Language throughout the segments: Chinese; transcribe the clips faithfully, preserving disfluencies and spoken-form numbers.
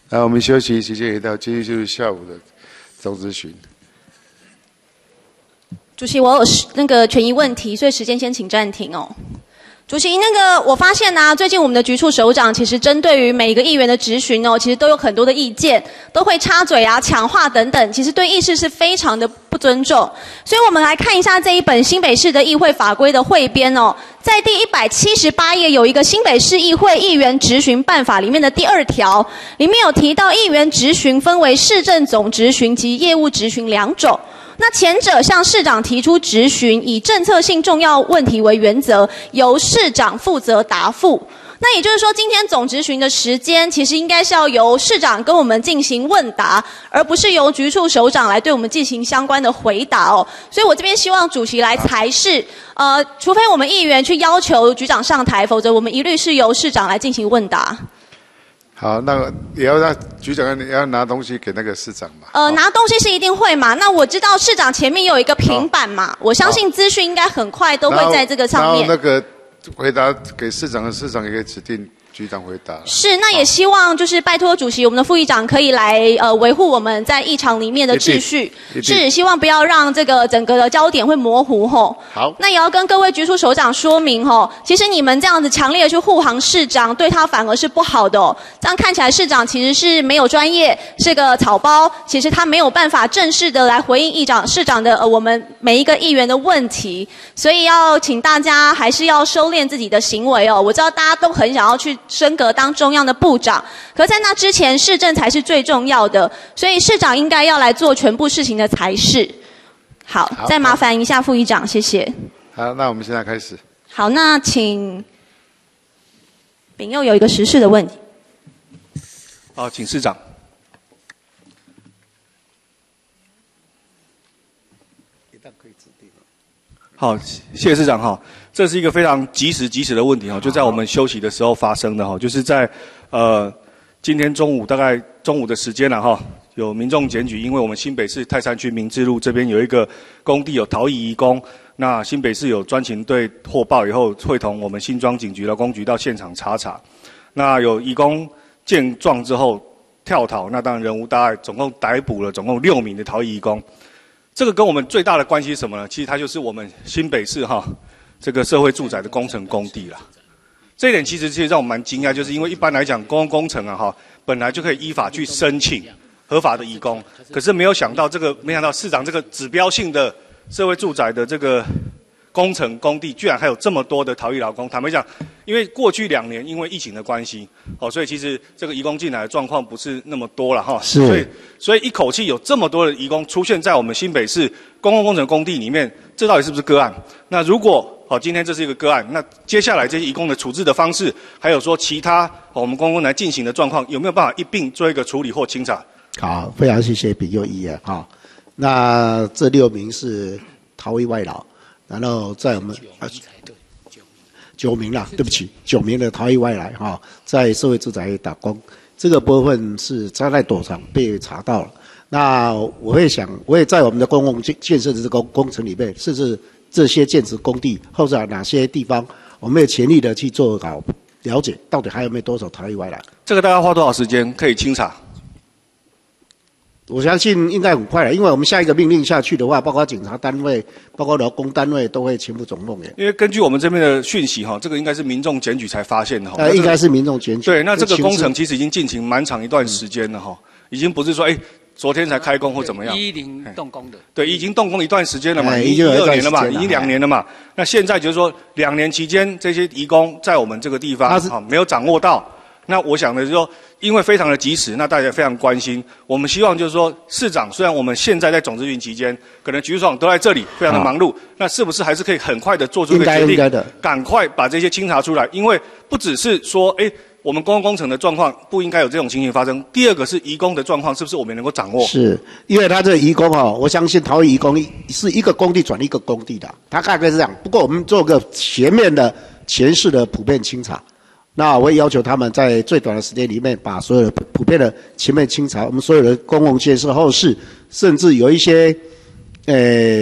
那我们休息时间一到，继续就是下午的总咨询。 主席，我有那个权益问题，所以时间先请暂停哦。主席，那个我发现啊，最近我们的局处首长其实针对于每一个议员的质询哦，其实都有很多的意见，都会插嘴啊、抢话等等，其实对议事是非常的不尊重。所以我们来看一下这一本新北市的议会法规的汇编哦，在第一百七十八页有一个新北市议会议员质询办法里面的第二条，里面有提到议员质询分为市政总质询及业务质询两种。那前者向市长提出质询，以政策性重要问题为原则，由市长负责答复。那也就是说，今天总质询的时间其实应该是要由市长跟我们进行问答，而不是由局处首长来对我们进行相关的回答哦。所以我这边希望主席来裁示，呃，除非我们议员去要求局长上台，否则我们一律是由市长来进行问答。 好，那也要让局长也要拿东西给那个市长嘛。 呃，拿东西是一定会嘛。那我知道市长前面有一个平板嘛，我相信资讯应该很快都会在这个上面。 然后那个回答给市长的市长也可以指定局长回答。 是，那也希望就是拜托主席，我们的副议长可以来呃维护我们在议场里面的秩序。是，希望不要让这个整个的焦点会模糊吼。 好。 那也要跟各位局处首长说明吼，其实你们这样子强烈的去护航市长，对他反而是不好的哦。这样看起来市长其实是没有专业，是个草包，其实他没有办法正式的来回应议长、市长的呃我们每一个议员的问题，所以要请大家还是要收敛自己的行为哦。我知道大家都很想要去升格当中央的部长，可在那之前市政才是最重要的，所以市长应该要来做全部事情的裁示。好， 好再麻烦一下副议长，谢谢。 好，那我们现在开始。 好，那请秉佑有一个时事的问题。 好，请市长。好，谢谢市长哈。这是一个非常及时及时的问题哈，就在我们休息的时候发生的哈，就是在呃今天中午大概中午的时间了哈，有民众检举，因为我们新北市泰山区明志路这边有一个工地有逃逸移工，那新北市有专勤队获报以后，会同我们新庄警局、劳工局到现场查查，那有移工见状之后跳逃，那当然人无大碍，总共逮捕了总共六名的逃逸移工。这个跟我们最大的关系是什么呢？其实它就是我们新北市哈这个社会住宅的工程工地啦。这一点其实其实让我蛮惊讶，就是因为一般来讲公共工程啊哈本来就可以依法去申请合法的移工，可是没有想到这个没想到市长这个指标性的社会住宅的这个工程工地，居然还有这么多的逃逸劳工。坦白讲，因为过去两年因为疫情的关系，哦，所以其实这个移工进来的状况不是那么多了哈。 是。 所以所以一口气有这么多的移工出现在我们新北市公共工程工地里面，这到底是不是个案？那如果好，今天这是一个个案，那接下来这些移工的处置的方式，还有说其他、哦、我们公共来进行的状况，有没有办法一并做一个处理或清查？ 好，非常谢谢秉佑议员哈。那这六名是逃逸外劳。然后在我们啊九名啦，对不起，九名的逃逸外来哈、哦，在社会住宅打工，这个部分是在在躲藏被查到了。那我会想，我也在我们的公共建建设的这个工程里面，甚至这些建筑工地或者哪些地方，我们有全力的去做好了解，到底还有没有多少逃逸外来？ 这个大概花多少时间可以清查？ 我相信应该很快了，因为我们下一个命令下去的话，包括警察单位、包括劳工单位都会全部总动员。 因为根据我们这边的讯息哈，这个应该是民众检举才发现的哈。 呃，应该是民众检举。 对，那这个工程其实已经进行蛮长一段时间了哈，已经不是说哎昨天才开工或怎么样。 一零动工的。 对，已经动工一段时间了嘛， 已经一二年了嘛，已经两年了嘛。那现在就是说两年期间，这些移工在我们这个地方啊没有掌握到。那我想的就是说，因为非常的及时，那大家非常关心。我们希望就是说，市长虽然我们现在在总咨询期间，可能局长都在这里，非常的忙碌，那是不是还是可以很快的做出一个决定，赶快把这些清查出来？因为不只是说，哎，我们公共工程的状况不应该有这种情形发生。第二个是移工的状况，是不是我们能够掌握？ 是，因为他这移工哦，我相信逃逸移工是一个工地转一个工地的，他大概是这样。不过我们做个全面的、全市的普遍清查。那我也要求他们在最短的时间里面，把所有的普遍的全面清查，我们所有的公共建设后事，甚至有一些，呃，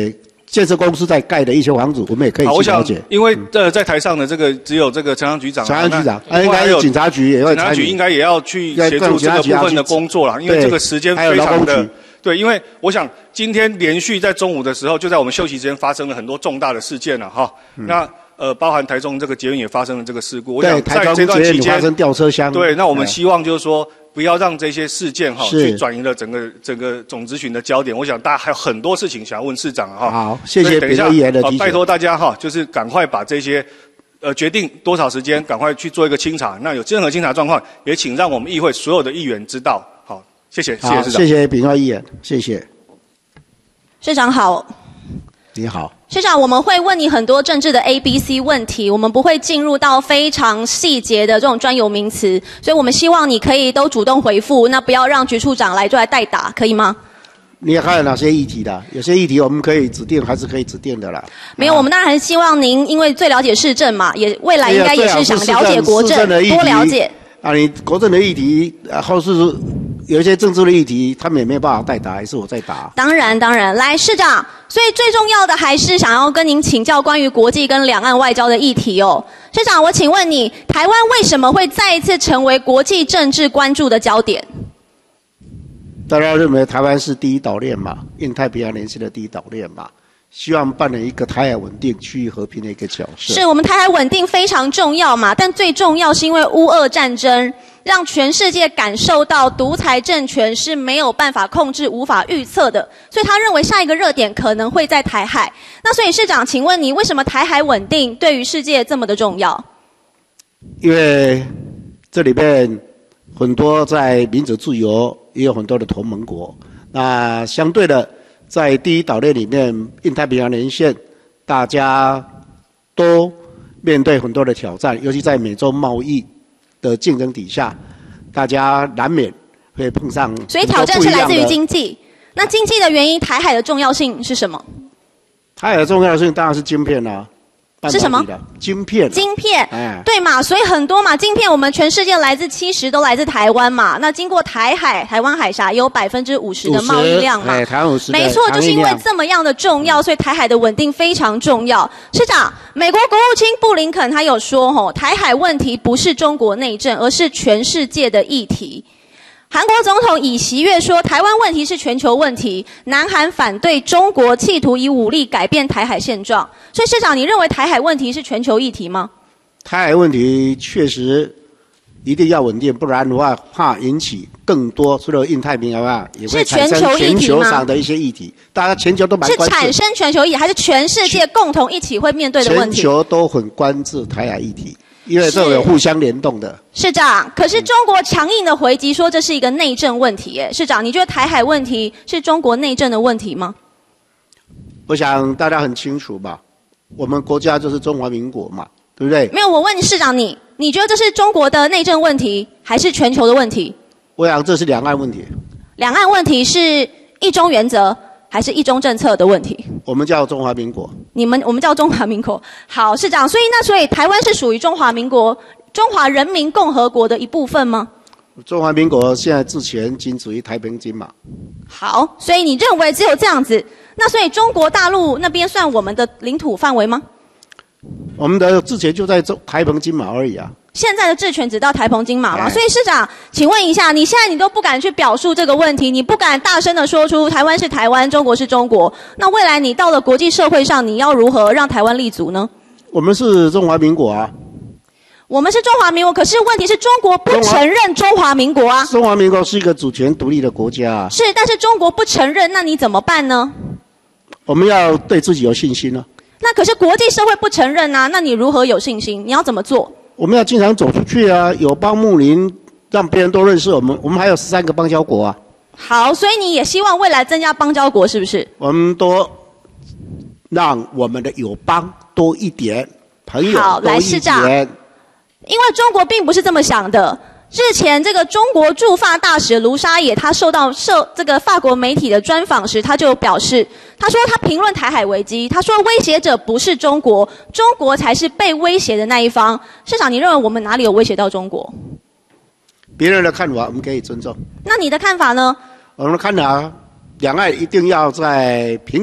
建设公司在盖的一些房子，我们也可以好，我想去了解。 因为呃，在台上的这个只有这个陈阳局长啊， 陈阳局长， 那应该有警察局也会参与。 警察局应该也要去协助这个部分的工作啦，因为这个时间非常的。对，因为我想今天连续在中午的时候，就在我们休息时间发生了很多重大的事件了哈。嗯、那呃，包含台中这个捷运也发生了这个事故。我想在这段期间发生吊车厢。 对，那我们希望就是说，不要让这些事件哈去转移了整个整个总咨询的焦点。我想大家还有很多事情想要问市长哈。 好，谢谢等一下别的议员的提醒。 拜托大家哈，就是赶快把这些。呃，决定多少时间，赶快去做一个清查。那有任何清查状况，也请让我们议会所有的议员知道。好，谢谢，谢谢市长。 谢谢秉耀议员，谢谢。 市长好。 你好。 市长，我们会问你很多政治的 A、B、C 问题，我们不会进入到非常细节的这种专有名词，所以我们希望你可以都主动回复，那不要让局处长来就来代打，可以吗？ 你也看有哪些议题的？有些议题我们可以指定，还是可以指定的啦。 没有，啊、我们当然还是希望您，因为最了解市政嘛，也未来应该也是想了解国政，多了解。 啊，你国政的议题，啊，或是有一些政治的议题，他们也没有办法代答，还是我在答。 当然，当然，来市长，所以最重要的还是想要跟您请教关于国际跟两岸外交的议题哦。市长，我请问你，台湾为什么会再一次成为国际政治关注的焦点？ 大家认为台湾是第一岛链嘛，印太平洋连线的第一岛链嘛，希望扮演一个台海稳定、区域和平的一个角色。 是我们台海稳定非常重要嘛，但最重要是因为乌俄战争，让全世界感受到独裁政权是没有办法控制、无法预测的，所以他认为下一个热点可能会在台海。那所以市长，请问你为什么台海稳定对于世界这么的重要？ 因为这里面很多在民主自由。也有很多的同盟国，那相对的，在第一岛链里面，印太平洋连线，大家都面对很多的挑战，尤其在美洲贸易的竞争底下，大家难免会碰上。 所以挑战是来自于经济。那经济的原因，台海的重要性是什么？ 台海的重要性当然是晶片啦、啊。 是什么？ 晶片。 晶片， 哎， 对嘛？所以很多嘛，晶片我们全世界来自七十都来自台湾嘛。那经过台海、台湾海峡有百分之五十的贸易量嘛。 哎，台湾五十。 没错，就是因为这么样的重要，所以台海的稳定非常重要。市长，美国国务卿布林肯他有说，吼，台海问题不是中国内政，而是全世界的议题。韩国总统尹锡悦说，台湾问题是全球问题，南韩反对中国企图以武力改变台海现状。所以市长，你认为台海问题是全球议题吗？ 台海问题确实一定要稳定，不然的话怕引起更多除了印太平洋啊，也会产生全球上的一些议题。大家全球都蛮关注。 是产生全球议题，还是全世界共同一起会面对的问题？ 全球都很关注台海议题。因为这有互相联动的。 市长，可是中国强硬的回击说这是一个内政问题，耶，市长，你觉得台海问题是中国内政的问题吗？ 我想大家很清楚吧，我们国家就是中华民国嘛，对不对？ 没有，我问你市长你，你觉得这是中国的内政问题，还是全球的问题？ 我想这是两岸问题。 两岸问题是一中原则，还是一中政策的问题？ 我们叫中华民国。 你们我们叫中华民国。好，市长，所以那所以台湾是属于中华民国、中华人民共和国的一部分吗？ 中华民国现在之前仅属于台澎金马。 好，所以你认为只有这样子，那所以中国大陆那边算我们的领土范围吗？ 我们的之前就在台澎金马而已啊。 现在的治权只到台澎金马吗？ 哎、 所以市长，请问一下，你现在你都不敢去表述这个问题，你不敢大声的说出台湾是台湾，中国是中国，那未来你到了国际社会上，你要如何让台湾立足呢？ 我们是中华民国啊。 我们是中华民国，可是问题是中国不承认中华民国啊。 中华民国是一个主权独立的国家啊。 是，但是中国不承认，那你怎么办呢？ 我们要对自己有信心啊。 那可是国际社会不承认啊，那你如何有信心？你要怎么做？ 我们要经常走出去啊，友邦睦邻，让别人都认识我们。我们还有十三个邦交国啊。 好，所以你也希望未来增加邦交国，是不是？ 我们多让我们的友邦多一点，朋友好， 多一来市长， 点。 因为中国并不是这么想的。日前，这个中国驻法大使卢沙野，他受到受这个法国媒体的专访时，他就表示，他说他评论台海危机，他说威胁者不是中国，中国才是被威胁的那一方。市长，你认为我们哪里有威胁到中国？ 别人的看法我们可以尊重。 那你的看法呢？ 我们的看法，两岸一定要在平等、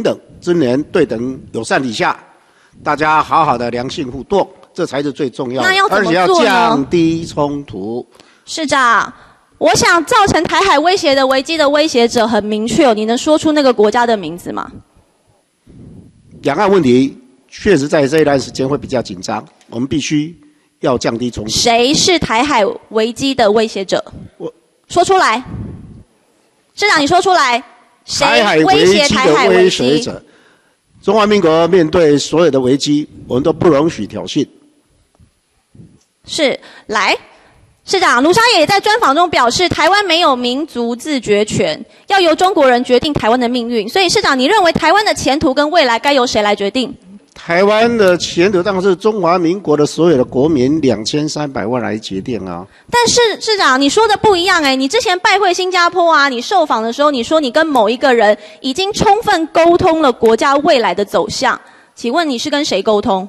尊严、对等、友善底下，大家好好的良性互动，这才是最重要的。 那要怎么而且要做呢？ 降低冲突。 市长，我想造成台海威胁的危机的威胁者很明确哦，你能说出那个国家的名字吗？ 两岸问题确实在这一段时间会比较紧张，我们必须要降低冲突。 谁是台海危机的威胁者？ 我说出来。市长，你说出来。 台海谁威危机胁台海的威危机？ 胁者，中华民国面对所有的危机，我们都不容许挑衅。 是，来，市长卢沙野也在专访中表示，台湾没有民族自决权，要由中国人决定台湾的命运。所以，市长，你认为台湾的前途跟未来该由谁来决定？ 台湾的前途当然是中华民国的所有的国民两千三百万来决定啊。 但是市长，你说的不一样哎，你之前拜会新加坡啊，你受访的时候，你说你跟某一个人已经充分沟通了国家未来的走向，请问你是跟谁沟通？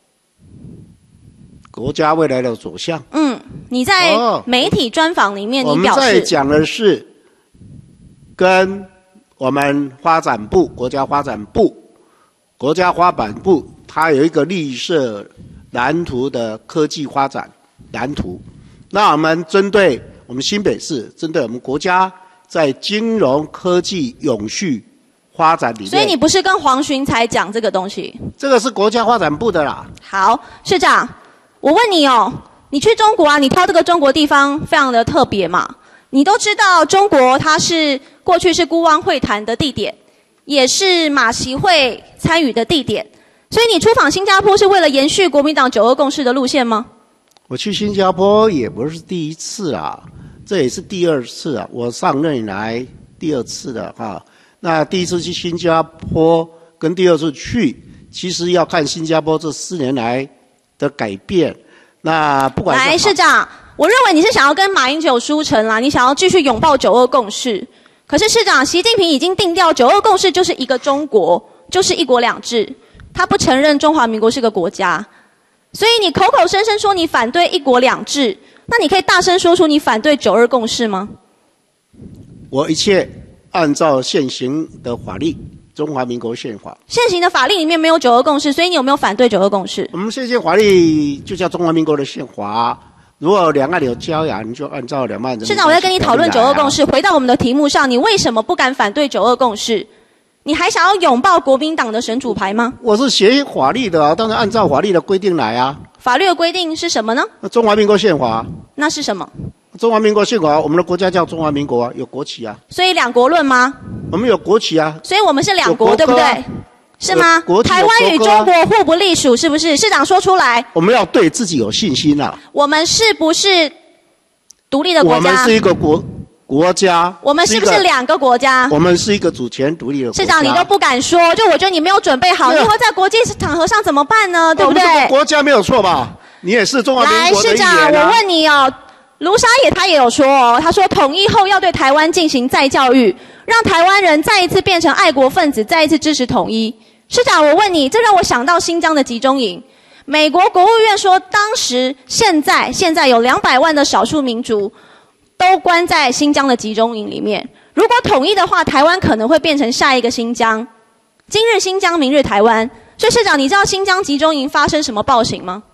国家未来的走向。 嗯，你在哦媒体专访里面， 我们你表示在讲的是跟我们发展部、国家发展部、国家发展部，它有一个绿色蓝图的科技发展蓝图。那我们针对我们新北市，针对我们国家在金融科技永续发展里面， 所以你不是跟黄循才讲这个东西？ 这个是国家发展部的啦。 好，市长，我问你哦，你去中国啊，你挑这个中国地方非常的特别嘛？你都知道中国它是过去是孤汪会谈的地点，也是马习会参与的地点，所以你出访新加坡是为了延续国民党九二共识的路线吗？ 我去新加坡也不是第一次啊，这也是第二次啊，我上任以来第二次的哈。那第一次去新加坡跟第二次去，其实要看新加坡这四年来的改变。那不管是来，市长，我认为你是想要跟马英九书成啦，你想要继续拥抱九二共识。可是市长，习近平已经定调九二共识就是一个中国，就是一国两制，他不承认中华民国是个国家。所以你口口声声说你反对一国两制，那你可以大声说出你反对九二共识吗？ 我一切按照现行的法律，中华民国宪法。 现行的法律里面没有九二共识，所以你有没有反对九二共识？ 我们现行法律就叫中华民国的宪法。如果两岸有交养，你就按照两岸人民市长，我在跟你讨论九二共识。回到我们的题目上，你为什么不敢反对九二共识？你还想要拥抱国民党的神主牌吗？ 我是学法律的啊，当然按照法律的规定来啊。 法律的规定是什么呢？ 那中华民国宪法。 那是什么？ 中华民国宪法，我们的国家叫中华民国啊，有国旗啊。 所以两国论吗？ 我们有国旗啊。 所以我们是两国，对不对？是吗？ 国旗台湾与中国互不隶属，是不是？市长说出来。 我们要对自己有信心啊。 我们是不是独立的国家？ 我们是一个国国家。 我们是不是两个国家？ 我们是一个主权独立的国家。 市长，你都不敢说，就我觉得你没有准备好，你以后在国际场合上怎么办呢？对不对？ 我们国家没有错吧？你也是中华民国的一员啊。 来，市长，我问你哦。卢沙野他也有说哦，他说统一后要对台湾进行再教育，让台湾人再一次变成爱国分子，再一次支持统一。市长，我问你，这让我想到新疆的集中营。美国国务院说，当时、现在、现在有两百万的少数民族都关在新疆的集中营里面。如果统一的话，台湾可能会变成下一个新疆。今日新疆，明日台湾。所以市长，你知道新疆集中营发生什么暴行吗？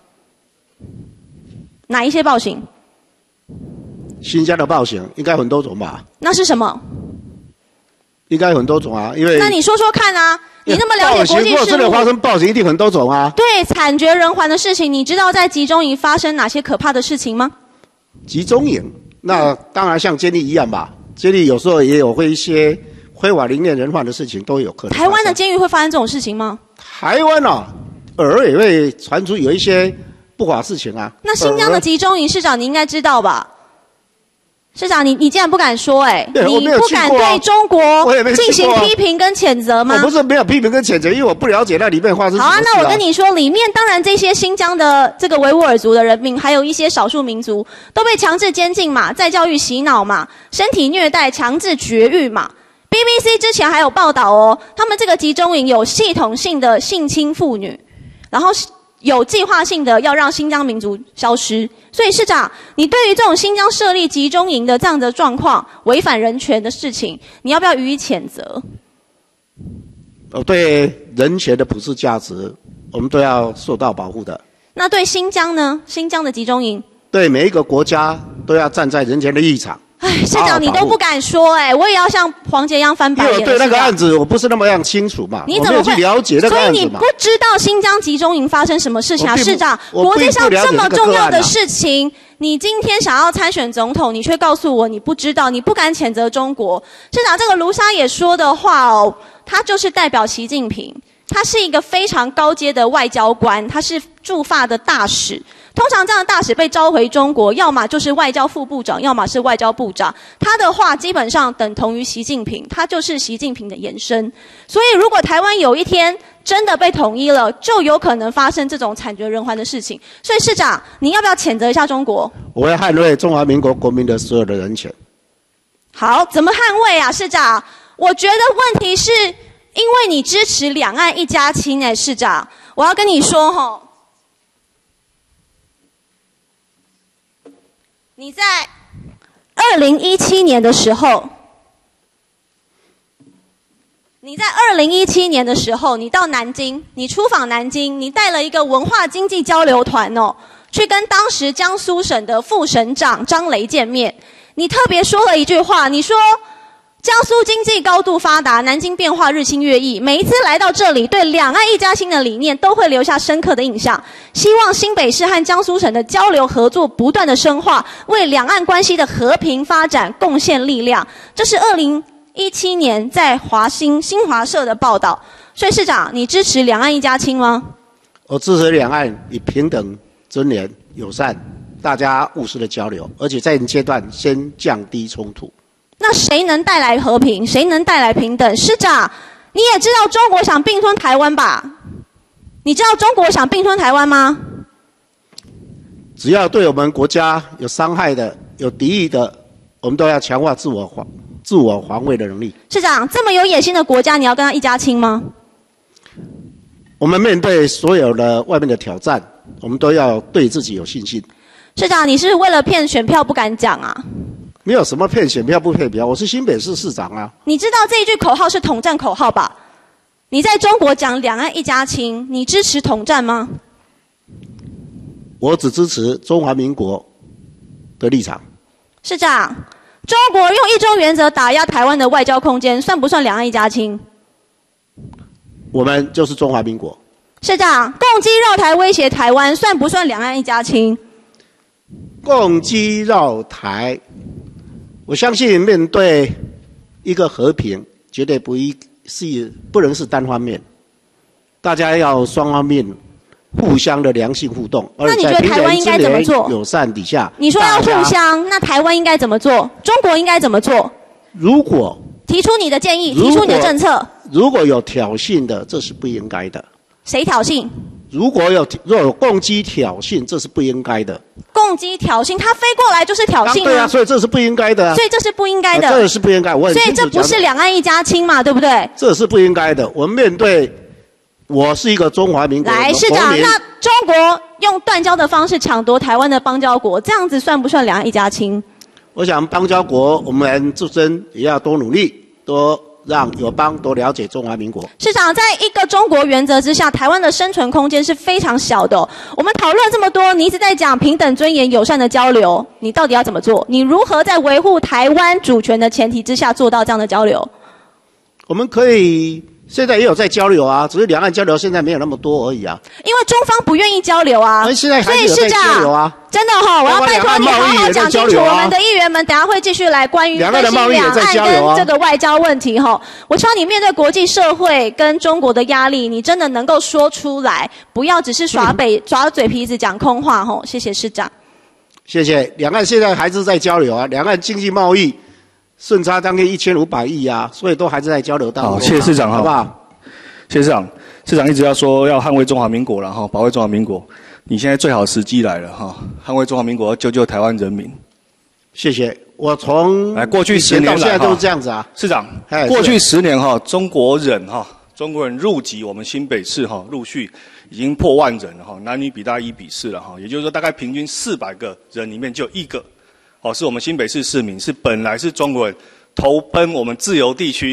哪一些暴行？ 新疆的暴行应该很多种吧？ 那是什么？ 应该很多种啊，因为那你说说看啊，你那么了解国际事务， 如果真的发生暴行，一定很多种啊。 对，惨绝人寰的事情，你知道在集中营发生哪些可怕的事情吗？ 集中营，那当然像监狱一样吧，监狱有时候也有会一些非法凌虐人犯的事情都有可能。 台湾的监狱会发生这种事情吗？ 台湾啊，偶尔也会传出有一些不法事情啊。 那新疆的集中营，市长你应该知道吧？市长，你你竟然不敢说、欸，哎，你不敢对中国进行批评跟谴责吗？ 我不是没有批评跟谴责，因为我不了解那里面发生什么事、啊。 好啊，那我跟你说，里面当然这些新疆的这个维吾尔族的人民，还有一些少数民族，都被强制监禁嘛，再教育洗脑嘛，身体虐待、强制绝育嘛。B B C 之前还有报道哦，他们这个集中营有系统性的性侵妇女，然后有计划性的要让新疆民族消失。所以市长，你对于这种新疆设立集中营的这样的状况，违反人权的事情，你要不要予以谴责？ 呃，对人权的普世价值，我们都要受到保护的。 那对新疆呢？新疆的集中营？ 对每一个国家都要站在人权的立场。 哎，市长你都不敢说哎、欸，我也要像黄捷一样翻白眼。 因为我对那个案子我不是那么样清楚嘛， 你怎么会我没有去了解那个案子嘛？ 所以你不知道新疆集中营发生什么事情啊，市长？ 国际上这么重要的事情，你今天想要参选总统，你却告诉我你不知道，你不敢谴责中国。市长，这个卢沙野说的话哦，他就是代表习近平，他是一个非常高阶的外交官，他是驻法的大使。通常这样的大使被召回中国，要么就是外交副部长，要么是外交部长。他的话基本上等同于习近平，他就是习近平的延伸。所以，如果台湾有一天真的被统一了，就有可能发生这种惨绝人寰的事情。所以，市长，你要不要谴责一下中国？ 我会捍卫中华民国国民的所有的人权。 好，怎么捍卫啊，市长？我觉得问题是因为你支持两岸一家亲，哎，市长，我要跟你说吼。你在二零一七年的时候，你在二零一七年的时候，你到南京，你出访南京，你带了一个文化经济交流团哦，去跟当时江苏省的副省长张雷见面。你特别说了一句话，你说江苏经济高度发达，南京变化日新月异。每一次来到这里，对两岸一家亲的理念都会留下深刻的印象。希望新北市和江苏省的交流合作不断的深化，为两岸关系的和平发展贡献力量。这是二零一七年在华新新华社的报道。所以市长，你支持两岸一家亲吗？ 我支持两岸以平等、尊严、友善，大家务实的交流，而且在现阶段先降低冲突。 那谁能带来和平？谁能带来平等？市长，你也知道中国想并吞台湾吧？你知道中国想并吞台湾吗？ 只要对我们国家有伤害的、有敌意的，我们都要强化自我防、自我防卫的能力。 市长，这么有野心的国家，你要跟他一家亲吗？ 我们面对所有的外面的挑战，我们都要对自己有信心。 市长，你是为了骗选票不敢讲啊？ 没有什么骗选票不骗票，我是新北市市长啊。 你知道这一句口号是统战口号吧？你在中国讲两岸一家亲，你支持统战吗？ 我只支持中华民国的立场。 市长，中国用一中原则打压台湾的外交空间，算不算两岸一家亲？ 我们就是中华民国。 市长，共机绕台威胁台湾，算不算两岸一家亲？ 共机绕台，我相信面对一个和平，绝对不一是不能是单方面，大家要双方面互相的良性互动。 那你觉得台湾应该怎么做？ 友善底下， 你说要互相，那台湾应该怎么做？中国应该怎么做？ 如果提出你的建议，提出你的政策。 如果有挑衅的，这是不应该的。 谁挑衅？ 如果有如果有共机挑衅，这是不应该的。 共机挑衅，他飞过来就是挑衅啊！ 对啊，所以这是不应该的、啊。 所以这是不应该的。 啊、这是不应该，我很清楚所以这不是两岸一家亲嘛，对不对？ 这是不应该的。我们面对，我是一个中华民国来，市长，那中国用断交的方式抢夺台湾的邦交国，这样子算不算两岸一家亲？ 我想邦交国，我们自身也要多努力，多。让友邦多了解中华民国。 市长，在一个中国原则之下，台湾的生存空间是非常小的、哦。我们讨论这么多，你一直在讲平等、尊严、友善的交流，你到底要怎么做？你如何在维护台湾主权的前提之下做到这样的交流？ 我们可以现在也有在交流啊，只是两岸交流现在没有那么多而已啊。 因为中方不愿意交流啊， 现在还是有在交流啊。 真的哈、哦，我要拜托你好好讲清楚。我们的议员们等下会继续来关于分析两岸跟这个外交问题哈。我希望你面对国际社会跟中国的压力，你真的能够说出来，不要只是耍北、耍嘴皮子讲空话哈。谢谢市长。 谢谢。两岸现在还是在交流啊，两岸经济贸易顺差将近一千五百亿啊，所以都还是在交流当中。 好，谢谢市长， 好不好？ 谢谢市长。市长一直要说要捍卫中华民国了哈，保卫中华民国。你现在最好时机来了哈，捍卫中华民国，救救台湾人民。 谢谢。我从来过去十年到现在都是这样子啊。 市长，过去十年哈，中国人哈，中国人入籍我们新北市哈，陆续已经破万人了哈，男女比大一比四了哈，也就是说大概平均四百个人里面就有一个，哦，是我们新北市市民，是本来是中国人投奔我们自由地区。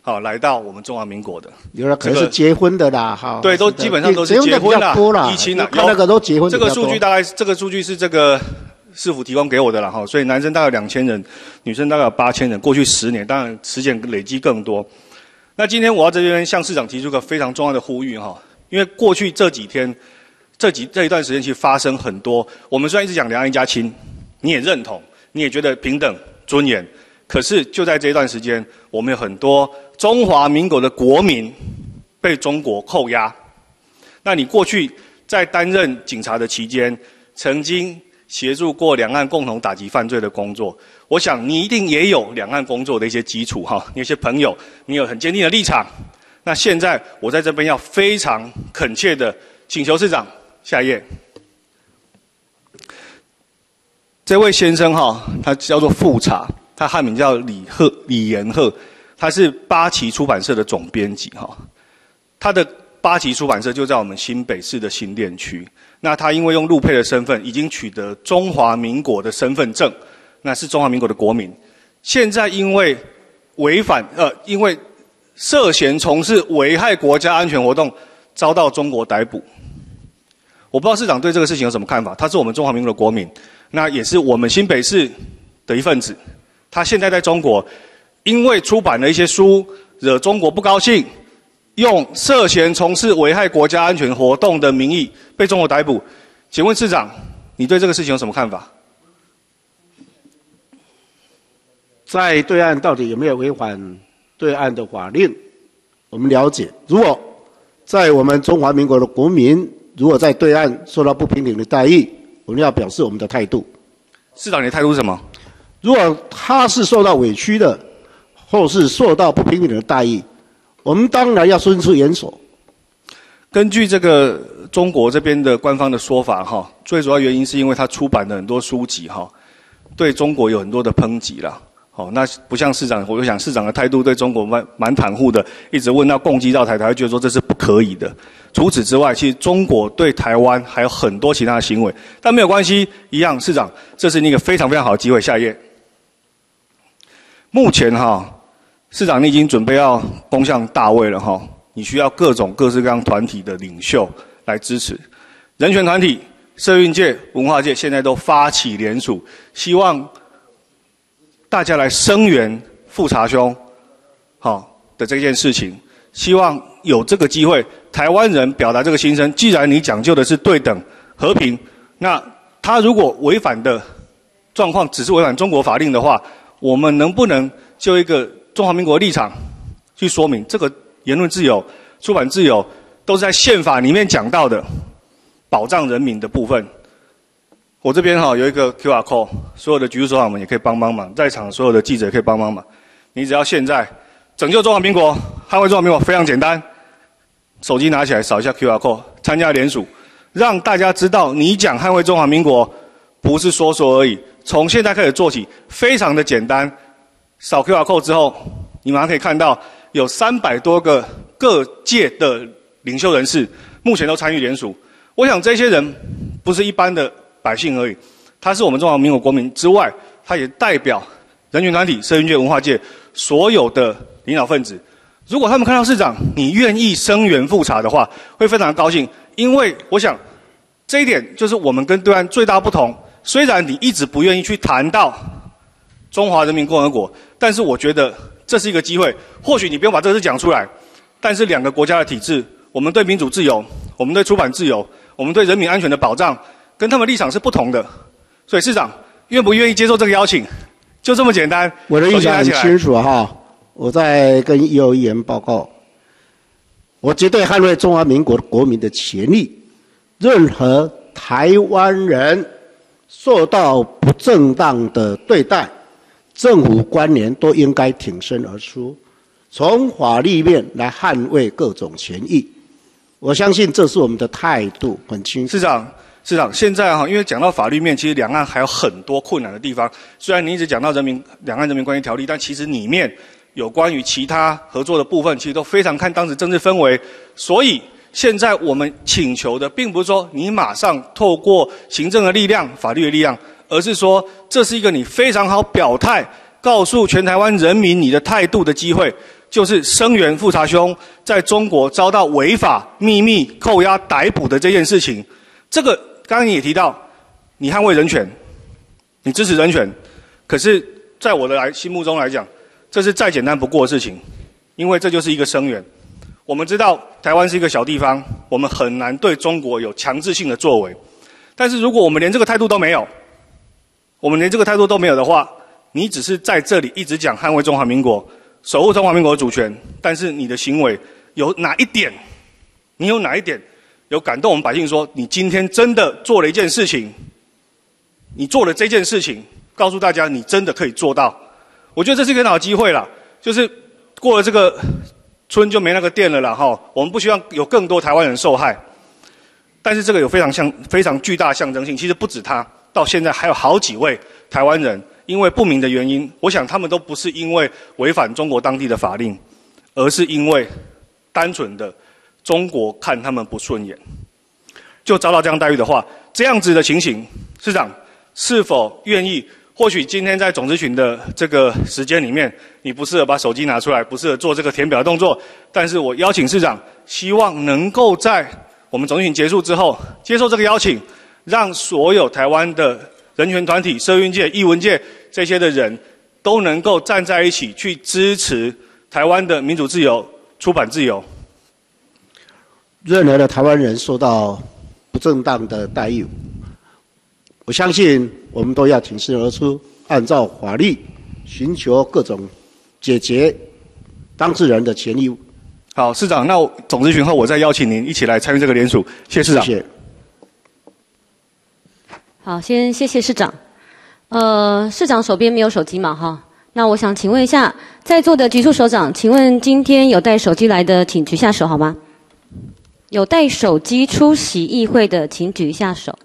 好来到我们中华民国的。 有的可能是结婚的啦，哈、 这个。对，都基本上都是结婚啦， 啦， 一亲啦， 看那个都结婚。 这个数据大概，这个数据是这个市府提供给我的啦，哈，所以男生大概两千人，女生大概有八千人。过去十年，当然时间累积更多。那今天我要这边向市长提出一个非常重要的呼吁哈，因为过去这几天。这几这一段时间，其实发生很多。我们虽然一直讲两岸一家亲，你也认同，你也觉得平等尊严，可是就在这一段时间，我们有很多中华民国的国民被中国扣押。那你过去在担任警察的期间，曾经协助过两岸共同打击犯罪的工作，我想你一定也有两岸工作的一些基础哈，你有些朋友，你有很坚定的立场。那现在我在这边要非常恳切的请求市长。下一页，这位先生哈，他叫做富察，他汉名叫李贺李延鹤，他是八旗出版社的总编辑哈。他的八旗出版社就在我们新北市的新店区。那他因为用陆配的身份，已经取得中华民国的身份证，那是中华民国的国民。现在因为违反呃，因为涉嫌从事危害国家安全活动，遭到中国逮捕。我不知道市长对这个事情有什么看法？他是我们中华民国的国民，那也是我们新北市的一份子。他现在在中国，因为出版了一些书，惹中国不高兴，用涉嫌从事危害国家安全活动的名义被中国逮捕。请问市长，你对这个事情有什么看法？ 在对岸到底有没有违反对岸的法令？我们了解，如果在我们中华民国的国民，如果在对岸受到不平等的待遇，我们要表示我们的态度。 市长，你的态度是什么？ 如果他是受到委屈的，或是受到不平等的待遇，我们当然要伸出援手。 根据这个中国这边的官方的说法，哈，最主要原因是因为他出版的很多书籍，哈，对中国有很多的抨击啦。好，那不像市长，我就想市长的态度对中国蛮蛮袒护的，一直问到共机到台，台会觉得说这是不可以的。除此之外，其实中国对台湾还有很多其他的行为，但没有关系，一样，市长，这是你一个非常非常好的机会。下一页，目前哈，市长你已经准备要攻向大位了哈，你需要各种各式各样团体的领袖来支持，人权团体、社运界、文化界现在都发起联署，希望大家来声援富察兄，好的这件事情，希望有这个机会，台湾人表达这个心声。既然你讲究的是对等、和平，那他如果违反的状况只是违反中国法令的话，我们能不能就一个中华民国的立场去说明，这个言论自由、出版自由都是在宪法里面讲到的保障人民的部分。我这边哈有一个 Q R code， 所有的局处首长们也可以帮帮忙，在场所有的记者也可以帮帮忙。你只要现在拯救中华民国、捍卫中华民国非常简单，手机拿起来扫一下 Q R code， 参加联署，让大家知道你讲捍卫中华民国不是说说而已，从现在开始做起，非常的简单。扫 Q R code 之后，你马上可以看到有三百多个各界的领袖人士目前都参与联署。我想这些人不是一般的百姓而已，他是我们中华民国国民之外，他也代表人权团体、社运界、文化界所有的领导分子。如果他们看到市长你愿意声援富察的话，会非常高兴，因为我想这一点就是我们跟对岸最大不同。虽然你一直不愿意去谈到中华人民共和国，但是我觉得这是一个机会。或许你不用把这个事讲出来，但是两个国家的体制，我们对民主自由，我们对出版自由，我们对人民安全的保障，跟他们立场是不同的。所以市长愿不愿意接受这个邀请？就这么简单。 我的立场很清楚哈，我在跟议会议员报告，我绝对捍卫中华民国国民的权利。任何台湾人受到不正当的对待，政府官员都应该挺身而出，从法律面来捍卫各种权益。我相信这是我们的态度很清楚。 市长，市长，现在哈，因为讲到法律面，其实两岸还有很多困难的地方。虽然你一直讲到人民两岸人民关系条例，但其实里面有关于其他合作的部分，其实都非常看当时政治氛围。所以现在我们请求的，并不是说你马上透过行政的力量、法律的力量，而是说这是一个你非常好表态， 告诉全台湾人民你的态度的机会，就是声援富察兄在中国遭到违法、秘密扣押、逮捕的这件事情。这个刚刚你也提到，你捍卫人权，你支持人权，可是在我的来心目中来讲，这是再简单不过的事情，因为这就是一个声援。我们知道台湾是一个小地方，我们很难对中国有强制性的作为。但是如果我们连这个态度都没有，我们连这个态度都没有的话，你只是在这里一直讲捍卫中华民国、守护中华民国的主权，但是你的行为有哪一点，你有哪一点有感动我们百姓说，你今天真的做了一件事情，你做了这件事情，告诉大家你真的可以做到。我觉得这是一个很好的机会啦，就是过了这个村就没那个店了啦哈。我们不希望有更多台湾人受害，但是这个有非常象非常巨大的象征性。其实不止他，到现在还有好几位台湾人，因为不明的原因，我想他们都不是因为违反中国当地的法令，而是因为单纯的中国看他们不顺眼，就遭到这样待遇的话，这样子的情形，市长是否愿意？或许今天在总咨询的这个时间里面，你不适合把手机拿出来，不适合做这个填表的动作，但是我邀请市长，希望能够在我们总咨询结束之后，接受这个邀请，让所有台湾的人权团体、社运界、艺文界这些的人都能够站在一起，去支持台湾的民主自由、出版自由。 任何的台湾人受到不正当的待遇，我相信我们都要挺身而出，按照法律寻求各种解决当事人的权益。 好，市长，那总咨询后我再邀请您一起来参与这个联署。谢谢市长。 谢谢。 好，先谢谢市长。呃，市长手边没有手机嘛？哈，那我想请问一下，在座的局处首长，请问今天有带手机来的，请举下手好吗？有带手机出席议会的，请举一下手。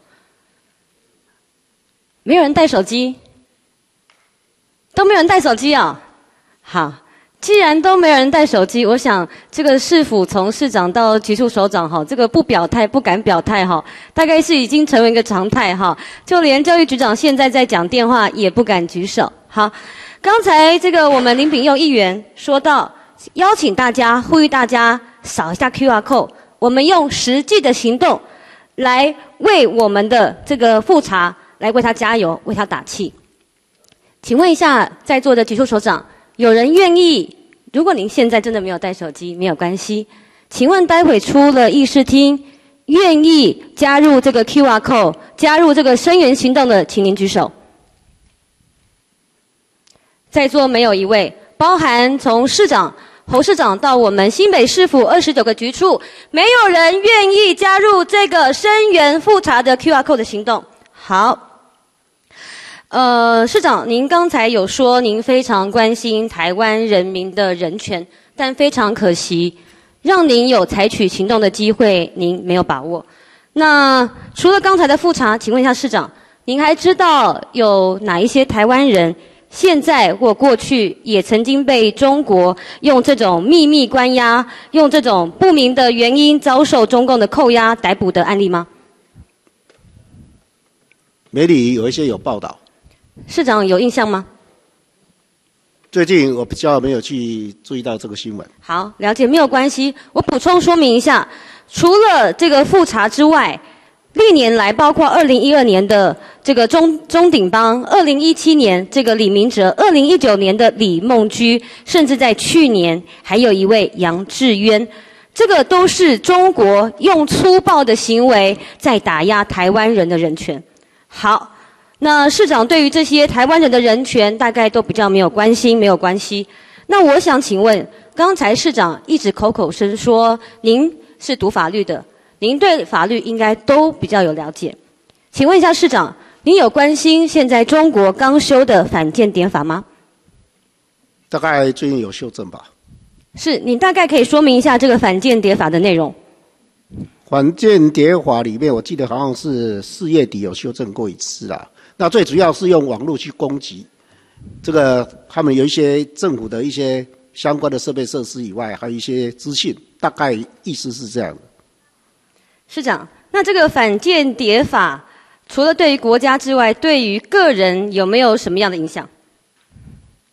没有人带手机，都没有人带手机啊。好，既然都没有人带手机，我想这个市府从市长到局处首长哈，这个不表态、不敢表态哈，大概是已经成为一个常态哈。就连教育局长现在在讲电话也不敢举手。好，刚才这个我们林秉佑议员说到，邀请大家、呼吁大家扫一下 Q R code， 我们用实际的行动来为我们的这个复查。来为他加油，为他打气。请问一下，在座的局处首长，有人愿意？如果您现在真的没有带手机，没有关系。请问待会出了议事厅，愿意加入这个 Q R code， 加入这个声援行动的，请您举手。在座没有一位，包含从市长、侯市长到我们新北市府二十九个局处，没有人愿意加入这个声援复查的 Q R code 的行动。好。呃，市长，您刚才有说您非常关心台湾人民的人权，但非常可惜，让您有采取行动的机会，您没有把握。那除了刚才的复查，请问一下市长，您还知道有哪一些台湾人现在或过去也曾经被中国用这种秘密关押，用这种不明的原因遭受中共的扣押、逮捕的案例吗？ 媒体有一些有报道。 市长有印象吗？ 最近我比较没有去注意到这个新闻。 好，了解，没有关系。我补充说明一下，除了这个复查之外，历年来包括二零一二年的这个钟钟鼎邦，二零一七年这个李明哲，二零一九年的李孟居，甚至在去年还有一位杨志渊，这个都是中国用粗暴的行为在打压台湾人的人权。好。那市长对于这些台湾人的人权，大概都比较没有关心，没有关系。那我想请问，刚才市长一直口口声说您是读法律的，您对法律应该都比较有了解。请问一下市长，您有关心现在中国刚修的反间谍法吗？ 大概最近有修正吧。 是，你大概可以说明一下这个反间谍法的内容。 反间谍法里面，我记得好像是四月底有修正过一次啦。那最主要是用网络去攻击，这个他们有一些政府的一些相关的设备设施以外，还有一些资讯，大概意思是这样的。 市长，那这个反间谍法，除了对于国家之外，对于个人有没有什么样的影响？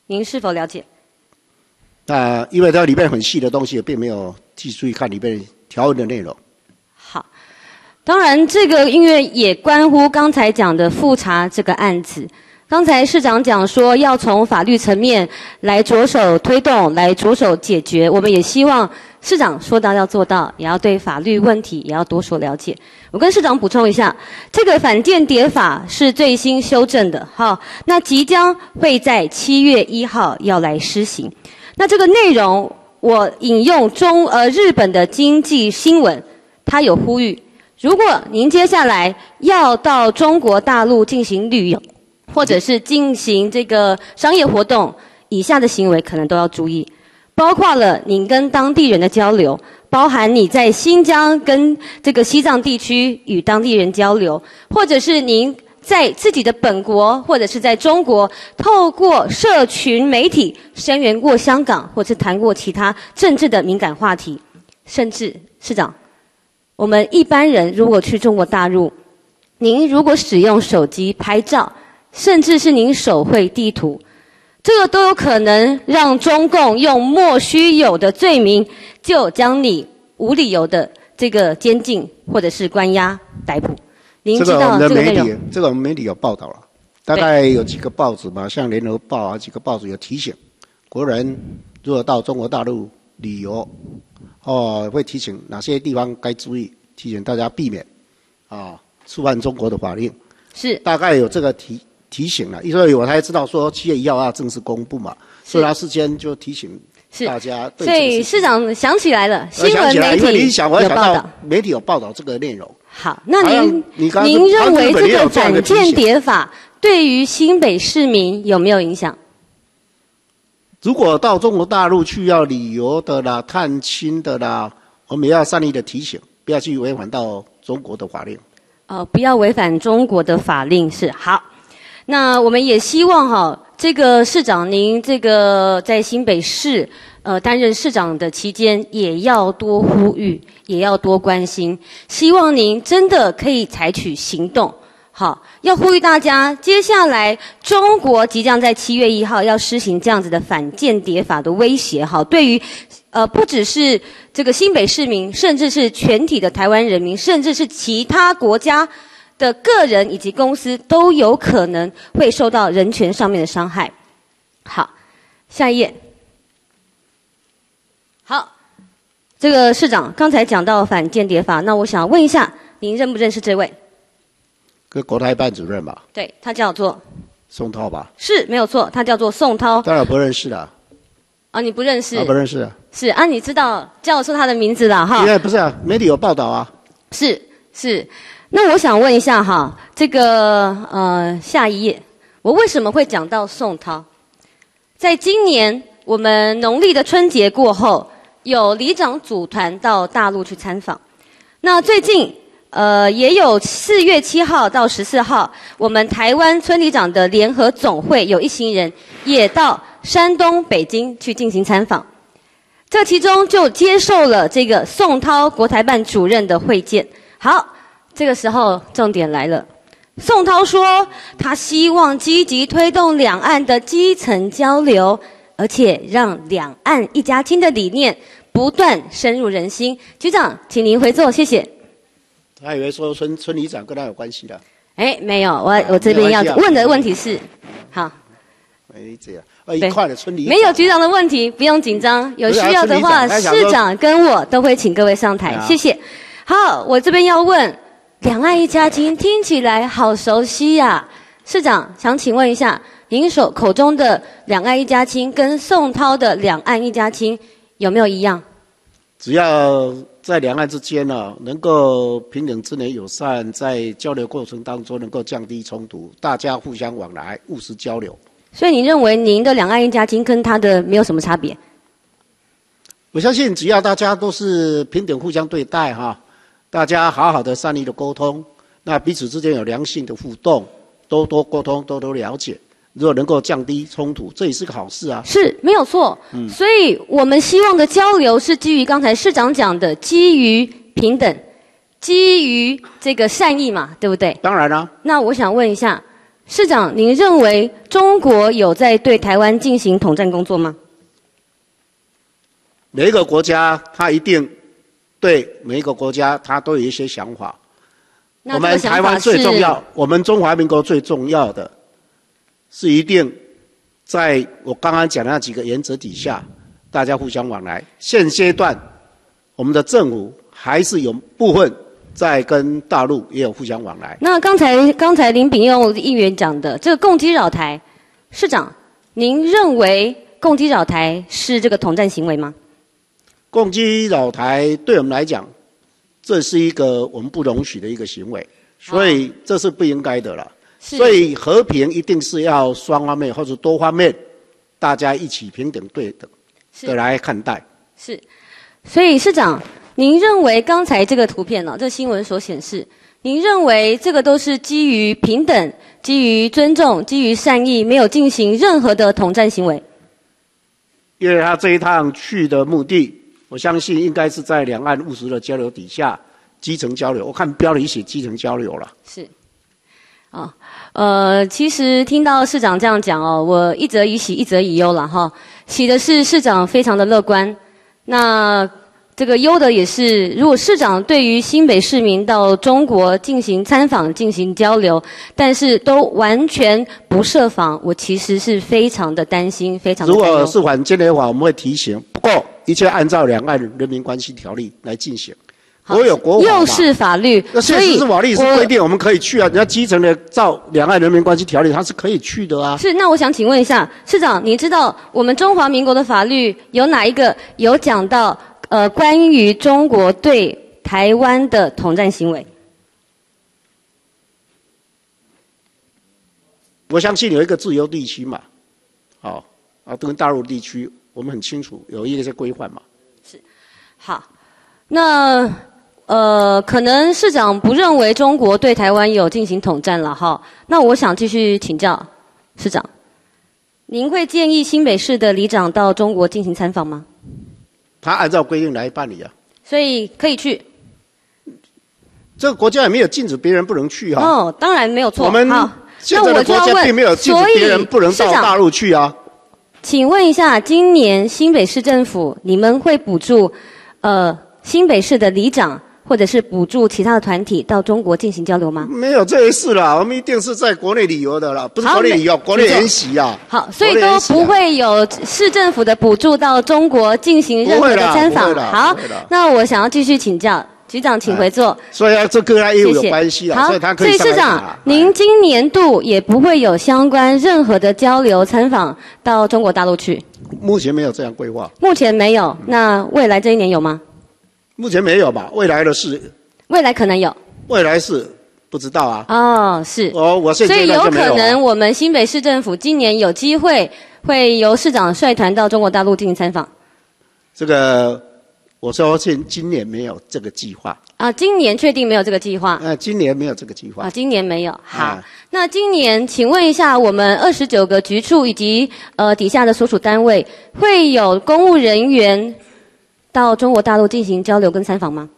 您是否了解？ 那因为它里面很细的东西，并没有去注意看里面条文的内容。 好，当然这个因为也关乎刚才讲的复查这个案子。刚才市长讲说要从法律层面来着手推动，来着手解决。我们也希望市长说到要做到，也要对法律问题也要多所了解。我跟市长补充一下，这个反间谍法是最新修正的，好，那即将会在七月一号要来施行。那这个内容，我引用中呃日本的经济新闻，它有呼吁，如果您接下来要到中国大陆进行旅游，或者是进行这个商业活动，以下的行为可能都要注意，包括了您跟当地人的交流，包含你在新疆跟这个西藏地区与当地人交流，或者是您在自己的本国或者是在中国，透过社群媒体声援过香港，或是谈过其他政治的敏感话题，甚至市长，我们一般人如果去中国大陆，您如果使用手机拍照，甚至是您手绘地图，这个都有可能让中共用莫须有的罪名，就将你无理由的这个监禁或者是关押逮捕。您知道这个内容？ 这个我们的媒体，这个我们媒体有报道了，大概有几个报纸吧，像联合报啊，几个报纸有提醒国人，如果到中国大陆旅游，哦，会提醒哪些地方该注意，提醒大家避免啊触犯中国的法令。 是， 大概有这个提。提醒了，所以我才知道说七月一号要正式公布嘛，所以他事先就提醒大家。 所以市长想起来了，新闻媒体有报道， 媒体有报道这个内容。 好，那您您认为这个反间谍法对于新北市民有没有影响？ 如果到中国大陆去要旅游的啦、探亲的啦，我们也要善意的提醒，不要去违反到中国的法令。 呃，不要违反中国的法令是好。那我们也希望哈，这个市长您这个在新北市呃担任市长的期间，也要多呼吁，也要多关心，希望您真的可以采取行动。好，要呼吁大家，接下来中国即将在七月一号要施行这样子的反间谍法的威胁，好，对于呃不只是这个新北市民，甚至是全体的台湾人民，甚至是其他国家的个人以及公司都有可能会受到人权上面的伤害。好，下一页。好，这个市长刚才讲到反间谍法，那我想问一下，您认不认识这位？ 跟国台办主任吧。 对，他叫做宋涛吧？ 是没有错，他叫做宋涛。 当然不认识了。 啊，你不认识？ 啊，不认识啊。 是啊，你知道叫我说他的名字了哈？ 因为不是啊，媒体有报道啊。 是是。那我想问一下哈，这个呃下一页，我为什么会讲到宋涛？在今年我们农历的春节过后，有里长组团到大陆去参访。那最近呃也有四月七号到十四号，我们台湾村里长的联合总会有一行人也到山东、北京去进行参访。这其中就接受了这个宋涛国台办主任的会见。好。这个时候重点来了，宋涛说他希望积极推动两岸的基层交流，而且让两岸一家亲的理念不断深入人心。局长，请您回座，谢谢。 他以为说村村里长跟他有关系的。 哎，没有，我我这边要问的问题是，好。 没这样，呃，一块的村里没有局长的问题，不用紧张。有需要的话，市长跟我都会请各位上台，谢谢。好，我这边要问。两岸一家亲听起来好熟悉呀、啊，市长想请问一下，您手口中的两岸一家亲跟宋涛的两岸一家亲有没有一样？ 只要在两岸之间呢、啊，能够平等之能友善，在交流过程当中能够降低冲突，大家互相往来，务实交流。 所以您认为您的两岸一家亲跟他的没有什么差别？ 我相信只要大家都是平等互相对待哈。大家好好的善意的沟通，那彼此之间有良性的互动，多多沟通，多多了解，如果能够降低冲突，这也是个好事啊。 是没有错，嗯，所以我们希望的交流是基于刚才市长讲的，基于平等，基于这个善意嘛，对不对？ 当然啦、啊。 那我想问一下， 市长，您认为中国有在对台湾进行统战工作吗？ 每一个国家，它一定对每一个国家，它都有一些想法。我们台湾最重要，我们中华民国最重要的，是一定在我刚刚讲的那几个原则底下，大家互相往来。现阶段，我们的政府还是有部分在跟大陆也有互相往来。 那刚才刚才林秉佑议员讲的这个共机扰台，市长，您认为共机扰台是这个统战行为吗？ 共机扰台对我们来讲，这是一个我们不容许的一个行为，所以这是不应该的了。所以和平一定是要双方面或者多方面，大家一起平等对等的来看待。 是，所以市长，您认为刚才这个图片呢、哦，这新闻所显示，您认为这个都是基于平等、基于尊重、基于善意，没有进行任何的统战行为？ 因为他这一趟去的目的，我相信应该是在两岸务实的交流底下，基层交流。我看标题写基层交流了。 是。啊、哦，呃，其实听到市长这样讲哦，我一则以喜，一则以忧了哈。喜的是市长非常的乐观，那这个忧的也是，如果市长对于新北市民到中国进行参访、进行交流，但是都完全不设防，我其实是非常的担心，非常的担忧。 如果是反间谍法，我们会提醒，不过一切按照两岸人民关系条例来进行。国有国法嘛， 又是法律， 那现实是法律是规定我们可以去啊。人家基层的照两岸人民关系条例，它是可以去的啊。 是，那我想请问一下市长，你知道我们中华民国的法律有哪一个有讲到呃关于中国对台湾的统战行为？ 我相信有一个自由地区嘛，好啊，跟大陆地区我们很清楚有一些规范嘛。 是，好，那。呃，可能市长不认为中国对台湾有进行统战了哈。那我想继续请教市长，您会建议新北市的里长到中国进行参访吗？ 他按照规定来办理啊。 所以可以去。 这个国家也没有禁止别人不能去啊。 哦，当然没有错。 我们现在的国家并没有禁止别人不能到大陆去啊。 请问一下，今年新北市政府你们会补助呃新北市的里长？或者是补助其他的团体到中国进行交流吗？ 没有这回事啦，我们一定是在国内旅游的啦，不是国内旅游，国内研习啊。 好，所以都不会有市政府的补助到中国进行任何的参访。好，那我想要继续请教局长，请回座。 所以这跟他业务有关系啊，所以他可以上来。 所以市长，您今年度也不会有相关任何的交流参访到中国大陆去？ 目前没有这样规划。 目前没有，那未来这一年有吗？ 目前没有吧，未来的事。 未来可能有。 未来是不知道啊。 哦，是。 哦，我现在就没有啊。 所以有可能我们新北市政府今年有机会会由市长率团到中国大陆进行参访。 这个，我说今今年没有这个计划。 啊，今年确定没有这个计划？ 呃，今年没有这个计划。 啊，今年没有。好，啊、那今年请问一下，我们二十九个局处以及呃底下的所属单位会有公务人员到中国大陆进行交流跟参访吗？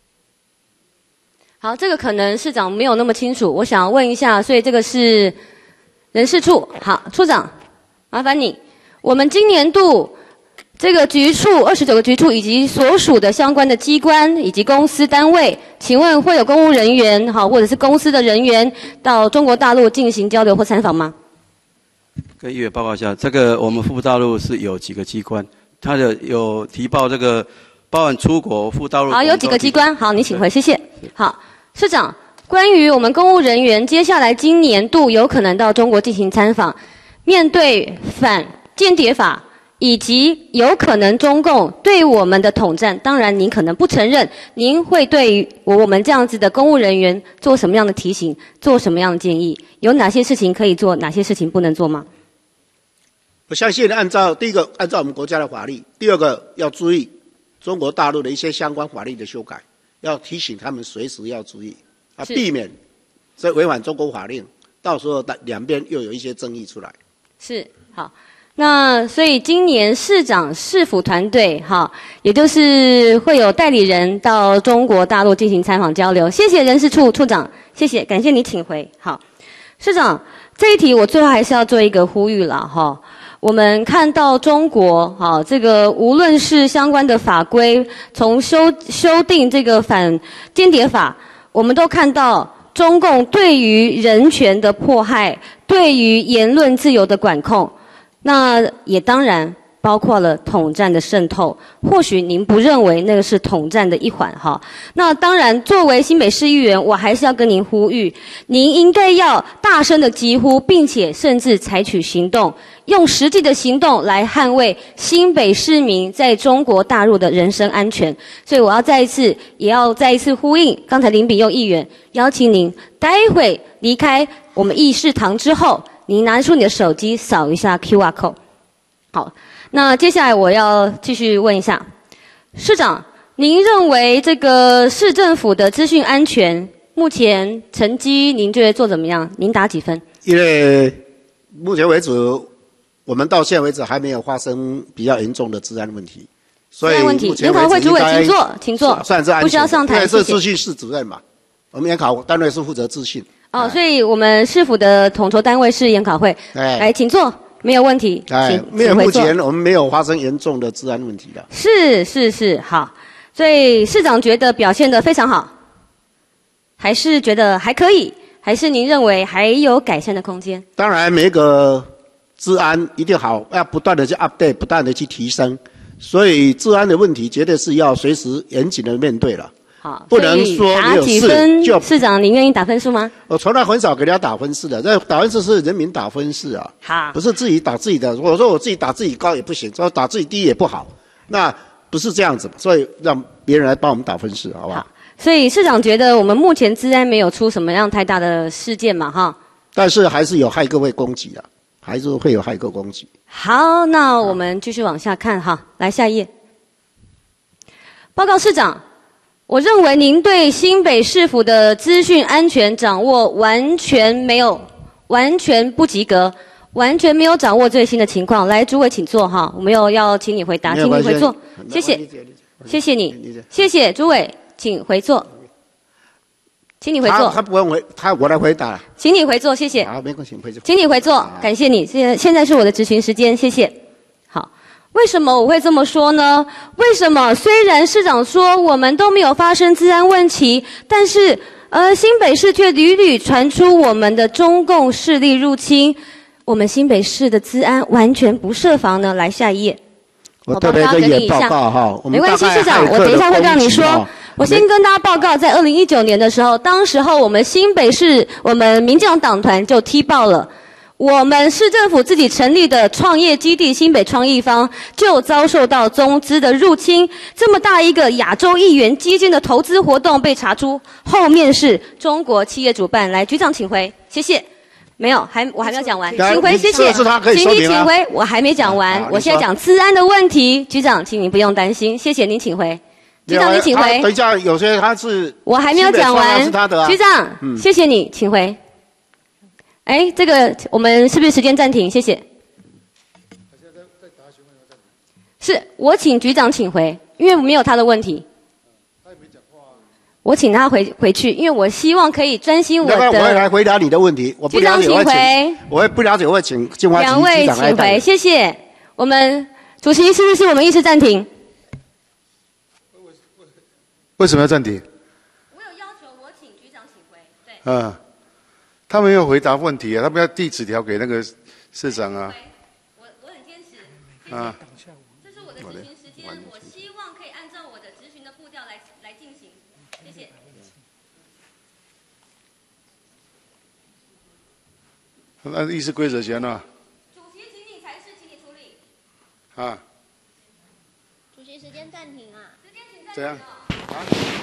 好，这个可能市长没有那么清楚，我想问一下，所以这个是人事处。好，处长，麻烦你，我们今年度这个局处二十九个局处以及所属的相关的机关以及公司单位，请问会有公务人员好或者是公司的人员到中国大陆进行交流或参访吗？ 跟议员报告一下，这个我们赴大陆是有几个机关。他的有提报这个包含出国赴大陆。 好，有几个机关，好，你请回，谢谢。好，市长，关于我们公务人员接下来今年度有可能到中国进行参访，面对反间谍法以及有可能中共对我们的统战，当然您可能不承认，您会对于我们这样子的公务人员做什么样的提醒，做什么样的建议？有哪些事情可以做，哪些事情不能做吗？ 我相信按照第一个，按照我们国家的法律；第二个要注意中国大陆的一些相关法律的修改，要提醒他们随时要注意，啊，避免这违反中国法令，到时候两边又有一些争议出来。 是，好。那所以今年市长市府团队，哈，也就是会有代理人到中国大陆进行参访交流。谢谢人事处处长，谢谢，感谢你请回。好，市长， 这一题我最后还是要做一个呼吁啦，哈。我们看到中国，哈，这个无论是相关的法规，从修修订这个反间谍法，我们都看到中共对于人权的迫害，对于言论自由的管控，那也当然包括了统战的渗透。或许您不认为那个是统战的一环哈。那当然，作为新北市议员，我还是要跟您呼吁，您应该要大声的疾呼，并且甚至采取行动，用实际的行动来捍卫新北市民在中国大陆的人身安全。所以我要再一次，也要再一次呼应刚才林秉佑议员，邀请您待会离开我们议事堂之后，您拿出你的手机扫一下 Q R code。好。那接下来我要继续问一下，市长，您认为这个市政府的资讯安全目前成绩您觉得做怎么样？您打几分？ 因为目前为止，我们到现在为止还没有发生比较严重的治安问题，所以问题，研考会主委请坐，请坐， 算是安全， 不需要上台， 因为是资讯室主任嘛，我们研考单位是负责资讯。 哦，所以我们市府的统筹单位是研考会，来，请坐。没有问题， 哎，没有，目前我们没有发生严重的治安问题的。 是是是，好，所以市长觉得表现得非常好，还是觉得还可以，还是您认为还有改善的空间？ 当然，每一个治安一定好，要不断的去 update， 不断的去提升，所以治安的问题绝对是要随时严谨的面对了。 好， 不能说没有事就。 市长，您愿意打分数吗？ 我从来很少给人家打分数的，这打分数是人民打分数啊， 好， 不是自己打自己的。我说我自己打自己高也不行，说打自己低也不好，那不是这样子，所以让别人来帮我们打分数，好不好？ 好，所以市长觉得我们目前治安没有出什么样太大的事件嘛，哈。 但是还是有骇客会攻击的，还是会有骇客攻击。 好，那我们继续往下看哈，来下一页。报告市长。我认为您对新北市府的资讯安全掌握完全没有，完全不及格，完全没有掌握最新的情况。来，主委请坐哈，我们又要请你回答，请你回坐，谢谢，谢谢你，谢谢主委，请回坐，请你回坐。 他他不用回，他我来回答。 请你回坐，谢谢。 好，没关系，回坐。 请你回坐，感谢你。现在现在是我的质询时间，谢谢。好。为什么我会这么说呢？为什么虽然市长说我们都没有发生治安问题，但是呃新北市却屡屡传出我们的中共势力入侵，我们新北市的治安完全不设防呢？来下一页， 我特别跟你报告哈， 没关系，市长，我等一下会让你说。我先跟大家报告，在二零一九年的时候，当时候我们新北市我们民进党党团就踢爆了。我们市政府自己成立的创业基地新北创意坊就遭受到中资的入侵，这么大一个亚洲亿元基金的投资活动被查出，后面是中国企业主办。来，局长请回，谢谢。没有，还我还没有讲完，请回，谢谢。请你请回，我还没讲完，我现在讲治安的问题，局长，请你不用担心，谢谢您，请回。局长，你请回。 等一下，有些他是我还没有讲完，局长，谢谢你，请回。哎，这个我们是不是时间暂停？谢谢。是我请局长请回，因为没有他的问题。我请他回回去，因为我希望可以专心我的。 我会来回答你的问题。我不了解， 局长请回。 我会不了解，我会请金华局局长来。 两位请回，谢谢。我们主席是不是我们议事暂停？ 为什么要暂停？ 我有要求，我请局长请回。对。 嗯。他们要回答问题啊，他们要递纸条给那个市长啊。 我我很坚持。 啊。 这是我的质询时间，我希望可以按照我的质询的步调来来进行。谢谢。 按议事规则行啊。 主席，请你才是，请你处理。 啊。 主席，时间暂停啊。 时间请暂停。 怎样？啊？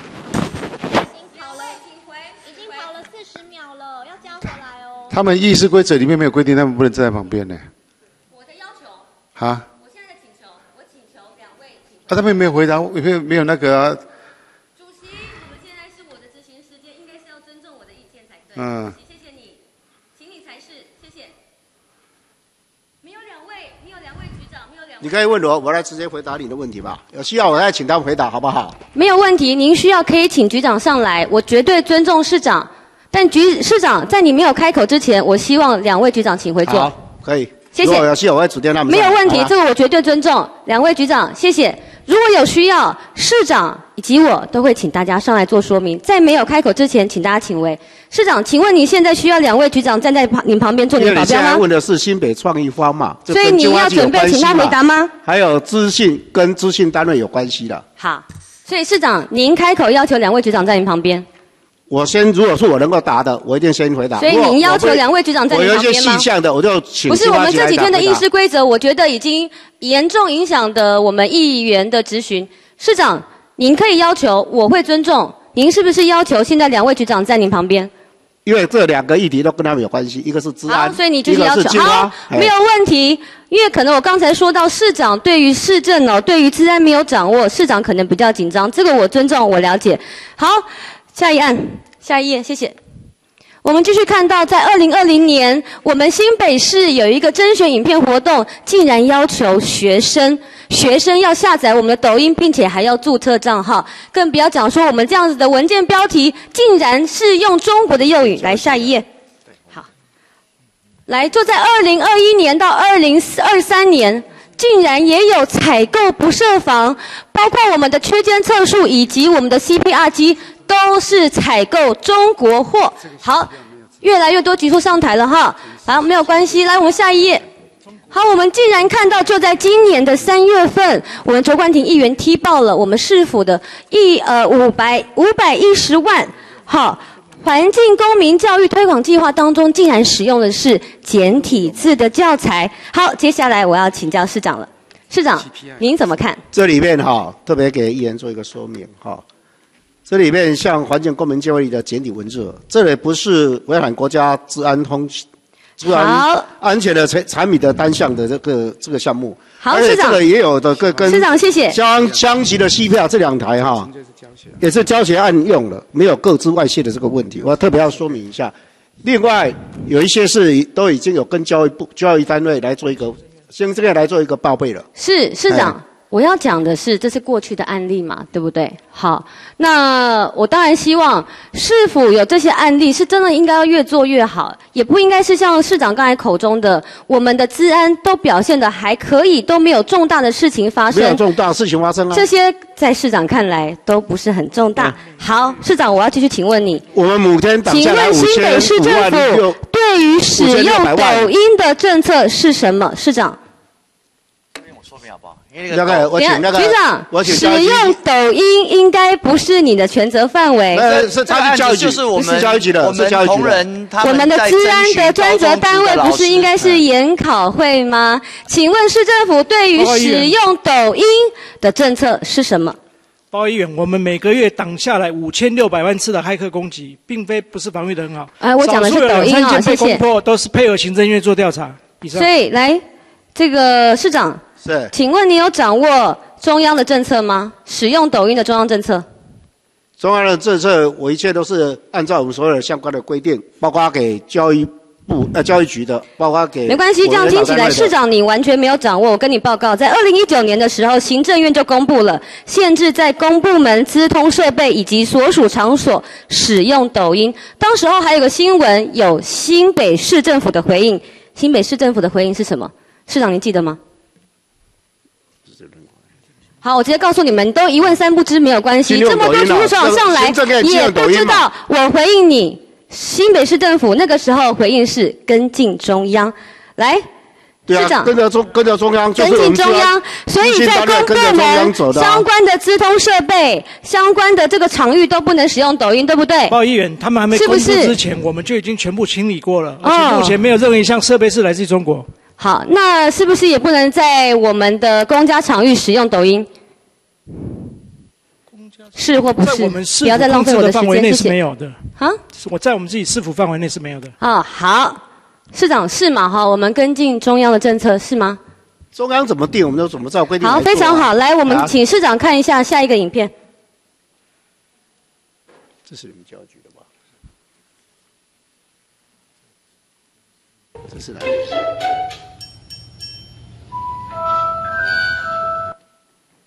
已经跑了四十秒了，要加回来哦。 他们议事规则里面没有规定，他们不能站在旁边呢。 我的要求。 啊？ 我现在的请求，我请求两位请。 啊，他们没有回答，没有没有那个啊。 主席，我们现在是我的执行时间，应该是要尊重我的意见才对。 嗯。 谢谢你，请你才是，谢谢。没有两位，没有两位局长，没有两位。 你可以问我，我来直接回答你的问题吧。有需要我再请他们回答，好不好？ 没有问题，您需要可以请局长上来，我绝对尊重市长。 但局市长在你没有开口之前，我希望两位局长请回座。 好，可以。 谢谢。 如果有需要，我会指定他们。 没有问题，这个我绝对尊重。两位局长，谢谢。如果有需要，市长以及我都会请大家上来做说明。在没有开口之前，请大家请回。市长，请问你现在需要两位局长站在旁您旁边做你的保镖吗？ 因为你现在问的是新北创意方嘛， 所以你要准备请他回答吗？ 还有资讯跟资讯单位有关系的。 好，所以市长您开口要求两位局长在您旁边。 我先，如果是我能够答的，我一定先回答。 所以您要求两位局长在您旁边吗？ 我有一些细项的，我就请。 不是，我们这几天的议事规则，我觉得已经严重影响的我们议员的质询。市长，您可以要求，我会尊重。您是不是要求现在两位局长在您旁边？ 因为这两个议题都跟他们有关系，一个是治安， 好，所以你就是要求。 是好，没有问题。因为可能我刚才说到市长对于市政哦，对于治安没有掌握，市长可能比较紧张，这个我尊重，我了解。好。下一案，下一页，谢谢。我们继续看到，在二零二零年，我们新北市有一个甄选影片活动，竟然要求学生学生要下载我们的抖音，并且还要注册账号，更不要讲说我们这样子的文件标题，竟然是用中国的用语。来，下一页。好，来，就在二零二一年到二零二三年。竟然也有采购不设防，包括我们的区间测速以及我们的 C P R 机都是采购中国货。好，越来越多局处上台了哈。好，没有关系，来我们下一页。好，我们竟然看到就在今年的三月份，我们卓冠廷议员踢爆了我们市府的一呃五百五百一十万。好。环境公民教育推广计划当中，竟然使用的是简体字的教材。好，接下来我要请教市长了。市长，您怎么看？ 这里面哈，特别给议员做一个说明哈。这里面像环境公民教育的简体文字，这里不是违反国家治安通治安安全的产产品的单项的这个这个项目。 好，市长， 这个也有的跟跟市长谢谢。 相相级的 C P R 这两台哈，也是教学案用了，没有各自外泄的这个问题，我特别要说明一下。另外有一些是都已经有跟教育部教育单位来做一个，先这个来做一个报备了。 是市长。哎，我要讲的是，这是过去的案例嘛，对不对？好，那我当然希望市府有这些案例，是真的应该要越做越好，也不应该是像市长刚才口中的，我们的治安都表现得还可以，都没有重大的事情发生。 没有重大事情发生啊！ 这些在市长看来都不是很重大。嗯、好，市长，我要继续请问你， 我们母天挡下来五千请问新北市政府对于使用抖音的政策是什么？市长？ 那个，我请那个局长， 我请使用抖音应该不是你的权责范围。 呃，是他是教育局， 就是我们是教育局的， 我们同仁他我们的治安的专责单位不是应该是研考会吗？请问市政府对于使用抖音的政策是什么？ 包议员，我们每个月挡下来五千六百万次的骇客攻击，并非不是防御的很好。 哎、呃，我讲的是抖音啊，谢谢。 都是配合行政院做调查。 所以来，这个市长。 是， 请问你有掌握中央的政策吗？使用抖音的中央政策？ 中央的政策，我一切都是按照我们所有的相关的规定，包括给教育部呃教育局的，包括给。 没关系，这样听起来，市长你完全没有掌握。我跟你报告，在二零一九年的时候，行政院就公布了限制在公部门资通设备以及所属场所使用抖音。当时候还有个新闻，有新北市政府的回应。新北市政府的回应是什么？市长您记得吗？好，我直接告诉你们，都一问三不知，没有关系。这么多局处长上来，也不知道。我回应你，新北市政府那个时候回应是跟进中央。来， 市长，跟着中跟着中央， 跟进中央。所以在公部门相关的资通设备、相关的这个场域都不能使用抖音，对不对？ 包议员，他们还没公布之前，我们就已经全部清理过了，而且目前没有任何一项设备是来自中国。 好，那是不是也不能在我们的公家场域使用抖音？是或不是？ 在我们市不要再浪费我的时间， 内是没有的。 啊？ 我在我们自己市府范围内是没有的。 啊，好，市长是嘛？哈，我们跟进中央的政策是吗？ 中央怎么定，我们都怎么照规定来做啊。 好，非常好。来，我们请市长看一下下一个影片。 这是你们教育局的吧？这是哪里？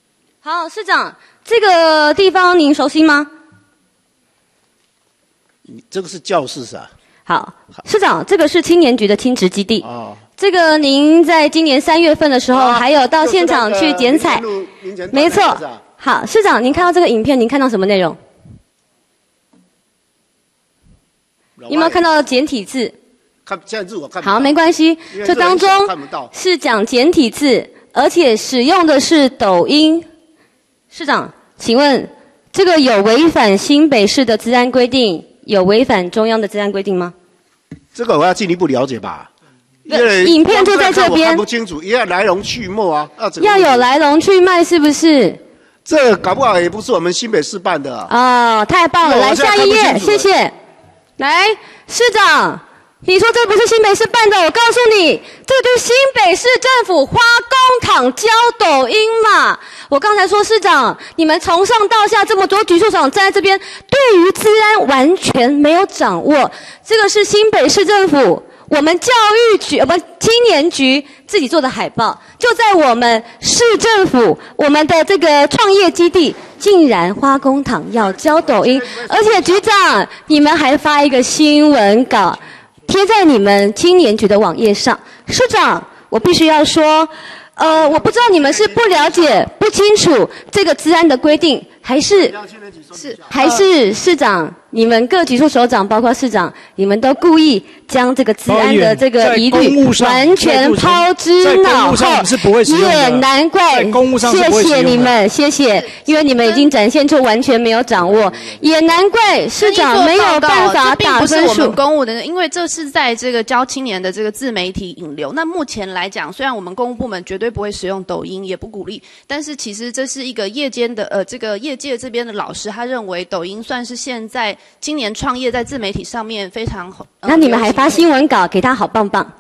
好，市长，这个地方您熟悉吗？ 这个是教室是吧？ 好，市长，这个是青年局的亲职基地。 哦。 这个您在今年三月份的时候，啊、还有到现场去剪彩。没错。好，市长，您看到这个影片，您看到什么内容？你有没有看到简体字？ 看，现在字我看不到。 好，没关系。这当中是讲简体字，而且使用的是抖音。市长，请问这个有违反新北市的治安规定，有违反中央的治安规定吗？ 这个我要进一步了解吧。 影片就在这边。 看不清楚，也要来龙去脉啊。 要有来龙去脉，是不是？ 这搞不好也不是我们新北市办的啊！哦，太棒了！来下一页，谢谢。来，市长，你说这不是新北市办的，我告诉你，这就是新北市政府花公帑教抖音嘛。我刚才说，市长，你们从上到下这么多局处长站在这边，对于治安完全没有掌握。这个是新北市政府，我们教育局、我们青年局自己做的海报，就在我们市政府我们的这个创业基地，竟然花公帑要教抖音，而且局长，你们还发一个新闻稿贴在你们青年局的网页上。市长，我必须要说，呃，我不知道你们是不了解、不清楚这个治安的规定，还是是还是市长，你们各局处首长，包括市长，你们都故意将这个治安的这个疑虑完全抛之脑后，也难怪。谢谢你们，谢谢，因为你们已经展现出完全没有掌握，也难怪市长没有办法打分数。 这并不是我们公务的，因为这是在这个教青年的这个自媒体引流。那目前来讲，虽然我们公务部门绝对不会使用抖音，也不鼓励，但是其实这是一个业间的呃，这个业界这边的老师，他认为抖音算是现在今年创业在自媒体上面非常。呃、 那你们还发新闻稿给他，好棒棒。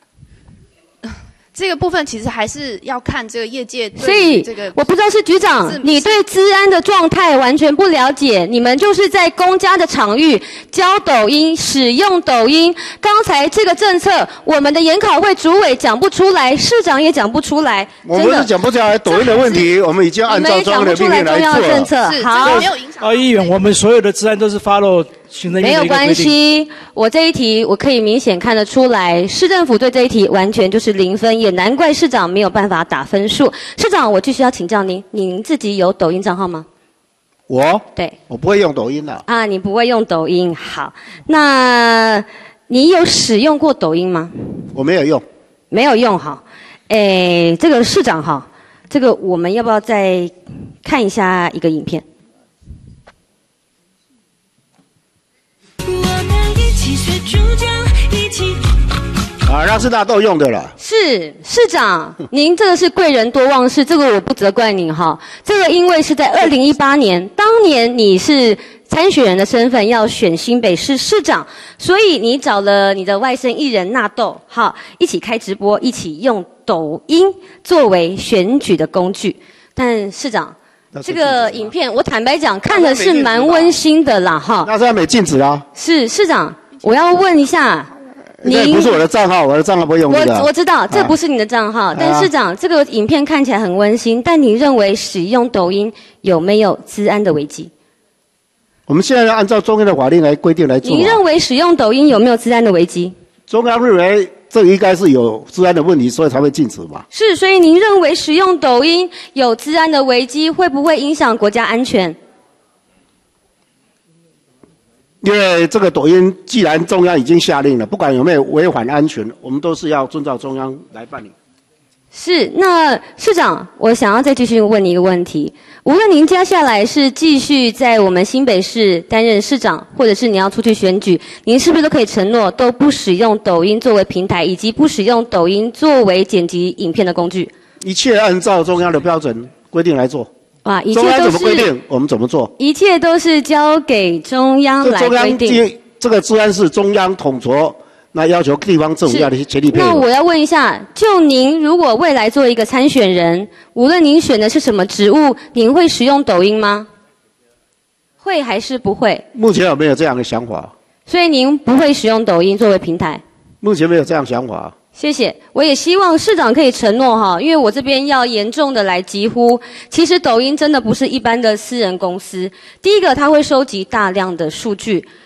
这个部分其实还是要看这个业界对所以这个， 我不知道是局长，你对治安的状态完全不了解。你们就是在公家的场域教抖音，使用抖音。刚才这个政策，我们的研考会主委讲不出来，市长也讲不出来。 我们是讲不出来抖音的问题，我们已经按照中央的命令来做政策。好， 啊，议员，我们所有的治安都是 follow。 没有关系，我这一题我可以明显看得出来，市政府对这一题完全就是零分，也难怪市长没有办法打分数。市长，我继续要请教您，您自己有抖音账号吗？ 我？ 对， 我不会用抖音的。 啊，你不会用抖音，好，那你有使用过抖音吗？ 我没有用。 没有用，好，诶，这个市长哈，这个我们要不要再看一下一个影片？ 啊，那是大豆用的了。 是市长，您这个是贵人多忘事，这个我不责怪您哈。这个因为是在二零一八年，当年你是参选人的身份要选新北市市长，所以你找了你的外甥艺人纳豆，哈，一起开直播，一起用抖音作为选举的工具。但市长，这个影片我坦白讲看的是蛮温馨的啦，哈。 那现在没禁止啊。 是市长，我要问一下。 这不是我的账号，我的账号不会用这个。 我我知道这不是你的账号，啊、但市长，这个影片看起来很温馨，但你认为使用抖音有没有治安的危机？ 我们现在要按照中央的法令来规定来做、啊。 你认为使用抖音有没有治安的危机？ 中央认为这应该是有治安的问题，所以才会禁止嘛。 是，所以您认为使用抖音有治安的危机，会不会影响国家安全？ 因为这个抖音既然中央已经下令了，不管有没有违反安全，我们都是要遵照中央来办理。 是，那市长，我想要再继续问你一个问题：无论您接下来是继续在我们新北市担任市长，或者是你要出去选举，您是不是都可以承诺都不使用抖音作为平台，以及不使用抖音作为剪辑影片的工具？ 一切按照中央的标准规定来做。 哇，一切中央都怎么规定， 是我们怎么做？ 一切都是交给中央来规定。 这, 这个治安是中央统筹，那要求地方政府要全力配合。 那我要问一下，就您如果未来做一个参选人，无论您选的是什么职务，您会使用抖音吗？会还是不会？ 目前有没有这样的想法？ 所以您不会使用抖音作为平台？ 目前没有这样想法。 谢谢，我也希望市长可以承诺哈，因为我这边要严重的来疾呼。其实抖音真的不是一般的私人公司，第一个它会收集大量的数据，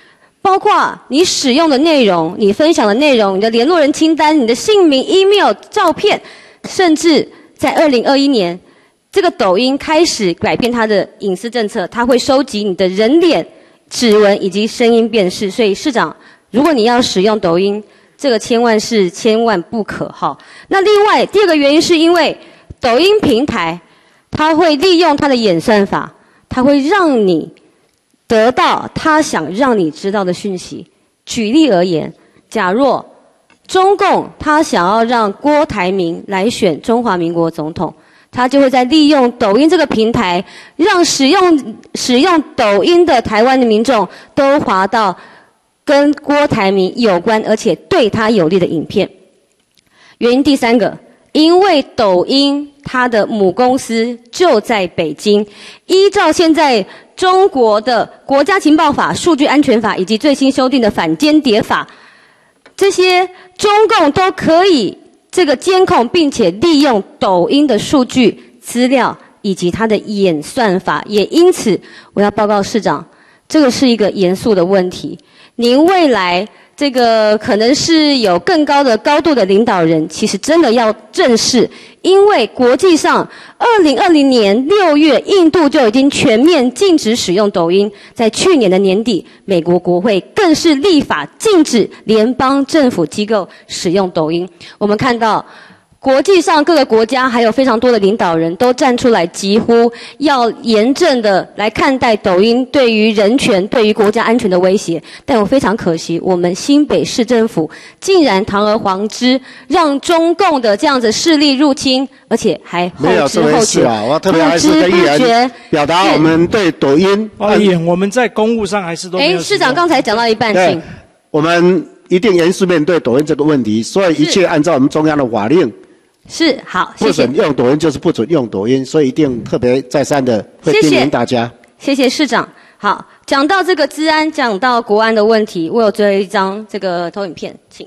包括你使用的内容、你分享的内容、你的联络人清单、你的姓名、email、照片，甚至在二零二一年，这个抖音开始改变它的隐私政策，它会收集你的人脸、指纹以及声音辨识。所以市长，如果你要使用抖音，这个千万是千万不可哈。那另外第二个原因是因为抖音平台，它会利用它的演算法，它会让你得到他想让你知道的讯息。举例而言，假若中共他想要让郭台铭来选中华民国总统，他就会在利用抖音这个平台，让使用使用抖音的台湾的民众都滑到跟郭台铭有关而且对他有利的影片。原因第三个，因为抖音它的母公司就在北京，依照现在中国的国家情报法、数据安全法以及最新修订的反间谍法，这些中共都可以这个监控，并且利用抖音的数据资料以及它的演算法。也因此，我要报告市长，这个是一个严肃的问题。您未来这个可能是有更高的高度的领导人，其实真的要正视，因为国际上二零二零年六月，印度就已经全面禁止使用抖音，在去年的年底，美国国会更是立法禁止联邦政府机构使用抖音。我们看到国际上各个国家还有非常多的领导人都站出来疾呼，要严正的来看待抖音对于人权、对于国家安全的威胁。但我非常可惜，我们新北市政府竟然堂而皇之让中共的这样子势力入侵，而且还后知后觉， 啊！我特别还是跟议员表达我们对抖音。 议员，我们在公务上还是都没有。 哎，市长刚才讲到一半，请我们一定严肃面对抖音这个问题，所以一切按照我们中央的法令。 是，好，谢谢。 不准用抖音就是不准用抖音，所以一定特别再三的会叮咛大家。 谢谢市长。好，讲到这个资安，讲到国安的问题，我有最后一张这个投影片，请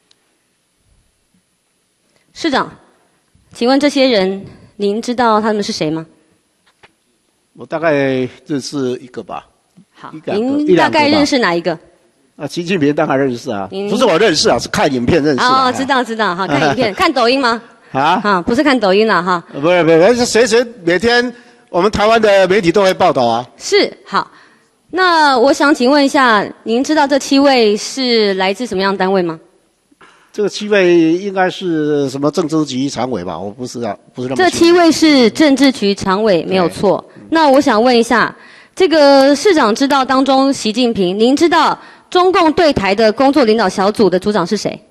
市长，请问这些人，您知道他们是谁吗？ 我大概认识一个吧。 好，您大概认识哪一个？ 啊，习近平当然认识啊，不是我认识啊，是看影片认识。 哦，知道知道，好，看影片，看抖音吗？ 啊， 啊，不是看抖音了哈。 不是不是，谁谁每天我们台湾的媒体都会报道啊。 是，好。那我想请问一下，您知道这七位是来自什么样的单位吗？ 这个七位应该是什么政治局常委吧？我不知道，不是那么。 这七位是政治局常委，没有错。那我想问一下，这个市长知道当中习近平，您知道中共对台的工作领导小组的组长是谁？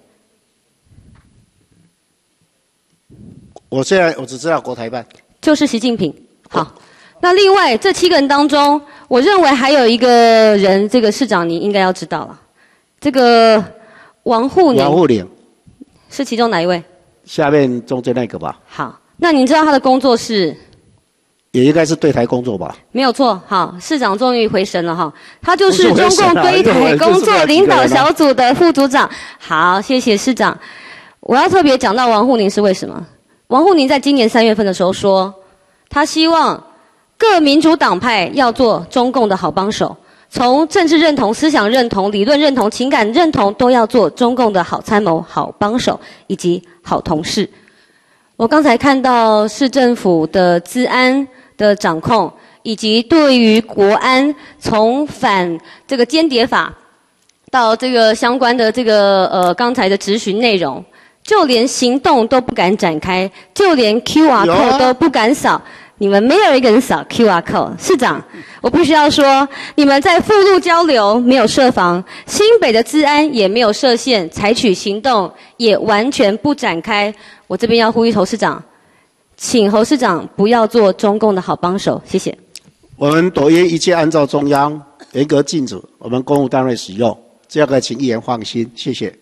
我现在我只知道国台办， 就是习近平。好，那另外这七个人当中，我认为还有一个人，这个市长你应该要知道了，这个王沪宁。 王沪宁是其中哪一位？ 下面中间那个吧。 好，那您知道他的工作是？ 也应该是对台工作吧？ 没有错。好，市长终于回神了哈，他就是中共对台工作领导小组的副组长。好，谢谢市长。我要特别讲到王沪宁是为什么？王沪宁在今年三月份的时候说，他希望各民主党派要做中共的好帮手，从政治认同、思想认同、理论认同、情感认同，都要做中共的好参谋、好帮手以及好同事。我刚才看到市政府的资安的掌控，以及对于国安，从反这个间谍法到这个相关的这个呃刚才的质询内容，就连行动都不敢展开，就连 Q R code 都不敢扫。你们没有一个人扫 Q R code， 市长，我必须要说，你们在附录交流没有设防，新北的资安也没有设限，采取行动也完全不展开。我这边要呼吁侯市长，请侯市长不要做中共的好帮手，谢谢。 我们抖音一切按照中央严格禁止我们公务单位使用，这个请议员放心，谢谢。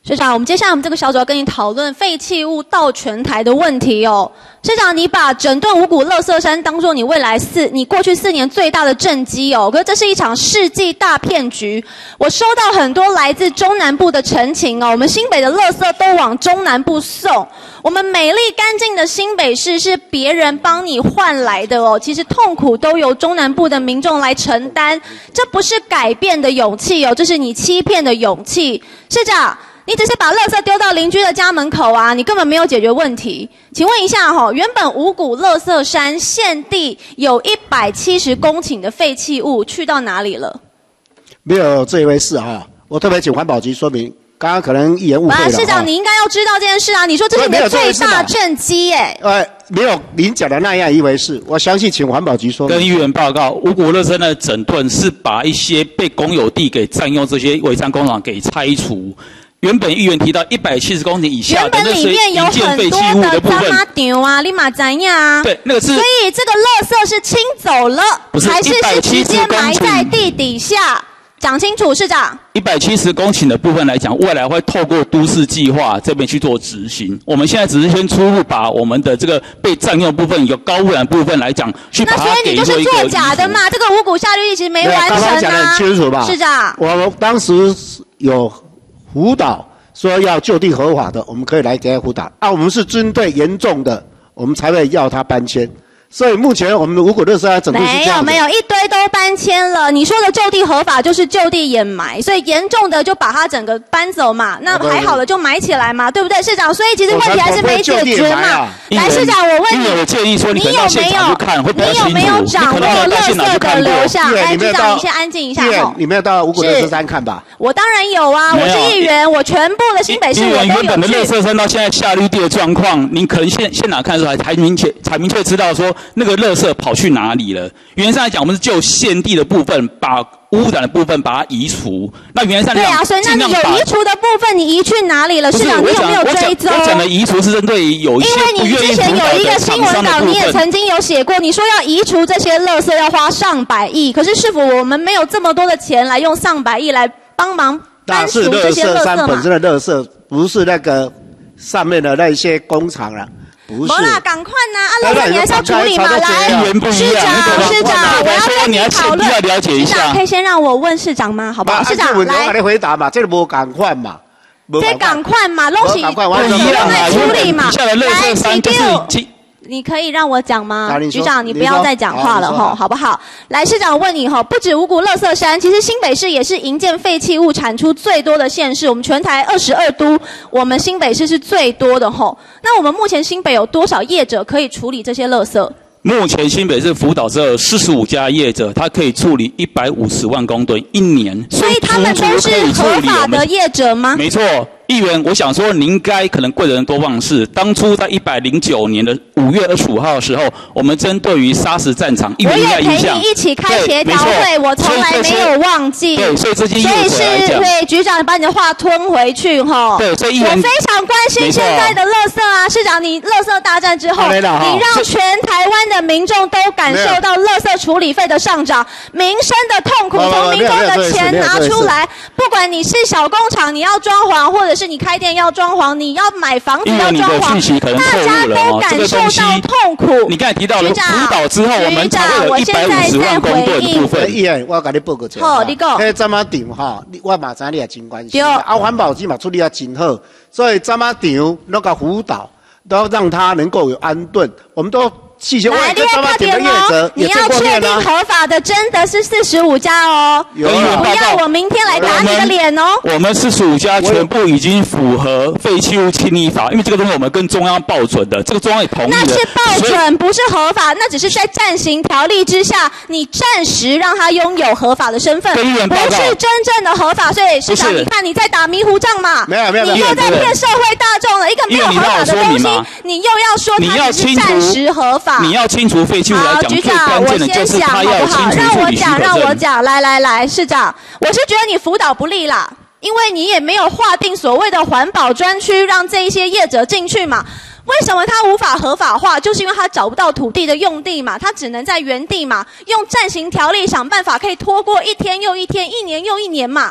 市长，我们接下来我们这个小组要跟你讨论废弃物倒全台的问题哦。市长，你把整顿五股垃圾山当作你未来四、你过去四年最大的政绩哦，可是这是一场世纪大骗局。我收到很多来自中南部的陈情哦，我们新北的垃圾都往中南部送。我们美丽干净的新北市是别人帮你换来的哦，其实痛苦都由中南部的民众来承担，这不是改变的勇气哦，这是你欺骗的勇气。市长，你只是把垃圾丢到邻居的家门口啊，你根本没有解决问题。请问一下哈、哦，原本五股垃圾山现地有一百七十公顷的废弃物，去到哪里了？ 没有这一回事哈，我特别请环保局说明。刚刚可能一言误会了。 市长，你应该要知道这件事啊！你说这是你的最大政绩耶。 呃，没有您讲的那样一回事，我相信请环保局说明。 跟议员报告，五股垃圾的整顿是把一些被公有地给占用这些违章工厂给拆除。原本议员提到一百七十公顷以下的那些营建废弃物的部分， 原本里面有很多的杂丢啊，立马怎样啊？ 对，那个是。 所以这个垃圾是清走了，还是是直接埋在地底下？讲清楚，市长。 一百七十公顷的部分来讲，未来会透过都市计划这边去做执行。我们现在只是先初步把我们的这个被占用部分、有高污染部分来讲，去把它给做一个。 那所以你就是作假的嘛？这个五股夏绿地其实没完成啊。 刚刚讲得很清楚吧， 市长。 我当时有辅导说要就地合法的，我们可以来给他辅导。啊，我们是针对严重的，我们才会要他搬迁。所以目前我们的五股垃圾山整个是这样没有没有，一堆都搬迁了。你说的就地合法就是就地掩埋，所以严重的就把它整个搬走嘛，那还好的就埋起来嘛，对不对，市长？所以其实问题还是没解决嘛。来，市长，我问你， 我建议说你有没有你有没有掌握垃圾的流向？来，局长，你先安静一下哦。 你没有到五股垃圾山看吧？ 我当然有啊，我是议员，我全部的新北市我都有去。 原本的垃圾山到现在夏绿地的状况，您可能现现哪看的时候还还明确才明确知道说那个垃圾跑去哪里了？原则上来讲，我们是就现地的部分把污染的部分把它移除。那原则上对啊，所以那你有移除的部分，你移去哪里了？市长，你有没有追踪？ 我讲的移除是针对有一些不愿意辅导的厂商的部分。因为你之前有一个新闻稿，你也曾经有写过，你说要移除这些垃圾要花上百亿，可是是否我们没有这么多的钱来用上百亿来帮忙搬除这些垃圾嘛？ 垃圾山本身的垃圾不是那个上面的那一些工厂了。不是啦，赶快呐！啊，垃圾你还是要处理嘛，来，市长，市长，我要跟你讨论。市长可以先让我问市长吗？好不好？市长来， 你回答嘛，这个不赶快嘛， 这赶快嘛，东西不一样啊， 处理嘛。 来，请给我。 你可以让我讲吗？局长，你不要再讲话了吼，好不好？来，市长问你吼，不止五股垃圾山，其实新北市也是营建废弃物产出最多的县市。我们全台二十二都，我们新北市是最多的吼。那我们目前新北有多少业者可以处理这些垃圾？ 目前新北市辅导只有四十五家业者，它可以处理一百五十万公吨一年， 所以他们都是合法的业者吗？ 没错。议员，我想说，您应该可能贵人多忘事。当初在一百零九年的五月二十五号的时候，我们针对于砂石战场， 我也陪你一起开协调会，我从来没有忘记。 对，所以这些业者所以是对局长把你的话吞回去哈。 对，所以议员， 我非常关心现在的垃圾啊，市长，你垃圾大战之后，你让全台湾的民众都感受到垃圾处理费的上涨，民生的痛苦，从民众的钱拿出来，不管你是小工厂，你要装潢，或者是。是你开店要装潢，你要买房子要装潢，大家都感受到痛苦。 你刚才提到了辅导之后，我们才会有一百五十万公吨的部分。 议员，我给你报告一下。 好，你讲。 迄怎么场哈？我马知你也真关心。啊，环保局嘛处理啊真好，所以怎么场那个辅导都让他能够有安顿，我们都。 来，你要快点哦！你要确定合法的真的是四十五家哦，不要我明天来打你的脸哦。 我们四十五家全部已经符合废弃物清理法，因为这个东西我们跟中央报准的，这个中央也同意的。 那是报准，不是合法，那只是在暂行条例之下，你暂时让他拥有合法的身份，不是真正的合法。所以市长，你看你在打迷糊仗嘛？ 没有没有， 你又在骗社会大众了。一个没有合法的东西，你又要说它只是暂时合法。 你要清除废弃物来讲，最关键的就是他要清除让我讲，让我讲，来来来，市长，我是觉得你辅导不力啦，因为你也没有划定所谓的环保专区，让这一些业者进去嘛。为什么他无法合法化？就是因为他找不到土地的用地嘛，他只能在原地嘛，用暂行条例想办法可以拖过一天又一天，一年又一年嘛。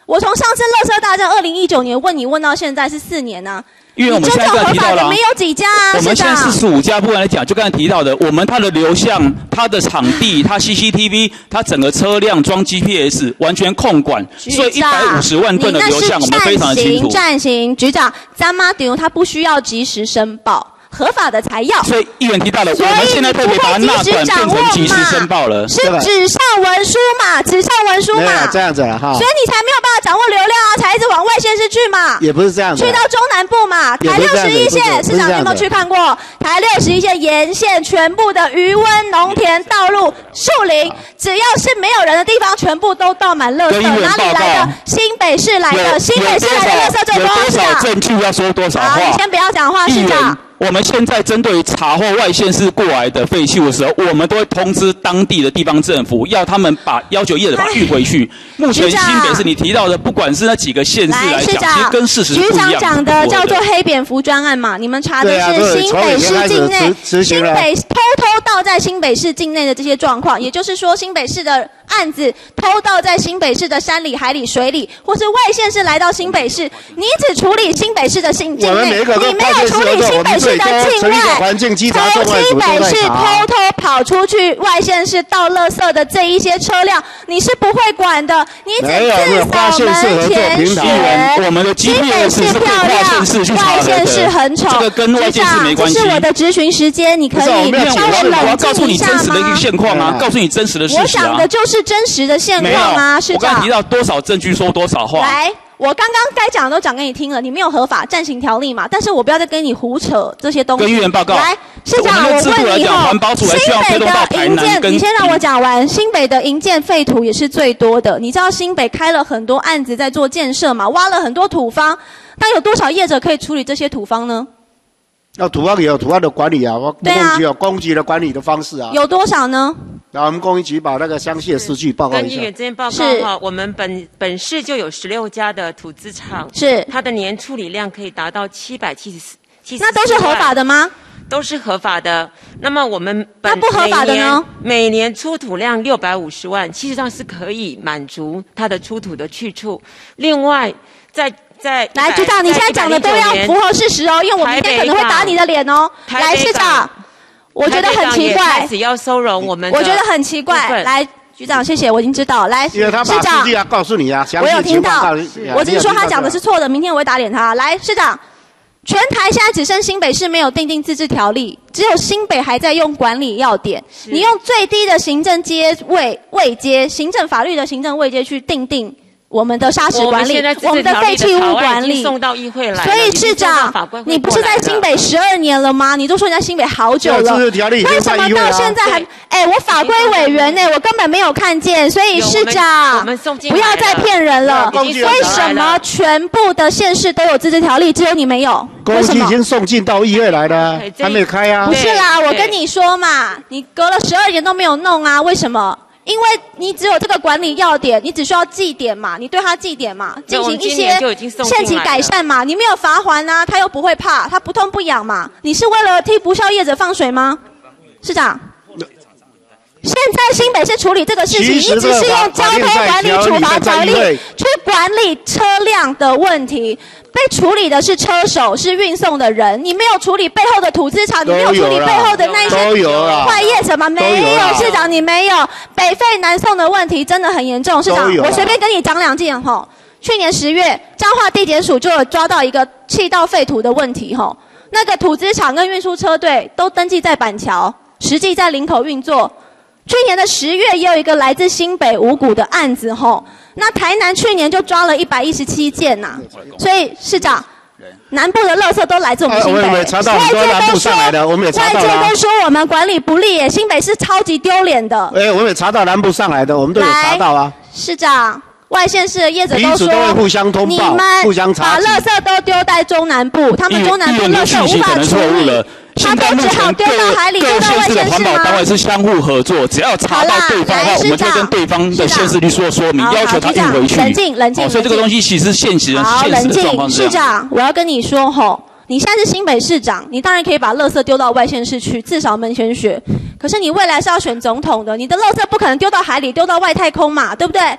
我从上次垃圾大战二零一九年问你问到现在是四年呢、啊。 因为我们现在刚才提到了、啊， 没有几家啊。 我们现在四十五家部分来讲，就刚才提到的，我们它的流向、它的场地、它 C C T V、它整个车辆装 G P S， 完全控管，所以一百五十万吨的流向，我们非常的清楚。 暂行，局长，咱妈丢他不需要及时申报。合法的才要， 所以议员提到了，我们现在特别把纳管变成及时申报了， 是纸上文书嘛，纸上文书嘛， 这样子了哈， 所以你才没有办法掌握流量啊，才一直往外县市去嘛， 也不是这样子， 去到中南部嘛，台六十一线，市长你有没有去看过？台六十一线沿线全部的渔湾、农田、道路、树林，只要是没有人的地方，全部都倒满垃圾，哪里来的？新北市来的，新北市来的垃圾最多， 有多少证据要说多少话？ 好，你先不要讲话，市长。 我们现在针对查获外县市过来的废弃物的时候，我们都会通知当地的地方政府，要他们把要求业者把它运回去。目前新北市你提到的，不管是那几个县市来讲，其实跟事实是不一样的。 局长讲的叫做黑蝙蝠专案嘛，你们查的是新北市境内，新北偷偷倒在新北市境内的这些状况，也就是说新北市的案子偷倒在新北市的山里、海里、水里，或是外县市来到新北市，你只处理新北市的境内，你没有处理新北市。的境外，从新北市偷偷跑出去外县市倒垃圾的这一些车辆，你是不会管的。你只自扫门前雪。 我们的新北市漂亮， 外县市很丑。 这个跟外县市没关系。 这是我的质询时间，你可以稍微冷静一下吗？ 我要告诉你真实的一个现况啊，告诉你真实的事实啊。 我讲的就是真实的现况啊，市长。 我刚才提到多少证据说多少话。 来。我刚刚该讲的都讲给你听了，你没有合法暂行条例嘛？但是我不要再跟你胡扯这些东西。 跟议员报告。 来，市长，我问你哦，新北的营建，你先让我讲完。新北的营建废土也是最多的，你知道新北开了很多案子在做建设嘛，挖了很多土方，但有多少业者可以处理这些土方呢？ 那土方也有土方的管理啊，公务局有公局的管理的方式啊。 有多少呢？ 那我们公益局把那个详细的数据报告一下。 跟议员这边报告哈，我们本本市就有十六家的土资厂， 是它的年处理量可以达到七百七十四，七那都是合法的吗？ 都是合法的。那么我们本那不合法的呢？ 每年出土量六百五十万，其实上是可以满足它的出土的去处。另外，在在来局长，你现在讲的都要符合事实哦，因为我明天可能会打你的脸哦。来，市长。我觉得很奇怪， 只要收容我们， 我觉得很奇怪。来，局长，谢谢，我已经知道。来，市长， 数据要告诉你啊， 我有听到，我只是说他讲的是错的，明天我会打脸他。来，市长，全台现在只剩新北市没有订定自治条例，只有新北还在用管理要点。你用最低的行政阶位位阶，行政法律的行政位阶去订定。我们的砂石管理，我们的废弃物管理， 送到议会来。 所以市长，你不是在新北十二年了吗？你都说你在新北好久了，为什么到现在还？哎，我法规委员呢，我根本没有看见。所以市长，不要再骗人了。为什么全部的县市都有自治条例，只有你没有？ 为什么？已经送进到议会来了，还没开啊？ 不是啦，我跟你说嘛，你隔了十二年都没有弄啊，为什么？因为你只有这个管理要点，你只需要记点嘛，你对他记点嘛，进行一些限期改善嘛，你没有罚锾啊，他又不会怕，他不痛不痒嘛，你是为了替不肖业者放水吗？市长，现在新北市处理这个事情，你只是用交通管理处罚条例去管理车辆的问题。被处理的是车手，是运送的人，你没有处理背后的土资厂，你没有处理背后的那些坏业者吗？没有，市长你没有。北废南送的问题真的很严重，市长，我随便跟你讲两件吼。去年十月，彰化地检署就有抓到一个弃到废土的问题吼，那个土资厂跟运输车队都登记在板桥，实际在林口运作。去年的十月也有一个来自新北五股的案子吼。那台南去年就抓了一百一十七件呐、啊，所以市长，南部的垃圾都来自我们新北。 我们查到很多南部上来的，我们也查到了。 外界都说我们管理不力耶，新北是超级丢脸的。 哎，我们也查到南部上来的，我们都有查到啊。 市长，外县市的业者都说， 都会互相通报， 你们把垃圾都丢在中南部，他们中南部垃圾无法处理。 现在目前各各县市的环保单位是相互合作，只要查到对方的话，我们就跟对方的县市去做说明，要求他运回去。 冷静，冷静。 所以这个东西其实现实的现实的状况是这样。 市长，我要跟你说吼，你现在是新北市长，你当然可以把垃圾丢到外县市去，至少门前雪。可是你未来是要选总统的，你的垃圾不可能丢到海里，丢到外太空嘛，对不对？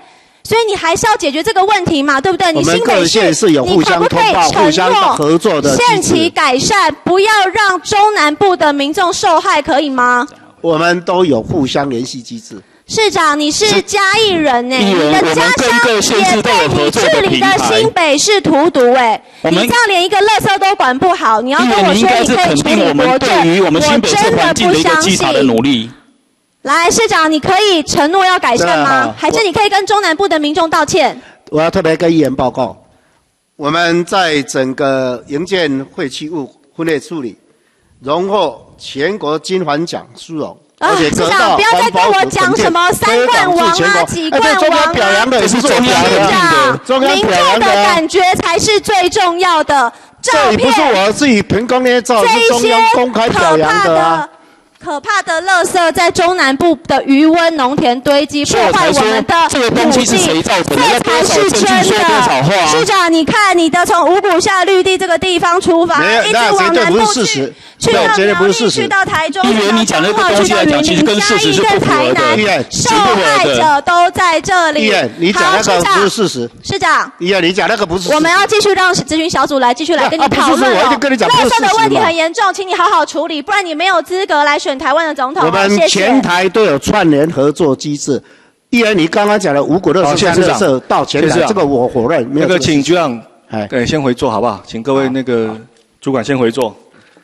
所以你还是要解决这个问题嘛，对不对？你新北市我们各县市有互相通报、互相合作的机制， 限期改善，不要让中南部的民众受害，可以吗？ 我们都有互相联系机制。 市长，你是嘉义人呢、欸，你的家乡也被你治理的新北市荼毒哎、欸，你这样连一个垃圾都管不好，你要跟我说你可以处理国政，我真的不相信。来，市长，你可以承诺要改善吗？还是你可以跟中南部的民众道歉？ 我要特别跟议员报告，我们在整个营建废弃物分类处理，荣获全国金环奖殊荣。而且得到不要再跟我讲什么三冠王啊、几冠王啊， 表扬的也是中央的，民众的感觉才是最重要的。照片， 这不是我自己凭空捏造，是中央公开表扬的啊。 可怕的垃圾在中南部的渔温农田堆积，破坏我们的这个东西是谁造成的？ 这才是真的。市长，你看你的从五股下绿地这个地方出发，一直往南部去，去到苗栗，去到台中， 议员你讲那个东西来讲，其实跟事实是不符合的。 受害者都在这里。 议员，你讲那个不是事实。 市长， 议员，你讲那个不是事实。 我们要继续让咨询小组来继续来跟你讨论哦。垃圾的问题很严重，请你好好处理，不然你没有资格来选台湾的总统。 我们全台都有串联合作机制。议员，你刚刚讲的五股垃圾垃圾到前台，这个我否认。 那个请局长，哎，先回座好不好？请各位那个主管先回座。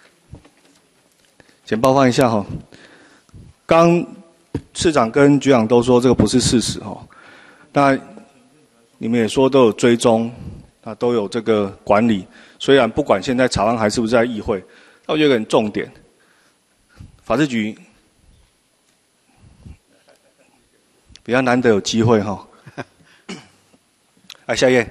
简报放一下哈。刚市长跟局长都说这个不是事实哈，那你们也说都有追踪，啊都有这个管理。虽然不管现在草案还是不是在议会，那我觉得很重点。法制局比较难得有机会哈。来下一页，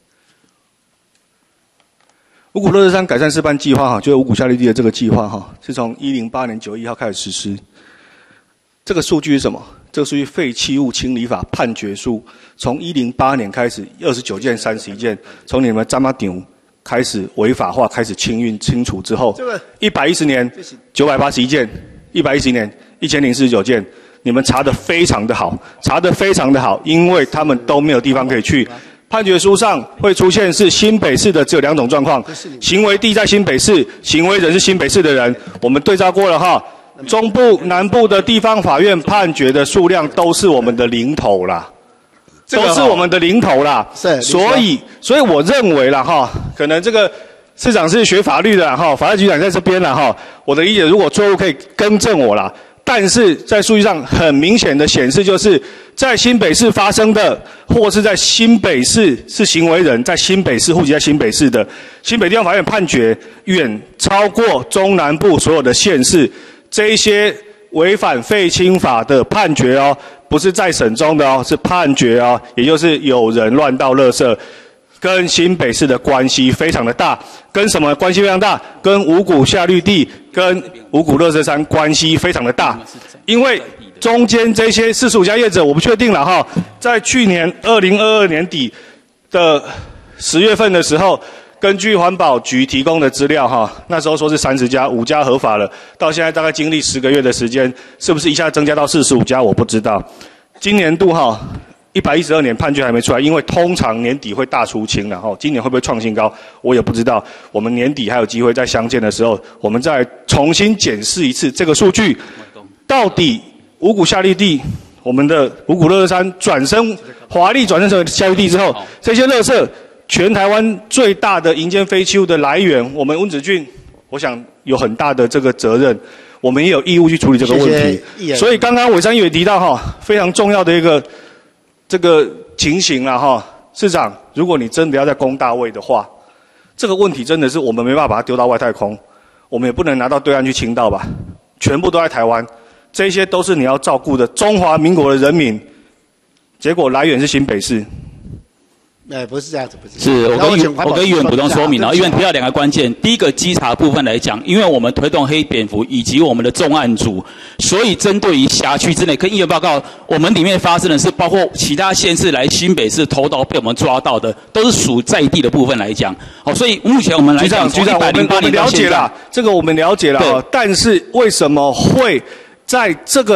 五股垃圾山改善示范计划哈，就是五股下绿地的这个计划哈，是从一零八年九月一号开始实施。这个数据是什么？这个数据废弃物清理法判决书，从一零八年开始，二十九件、三十一件，从你们占马场开始违法化，开始清运清除之后，一百一十年九百八十一件，一百一十年一千零四十九件，你们查得非常的好，查得非常的好，因为他们都没有地方可以去。判决书上会出现是新北市的只有两种状况，行为地在新北市，行为人是新北市的人，我们对照过了哈。中部、南部的地方法院判决的数量都是我们的零头啦。都是我们的零头啦， 是， 所以，所以我认为啦哈，可能这个市长是学法律的哈，法律局长在这边啦哈，我的理解如果错误可以更正我啦。但是在数据上很明显的显示，就是在新北市发生的，或是在新北市是行为人，在新北市户籍在新北市的，新北地方法院判决远超过中南部所有的县市，这一些违反废清法的判决哦。不是在审中的哦，是判决哦，也就是有人乱倒垃圾，跟新北市的关系非常的大，跟什么关系非常大？跟五股下绿地、跟五股垃圾山关系非常的大，因为中间这些四十五家业者，我不确定了哈，在去年二零二二年底的十月份的时候。根据环保局提供的资料，哈，那时候说是三十家，五家合法了，到现在大概经历十个月的时间，是不是一下增加到四十五家？我不知道。今年度哈，一百一十二年判决还没出来，因为通常年底会大出清了哈，今年会不会创新高，我也不知道。我们年底还有机会在相见的时候，我们再重新检视一次这个数据，到底五股下绿地，我们的五股垃圾山转身华丽转身成下绿地之后，这些垃圾。全台湾最大的营建废弃物的来源，我们温子俊，我想有很大的这个责任，我们也有义务去处理这个问题。谢谢。所以刚刚伟山议员提到哈，非常重要的一个这个情形啦哈，市长，如果你真的要在攻大位的话，这个问题真的是我们没办法把它丢到外太空，我们也不能拿到对岸去倾倒吧，全部都在台湾，这些都是你要照顾的中华民国的人民，结果来源是新北市。 哎，不是这样子，不是。 是我跟我跟议员补充说明，然后议员提到两个关键，第一个稽查部分来讲，因为我们推动黑蝙蝠以及我们的重案组，所以针对于辖区之内，跟议员报告，我们里面发生的是包括其他县市来新北市偷盗被我们抓到的，都是属在地的部分来讲。好，所以目前我们来讲， 局长，我们我们了解了，这个我们了解了，但是为什么会在这个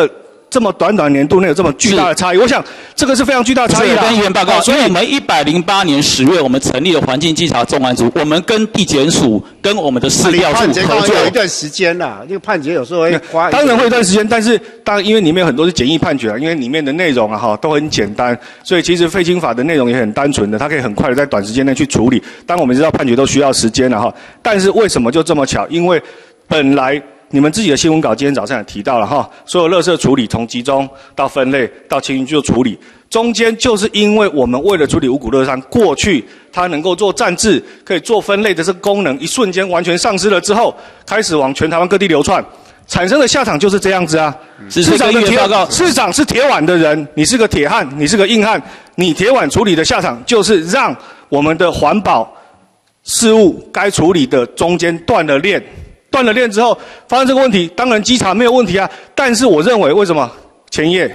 这么短短年度内有这么巨大的差异，我想这个是非常巨大的差异的。 跟议员报告，所以我们一百零八年十月，我们成立了环境稽查重案组，我们跟地检署、跟我们的市调处合作。 有一段时间啦，这个判决有时候会花。 当然会有一段时间，但是当然因为里面有很多是简易判决啊，因为里面的内容啊哈都很简单，所以其实废清法的内容也很单纯的，它可以很快的在短时间内去处理。当然我们知道判决都需要时间了哈，但是为什么就这么巧？因为本来你们自己的新闻稿今天早上也提到了哈，所有垃圾处理从集中到分类到清运就处理，中间就是因为我们为了处理五股垃圾山，过去它能够做暂置、可以做分类的这个功能，一瞬间完全丧失了之后，开始往全台湾各地流窜，产生的下场就是这样子啊。市长的铁市长是铁腕的人，你是个铁汉，你是个硬汉，你铁腕处理的下场就是让我们的环保事务该处理的中间断了链。断了链之后，发生这个问题，当然稽查没有问题啊。但是我认为，为什么前夜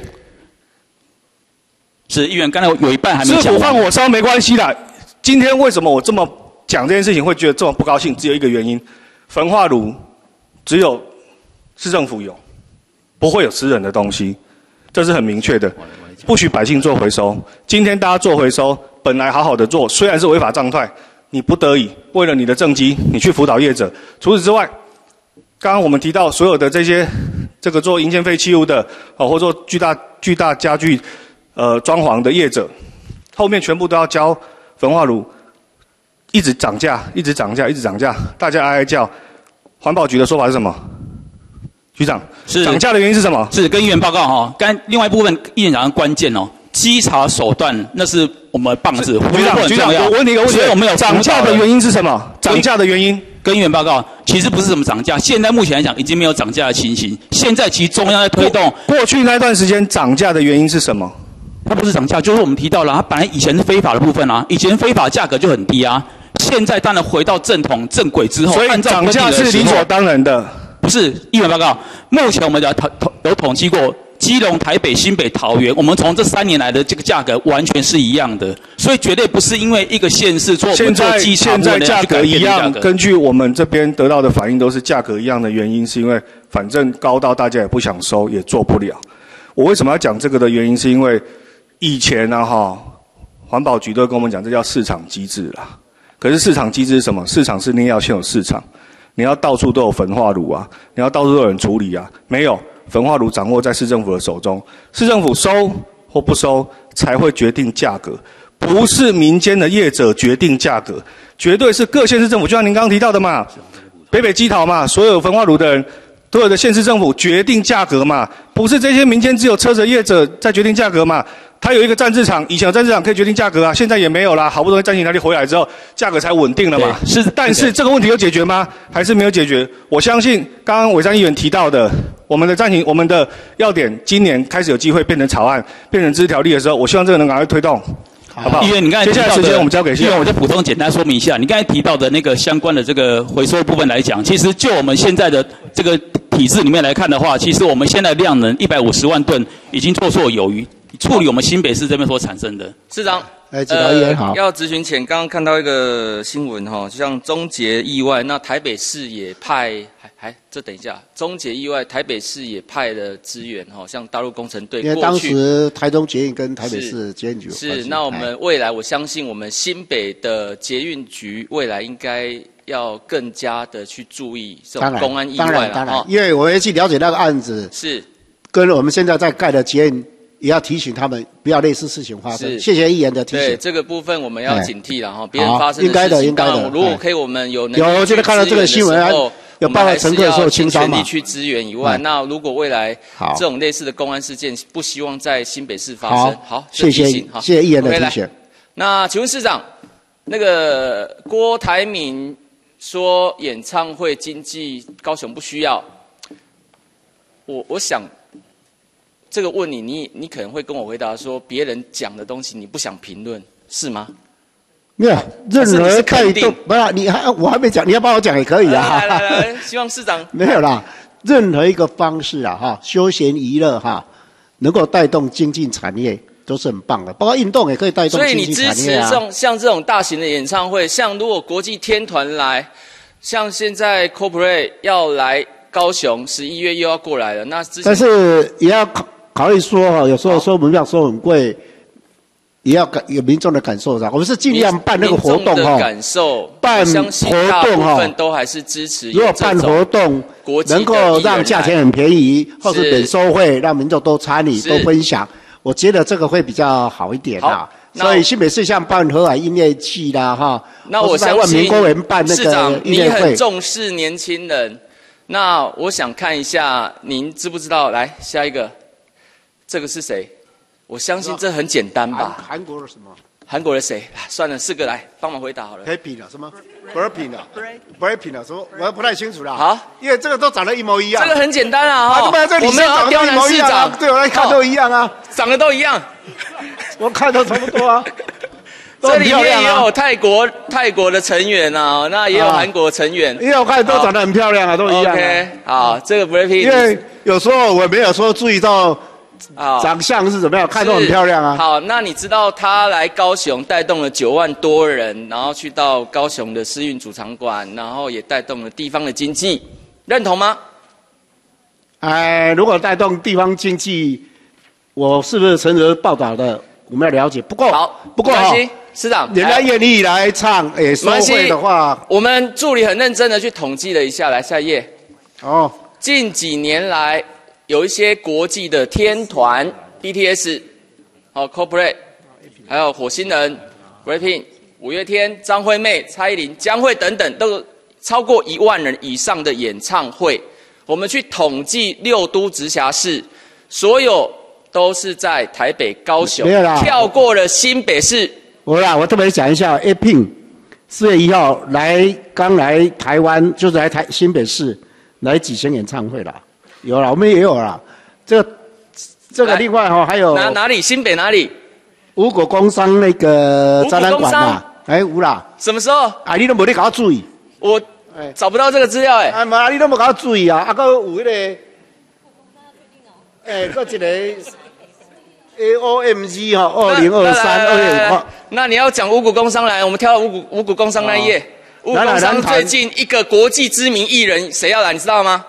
是议员刚才有一半还没讲完。 是火放火烧没关系的。今天为什么我这么讲这件事情会觉得这么不高兴？只有一个原因，焚化炉只有市政府有，不会有私人的东西，这是很明确的。不许百姓做回收。今天大家做回收，本来好好的做，虽然是违法状态，你不得已为了你的政绩，你去辅导业者。除此之外，刚刚我们提到所有的这些这个做营建废弃物的，哦，或做巨大巨大家具呃装潢的业者，后面全部都要交焚化炉，一直涨价，一直涨价，一直涨价，大家哀哀叫。环保局的说法是什么？局长， 是涨价的原因是什么？ 是跟议员报告哈。刚另外一部分议员讲的关键哦，稽查手段那是我们棒子， 局长，局长，我问你一个问题， 所以我们有涨价的原因是什么？涨价的原因。 跟议员报告，其实不是什么涨价，现在目前来讲已经没有涨价的情形。现在其实中央在推动。 过去那段时间涨价的原因是什么？ 它不是涨价，就是我们提到了，它本来以前是非法的部分啊，以前非法价格就很低啊。现在当然回到正统正轨之后， 所以涨价是理所当然的。 不是，议员报告，目前我们有统有统计过。基隆、台北、新北、桃园，我们从这三年来的这个价格完全是一样的，所以绝对不是因为一个县市做现在稽查现在价格一样，根据我们这边得到的反应都是价格一样的原因，是因为反正高到大家也不想收，也做不了。我为什么要讲这个的原因，是因为以前呢、啊、哈，环保局都跟我们讲这叫市场机制啦。可是市场机制是什么？市场是你要先有市场，你要到处都有焚化炉啊，你要到处都有人处理啊，没有。焚化炉掌握在市政府的手中，市政府收或不收才会决定价格，不是民间的业者决定价格，绝对是各县市政府，就像您刚刚提到的嘛，北北基桃嘛，所有焚化炉的人，所有的县市政府决定价格嘛，不是这些民间只有车子业者在决定价格嘛。它有一个暂置场，以前有暂置场可以决定价格啊，现在也没有啦。好不容易暂停哪里回来之后，价格才稳定了嘛。是，但是这个问题有解决吗？还是没有解决？我相信刚刚伟山议员提到的，我们的暂停，我们的要点，今年开始有机会变成草案，变成自治条例的时候，我希望这个能赶快推动。好不好？ 议员，你刚才提到的， 接下来时间我们交给议员，我再补充简单说明一下，你刚才提到的那个相关的这个回收部分来讲，其实就我们现在的这个体制里面来看的话，其实我们现在量能一百五十万吨已经绰绰有余。处理我们新北市这边所产生的。 市长， 哎，指导议员好。 要质询前，刚刚看到一个新闻哈，就像终结意外，那台北市也派，还还这等一下，终结意外，台北市也派了支援哈，像大陆工程队。 因为当时台中捷运跟台北市捷运局有关系。 是，那我们未来我相信我们新北的捷运局未来应该要更加的去注意这种公安意外了。 当然，当然，因为我要去了解那个案子， 是跟我们现在在盖的捷运。也要提醒他们不要类似事情发生。谢谢议员的提醒。 对这个部分我们要警惕了哈，别人发生的应该的，应该的。 如果可以，我们有能力有，我觉得看到这个新闻，有报告乘客受轻伤嘛， 全力去支援以外，那如果未来这种类似的公安事件，不希望在新北市发生。好， 谢谢，谢谢议员的提醒。 那请问市长，那个郭台铭说演唱会经济高雄不需要，我我想。这个问你，你你可能会跟我回答说，别人讲的东西你不想评论，是吗？ 没有，任何态度不是你还我还没讲，你要帮我讲也可以啊。 来来来，希望市长没有啦，任何一个方式啊，哈，休闲娱乐哈，能够带动经济产业都是很棒的，包括运动也可以带动经济产业啊。 所以你支持这种像这种大型的演唱会，像如果国际天团来，像现在 Coldplay 要来高雄，十一月又要过来了，那之前但是也要考虑说哈，有时候收门票收很贵，也要感有民众的感受上，我们是尽量办那个活动哈。 感受， 办活动哈， 部分都还是支持。 如果办活动能够让价钱很便宜，或是免收费，让民众都参与、都分享，我觉得这个会比较好一点啦。所以新北市像办河海音乐季啦哈， 那我相信民公园办那市长个音乐会， 你很重视年轻人。那我想看一下，您知不知道？来下一个，这个是谁？我相信这很简单吧？ 韩国的什么？ 韩国的谁？算了，四个来帮忙回答好了。 Happy 了什么 ？Burping 了 ，Burping 了什么？我不太清楚啦。 好， 因为这个都长得一模一样。 这个很简单啊，哈、 哦。我们要刁难市长， 对我来看都一样啊， 长得都一样。 我看都差不多啊。 这里面也有泰国泰国的成员啊，那也有韩国成员。 因为我看都长得很漂亮啊，都一样。 OK， 好，这个 Burping。 因为有时候我没有说注意到。啊，长相是怎么样？看都很漂亮啊。 好，那你知道他来高雄带动了九万多人，然后去到高雄的世运主场馆，然后也带动了地方的经济，认同吗？ 哎，如果带动地方经济，我是不是诚实报道的？我们要了解。不过好， 不过哈，市长， 人家愿意来唱，诶，收费的话， 我们助理很认真的去统计了一下，来下一页。 哦， 近几年来。有一些国际的天团 B T S， 好 Corporate， 还有火星人 Blackpink、五月天、张惠妹、蔡依林、江蕙等等，都有超过一万人以上的演唱会。我们去统计六都直辖市，所有都是在台北、高雄，跳过了新北市。 我啦，我特别讲一下 A P I N 四月一号来，刚来台湾，就是来台新北市来举行演唱会啦。有啦，我们也有啦。这个这个另外哈、哦、还有哪哪里？新北哪里？ 五股工商那个展览馆啦。哎，有啦。 什么时候？ 啊，你都没得搞注意。 我找不到这个资料哎。 啊妈，你都没搞注意啊！啊，个有那个，哎，个一个 A O M G 哈，二零二三二月五号。 那你要讲五股工商来，我们跳到五股五股工商那一页。五股工商最近一个国际知名艺人谁要来？你知道吗？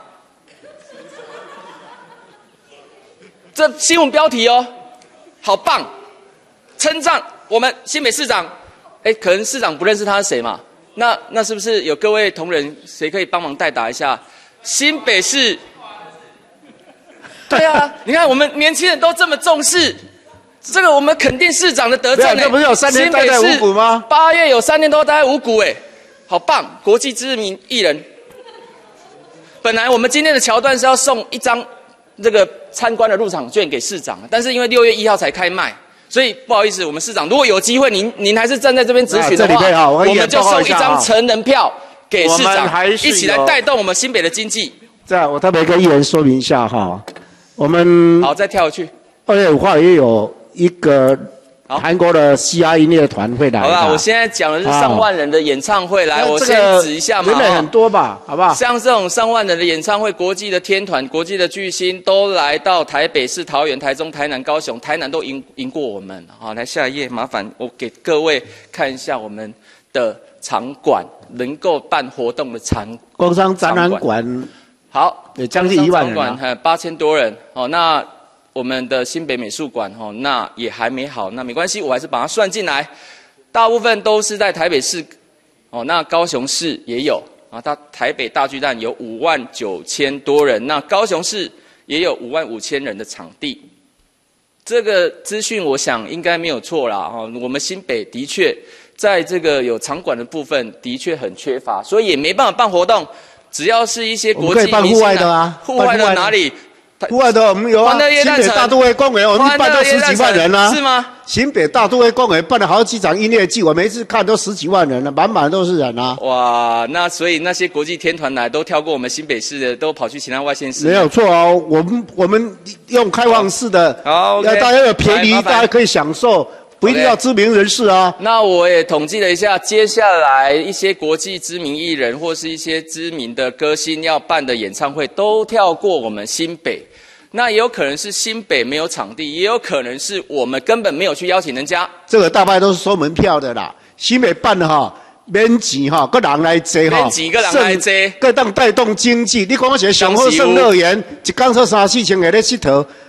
这新闻标题哦，好棒，称赞我们新北市长。哎，可能市长不认识他是谁嘛？那那是不是有各位同仁，谁可以帮忙代打一下？新北市，对啊，你看我们年轻人都这么重视，这个我们肯定市长的德政哎。 这不是有三天待在五股吗？ 八月有三天都待在五股哎，好棒，国际知名艺人。本来我们今天的桥段是要送一张。这个参观的入场券给市长，但是因为六月一号才开卖，所以不好意思，我们市长如果有机会，您您还是站在这边质询的话， 啊、我, 我们就送一张成人票给市长，一起来带动我们新北的经济。 这样，我特别跟议员说明一下哈，我们好再跳回去。 二月五号也有一个韩国的 C R 音乐团会来。 好吧，我现在讲的是上万人的演唱会，来，我先指一下嘛。 人很多吧，好不好？ 像这种上万人的演唱会，国际的天团、国际的巨星都来到台北市、桃园、台中、台南、高雄，台南都赢赢过我们。好，来下一页，麻烦我给各位看一下我们的场馆，能够办活动的场。 工商展览馆。 好， 也将近一万人、啊， 还有八千多人。哦，那。我们的新北美术馆，哦，那也还没好，那没关系，我还是把它算进来。大部分都是在台北市，哦，那高雄市也有啊。它台北大巨蛋有五万九千多人，那高雄市也有五万五千人的场地。这个资讯我想应该没有错啦，哦，我们新北的确在这个有场馆的部分的确很缺乏，所以也没办法办活动。只要是一些国际明星， 办户外的啊， 户外的哪里？ 户外的我们有啊，新北大都会公园，我们办到十几万人啊， 是吗？ 新北大都会公园办了好几场音乐季，我每一次看都十几万人了，满满都是人啊。 哇，那所以那些国际天团来都跳过我们新北市的，都跑去其他外县市。 没有错哦，我们我们用开放式的， 好， 要大家有便宜，大家可以享受。不一定要知名人士啊。 Okay. 那我也统计了一下，接下来一些国际知名艺人或是一些知名的歌星要办的演唱会，都跳过我们新北。那也有可能是新北没有场地，也有可能是我们根本没有去邀请人家。 这个大概都是收门票的啦。新北办的哈，免钱哈，个人来坐哈， 免钱个人来坐， 个当带动经济。你讲我一个上好胜乐园，一工才三四千个咧佚佗。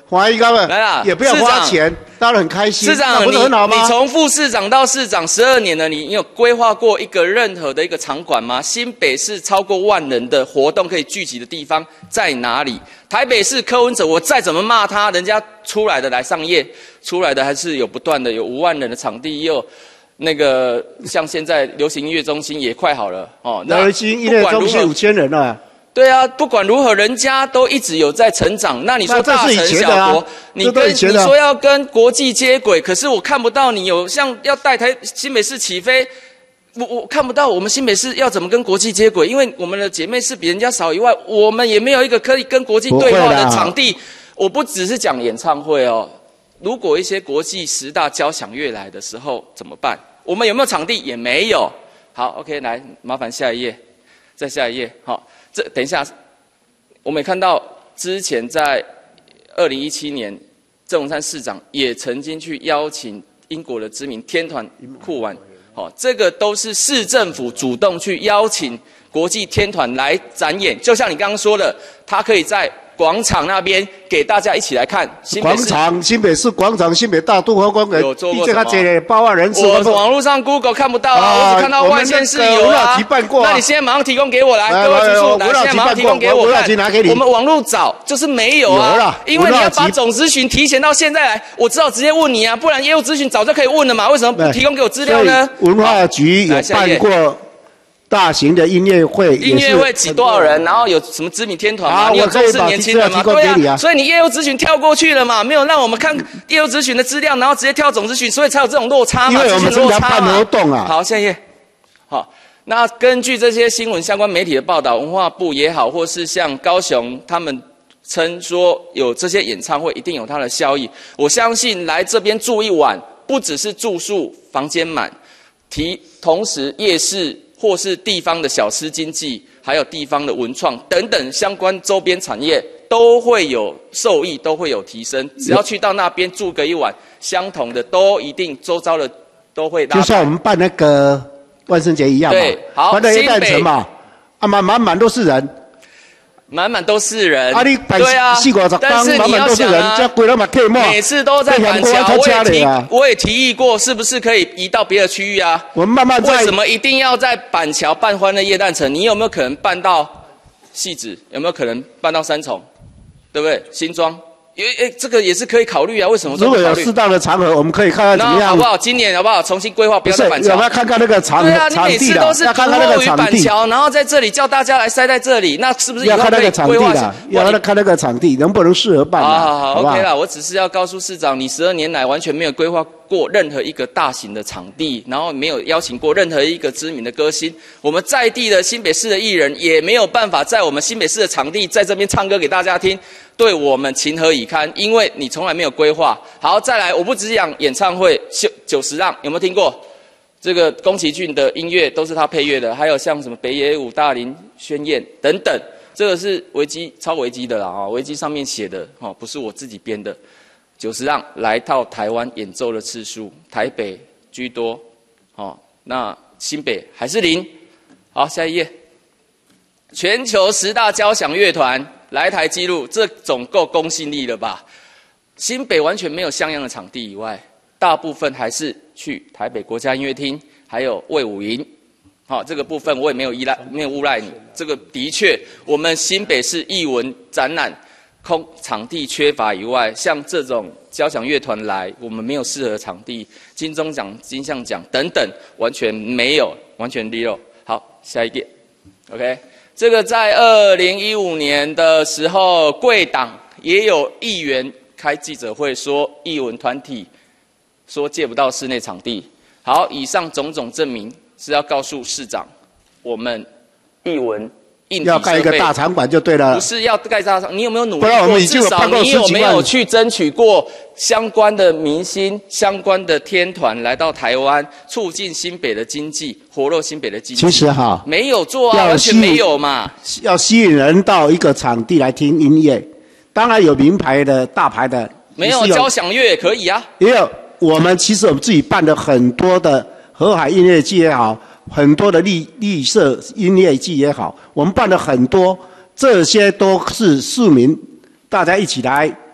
华裔他们来啦， 也不要花钱，当然很开心， 市长， 那不是很好吗？ 你你从副市长到市长十二年了，你你有规划过一个任何的一个场馆吗？新北市超过万人的活动可以聚集的地方在哪里？台北市柯文哲，我再怎么骂他，人家出来的来上夜，出来的还是有不断的有五万人的场地，也有那个像现在流行音乐中心也快好了哦， 流行音乐中心五千人了。对啊，不管如何，人家都一直有在成长。那你说大城小国， 啊、 你跟你说要跟国际接轨，可是我看不到你有像要带台新北市起飞，我我看不到我们新北市要怎么跟国际接轨，因为我们的姐妹市比人家少以外，我们也没有一个可以跟国际对话的场地。我不只是讲演唱会哦，如果一些国际十大交响乐来的时候怎么办？我们有没有场地？也没有。好 ，OK， 来，麻烦下一页，再下一页，好。这等一下，我们也看到之前在二零一七年，郑文灿市长也曾经去邀请英国的知名天团酷玩，哦，这个都是市政府主动去邀请国际天团来展演，就像你刚刚说的，他可以在广场那边给大家一起来看。 广场，新北市广场，新北大都会公园有做过什么？八万人次。 我网络上 Google 看不到啊，啊我只看到外县市有啊。 提办过、啊。 那你现在马上提供给我来，各位局处，来，现在马上提供给我看。我们网络找就是没有啊，有因为你要把总咨询提前到现在来，我只好直接问你啊，不然业务咨询早就可以问了嘛，为什么不提供给我资料呢？ 文化局有办过。大型的音乐会， 音乐会挤多少人？然后有什么知名天团吗？啊、你有重视年轻人吗？对啊，所以你业务咨询跳过去了嘛？没有让我们看业务咨询的资料，然后直接跳总咨询，所以才有这种落差嘛？ 因为我们正在办活动啊。 好，下一页。好，那根据这些新闻相关媒体的报道，文化部也好，或是像高雄他们称说有这些演唱会一定有它的效益。我相信来这边住一晚，不只是住宿房间满，提同时夜市。或是地方的小吃经济，还有地方的文创等等相关周边产业，都会有受益，都会有提升。只要去到那边住个一晚，相同的都一定周遭的都会拉。 就像我们办那个万圣节一样嘛， 对，好， 办那一诞城嘛，啊满满满都是人。 满满都是人， 啊、你对啊，但是你要想啊，每次都在板桥，我也提，我也提议过，是不是可以移到别的区域啊？ 我们慢慢为什么一定要在板桥办欢乐耶诞城？你有没有可能办到汐止？有没有可能办到三重？对不对？新庄？诶诶，这个也是可以考虑啊。为什么？ 如果有适当的场合，我们可以看看怎么样， 好不好？今年好不好？重新规划，不要在板桥。 我们要看看那个场对啊，你每次都是突破于板桥，然后在这里叫大家来塞在这里，那是不是以后可以规划？ 要看那个场地能不能适合办。 好好好 ，OK 啦。我只是要告诉市长，你十二年来完全没有规划过任何一个大型的场地，然后没有邀请过任何一个知名的歌星。我们在地的新北市的艺人也没有办法在我们新北市的场地在这边唱歌给大家听。对我们情何以堪？因为你从来没有规划。好，再来，我不只讲演唱会，九十让有没有听过？这个宫崎骏的音乐都是他配乐的，还有像什么北野武、大林宣彦等等，这个是维基超维基的啦啊，维基上面写的哦，不是我自己编的。九十让来到台湾演奏的次数，台北居多，哦，那新北还是零。好，下一页，全球十大交响乐团。来台记录，这总够公信力了吧？新北完全没有像样的场地以外，大部分还是去台北国家音乐厅，还有卫武营。好、哦，这个部分我也没有依赖，没有诬赖你。这个的确，我们新北市艺文展览空场地缺乏以外，像这种交响乐团来，我们没有适合的场地，金钟奖、金像奖等等，完全没有，完全利落。好，下一页 ，OK。这个在二零一五年的时候，贵党也有议员开记者会说，艺文团体说借不到室内场地。好，以上种种证明是要告诉市长，我们艺文硬体要盖一个大场馆就对了。 不是要盖大场，你有没有努力过？不然我们已经至少你有没有去争取过相关的明星、相关的天团来到台湾，促进新北的经济，活络新北的经济？ 其实哈， 没有做啊，完全没有嘛。 要吸引人到一个场地来听音乐，当然有名牌的大牌的， 没有交响乐也可以啊。 也有我们其实我们自己办的很多的河海音乐季也好，很多的绿绿色音乐季也好，我们办了很多，这些都是市民大家一起来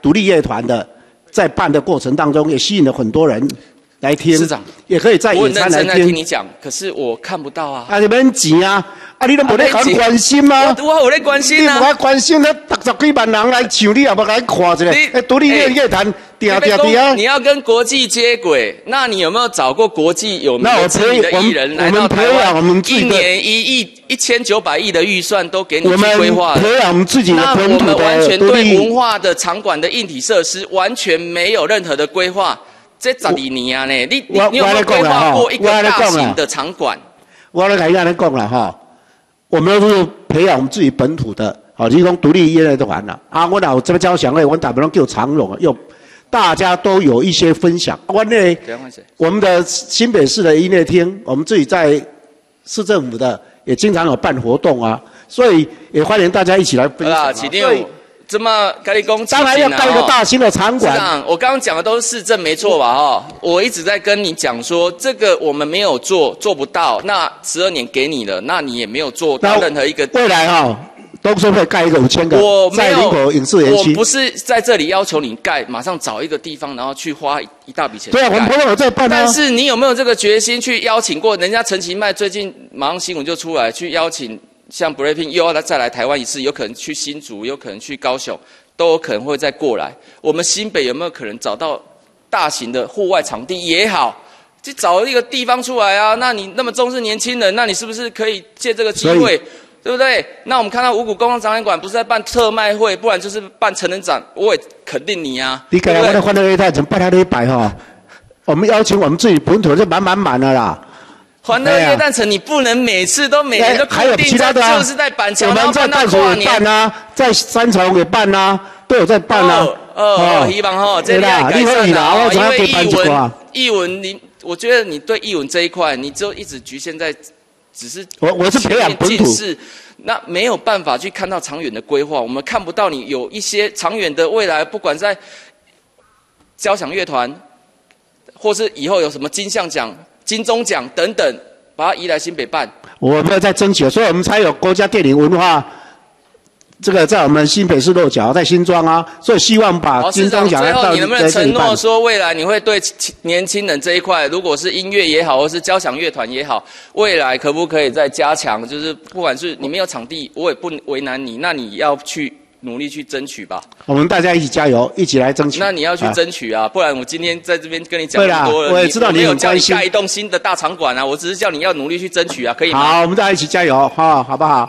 独立乐团的，在办的过程当中也吸引了很多人来听。 市长， 也可以在野餐来听。 我很认真在听你讲，可是我看不到啊。 啊，你们钱啊，啊，你都没在关心吗？ 我我有在关心啊。 你无关心，那六十几万人来唱，你也不来看一下。哎，独立乐乐坛，定定定啊！ 你要跟国际接轨，那你有没有找过国际有名的知名的艺人来到台湾？一年一亿、一千九百亿的预算都给你去规划。 培养我们自己的本土的独立。 那我们完全对文化的场馆的硬体设施完全没有任何的规划。这十二年啊呢，你你你有没有规划过一个大型的场馆？ 我来跟你讲了哈，我们都是培养我们自己本土的，好，你讲独立乐团了啊，我老这个交响乐，我大部分叫长荣，又大家都有一些分享。我呢，我们的新北市的音乐厅，我们自己在市政府的也经常有办活动啊，所以也欢迎大家一起来分享。 所以。这么跟你讲， 当然要盖一个大型的场馆。 市长，我刚刚讲的都是市政，没错吧？哈，我一直在跟你讲说，这个我们没有做，做不到。那十二年给你了，那你也没有做到任何一个。 未来哈，都是会盖一个五千个在林口影视园区。 我不是在这里要求你盖，马上找一个地方，然后去花一大笔钱。 对啊，我们朋友在办啊。 但是你有没有这个决心去邀请过人家陈其迈？最近马上新闻就出来，去邀请。像 Breaking 又要再来台湾一次，有可能去新竹，有可能去高雄，都有可能会再过来。我们新北有没有可能找到大型的户外场地也好，就找一个地方出来啊？那你那么重视年轻人，那你是不是可以借这个机会，对不对？那我们看到五股公共展览馆不是在办特卖会，不然就是办成人展，我也肯定你啊。 你刚才我的欢乐乐坛怎么办他的一百哈？我们邀请我们自己本土就满满满的啦。 欢乐耶诞城，你不能每次都每年都固定在，就是在板桥，然后办到跨年。 办啊，在三重也办啊，都有在办啊。 哦哦，希望哈，这里要改善啊，因为艺文，艺文，你，我觉得你对艺文这一块，你就一直局限在，只是我我是培养本土， 那没有办法去看到长远的规划，我们看不到你有一些长远的未来，不管在交响乐团，或是以后有什么金像奖。金钟奖等等，把它移来新北办。 我们在争取，所以我们才有国家电影文化，这个在我们新北市落脚，在新庄啊，所以希望把金钟奖最后你能不能承诺说，未来你会对年轻人这一块，如果是音乐也好，或是交响乐团也好，未来可不可以再加强？就是不管是你没有场地，我也不为难你，那你要去。努力去争取吧， 我们大家一起加油，一起来争取。 那你要去争取啊，啊不然我今天在这边跟你讲那么多了， 我也知道你很关心。 没有叫你盖一栋新的大场馆啊，我只是叫你要努力去争取啊，可以吗？ 好，我们大家一起加油，哈，好不好？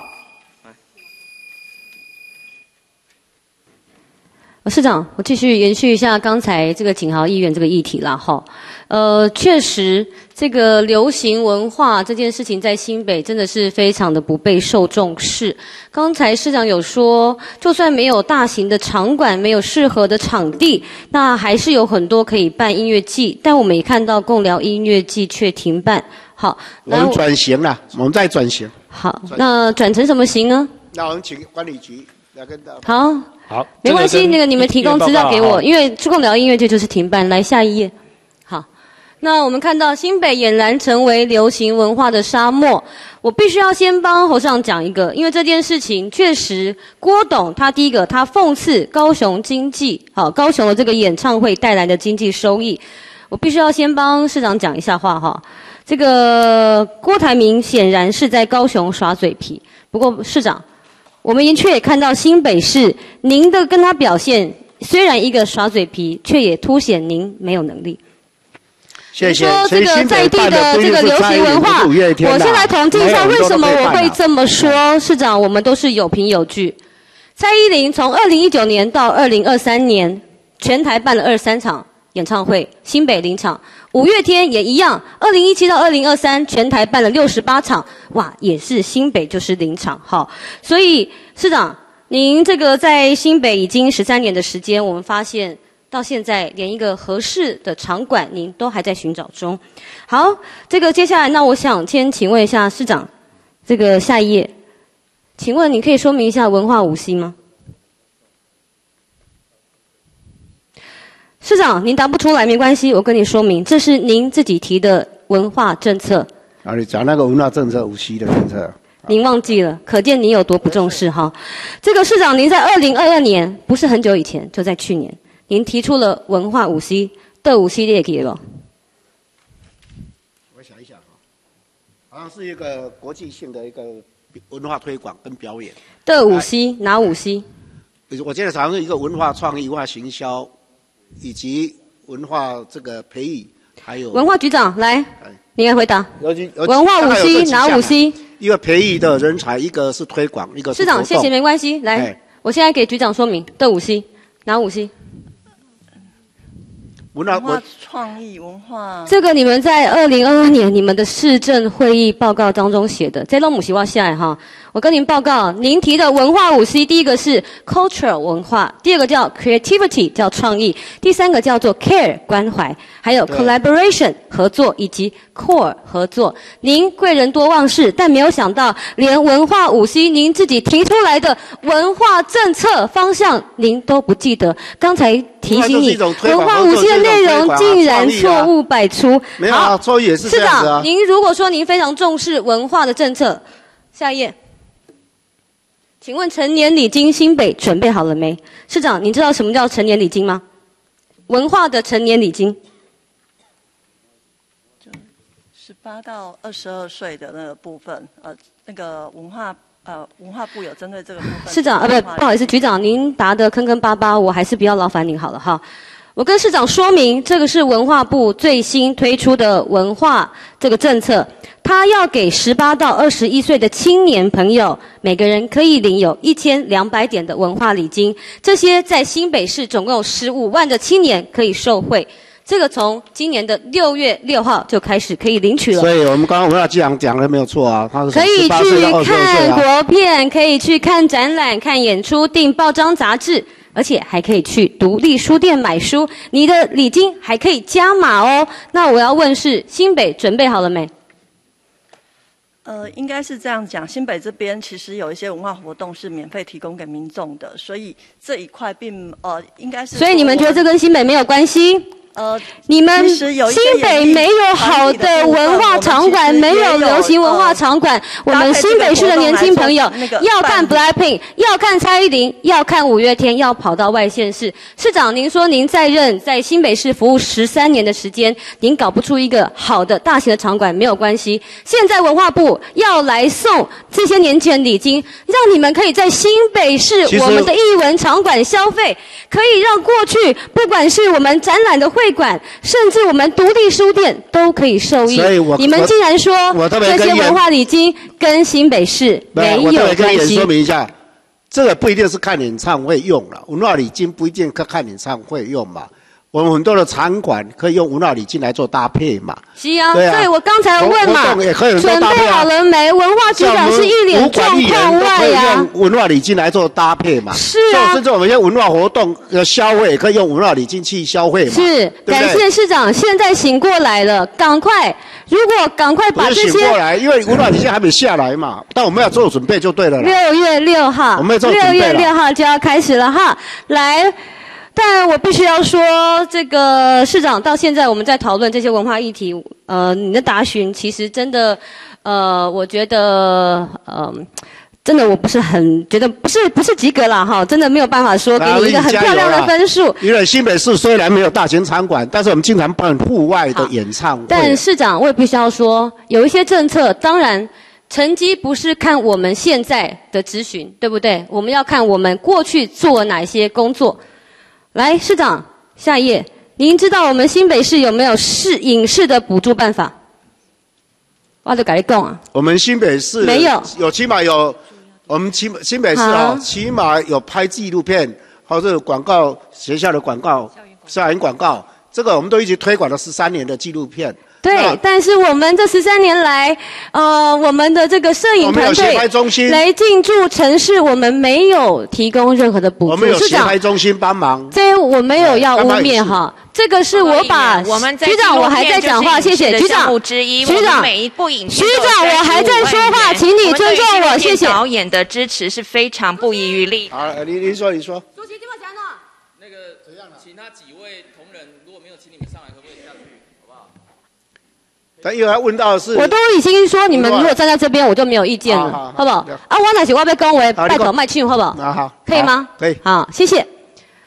市长，我继续延续一下刚才这个景豪议员这个议题啦，哈，呃，确实这个流行文化这件事情在新北真的是非常的不被受重视。刚才市长有说，就算没有大型的场馆，没有适合的场地，那还是有很多可以办音乐季，但我们也看到共聊音乐季却停办。好， 我们转型了，我们在转型。 好，那转成什么型呢？ 那我们请管理局来跟大家。 好。 好， 没关系，那个你们提供资料给我，因为共聊音乐剧就是停办。来下一页，好，那我们看到新北俨然成为流行文化的沙漠。我必须要先帮侯市长讲一个，因为这件事情确实，郭董他第一个他讽刺高雄经济，好，高雄的这个演唱会带来的经济收益，我必须要先帮市长讲一下话哈。这个郭台铭显然是在高雄耍嘴皮，不过市长。我们却也看到新北市您的跟他表现，虽然一个耍嘴皮，却也凸显您没有能力。 谢谢。 说这个在地的这个流行文化，我先来统计一下为什么我会这么说。市长，我们都是有凭有据。蔡依林从二零一九年到二零二三年，全台办了二十三场演唱会，新北零场。五月天也一样，二零一七到二零二三全台办了六十八场，哇，也是新北就是零场，好，所以市长，您这个在新北已经十三年的时间，我们发现到现在连一个合适的场馆您都还在寻找中。好，这个接下来，那我想先请问一下市长，这个下一页，请问你可以说明一下文化五 C 吗？市长，您答不出来没关系，我跟你说明，这是您自己提的文化政策。 啊，你讲那个文化政策，五 C 的政策。 您忘记了，可见您有多不重视哈。这个市长，您在二零二二年，不是很久以前，就在去年， 您提出了文化五 C， 的五 C 列给了。 我想一想啊，好像是一个国际性的一个文化推广跟表演。 的五 C 哪五 C？ 我记得好像是一个文化创意、文化行销，以及文化这个培育，还有文化局长来，你来回答。文化五 C 哪五 C？ 一个培育的人才，一个是推广，一个是市长，谢谢，没关系。来，我现在给局长说明的五 C 哪五 C？ 文化文化创意文化， 这个你们在二零二二年你们的市政会议报告当中写的，这都母习话下来哈。我跟您报告，您提的文化五 C， 第一个是 culture 文化，第二个叫 creativity 叫创意，第三个叫做 care 关怀，还有 collaboration 合作以及 core 合作。您贵人多忘事，但没有想到连文化五 C 您自己提出来的文化政策方向您都不记得。刚才提醒你，文化五 C 的内容竟然错误百出。 没有啊，错误也是这样子啊。 市长，您如果说您非常重视文化的政策，下一页。请问成年礼金新北准备好了没？市长，你知道什么叫成年礼金吗？文化的成年礼金。 十八到二十二岁的那个部分，呃，那个文化呃文化部有针对这个部分。 市长，呃，不，不好意思，局长，您答得坑坑巴巴，我还是不要劳烦您好了哈。我跟市长说明，这个是文化部最新推出的文化这个政策，他要给十八到二十一岁的青年朋友，每个人可以领有一千两百点的文化礼金，这些在新北市总共有十五万的青年可以受惠。这个从今年的六月六号就开始可以领取了。 所以我们刚刚文化局长讲的没有错啊，他是可以去看国片，可以去看展览、看演出、订报章杂志。而且还可以去独立书店买书，你的礼金还可以加码哦。那我要问是，新北准备好了没？ 呃，应该是这样讲，新北这边其实有一些文化活动是免费提供给民众的，所以这一块并呃应该是。 所以你们觉得这跟新北没有关系？ 呃， 你们新北没有好的文化场馆，没有流行文化场馆。我们新北市的年轻朋友要看 BLACKPINK， 要看蔡依林，要看五月天，要跑到外县市。市长，您说您在任在新北市服务十三年的时间，您搞不出一个好的大型的场馆没有关系。现在文化部要来送这些年轻人礼金，让你们可以在新北市我们的艺文场馆消费，可以让过去不管是我们展览的会。会馆，甚至我们独立书店都可以受益。你们竟然说这些文化礼金跟新北市没有关系。 我特别跟你说明一下，这个不一定是看演唱会用了，文化礼金不一定看演唱会用嘛。我们很多的场馆可以用文化礼金来做搭配嘛。 是啊，所以我刚才问嘛，准备好了没？文化局长是一脸状况外呀。 用文化礼金来做搭配嘛。 是啊， 甚至我们一些文化活动的消费，可以用文化礼金去消费嘛。 是，感谢市长，现在醒过来了，赶快，如果赶快把这些。 醒过来，因为文化礼金还没下来嘛，但我们要做准备就对了啦。 六月六号， 我们要做准备了。 六月六号就要开始了哈，来。但我必须要说，这个市长到现在我们在讨论这些文化议题，呃，你的答询其实真的，呃，我觉得，呃，真的我不是很觉得不是不是及格啦哈，真的没有办法说给你一个很漂亮的分数。 因为新北市虽然没有大型场馆，但是我们经常办户外的演唱会。 但市长，我也必须要说，有一些政策，当然成绩不是看我们现在的质询，对不对？我们要看我们过去做了哪些工作。来，市长，下一页。您知道我们新北市有没有市影视的补助办法？我就跟你讲啊。 我们新北市没有， 有起码有，我们新新北市哦，起码有拍纪录片或者广告学校的广告、校园广告，这个我们都一直推广了十三年的纪录片。 对，但是我们这十三年来，呃，我们的这个摄影团队来进驻城市，我们没有提供任何的补助。 我们有协拍中心帮忙。 这我没有要污蔑哈，这个是我把局长我还在讲话，谢谢局长。局长，局长我还在说话，请你尊重我，谢谢。 导演的支持是非常不遗余力。 好，您您说，您说。 主席听我讲呢。那个怎样了？请他几位同仁，如果没有请你们上来，可不可以下去？ 但因为他问到的是， 我都已经说你们如果站在这边，我就没有意见了，好, 好, 好, 好不好？啊，我那是我要恭维拜托麦庆，好不好？ 啊好， 可以吗？ 可以。 好，谢谢。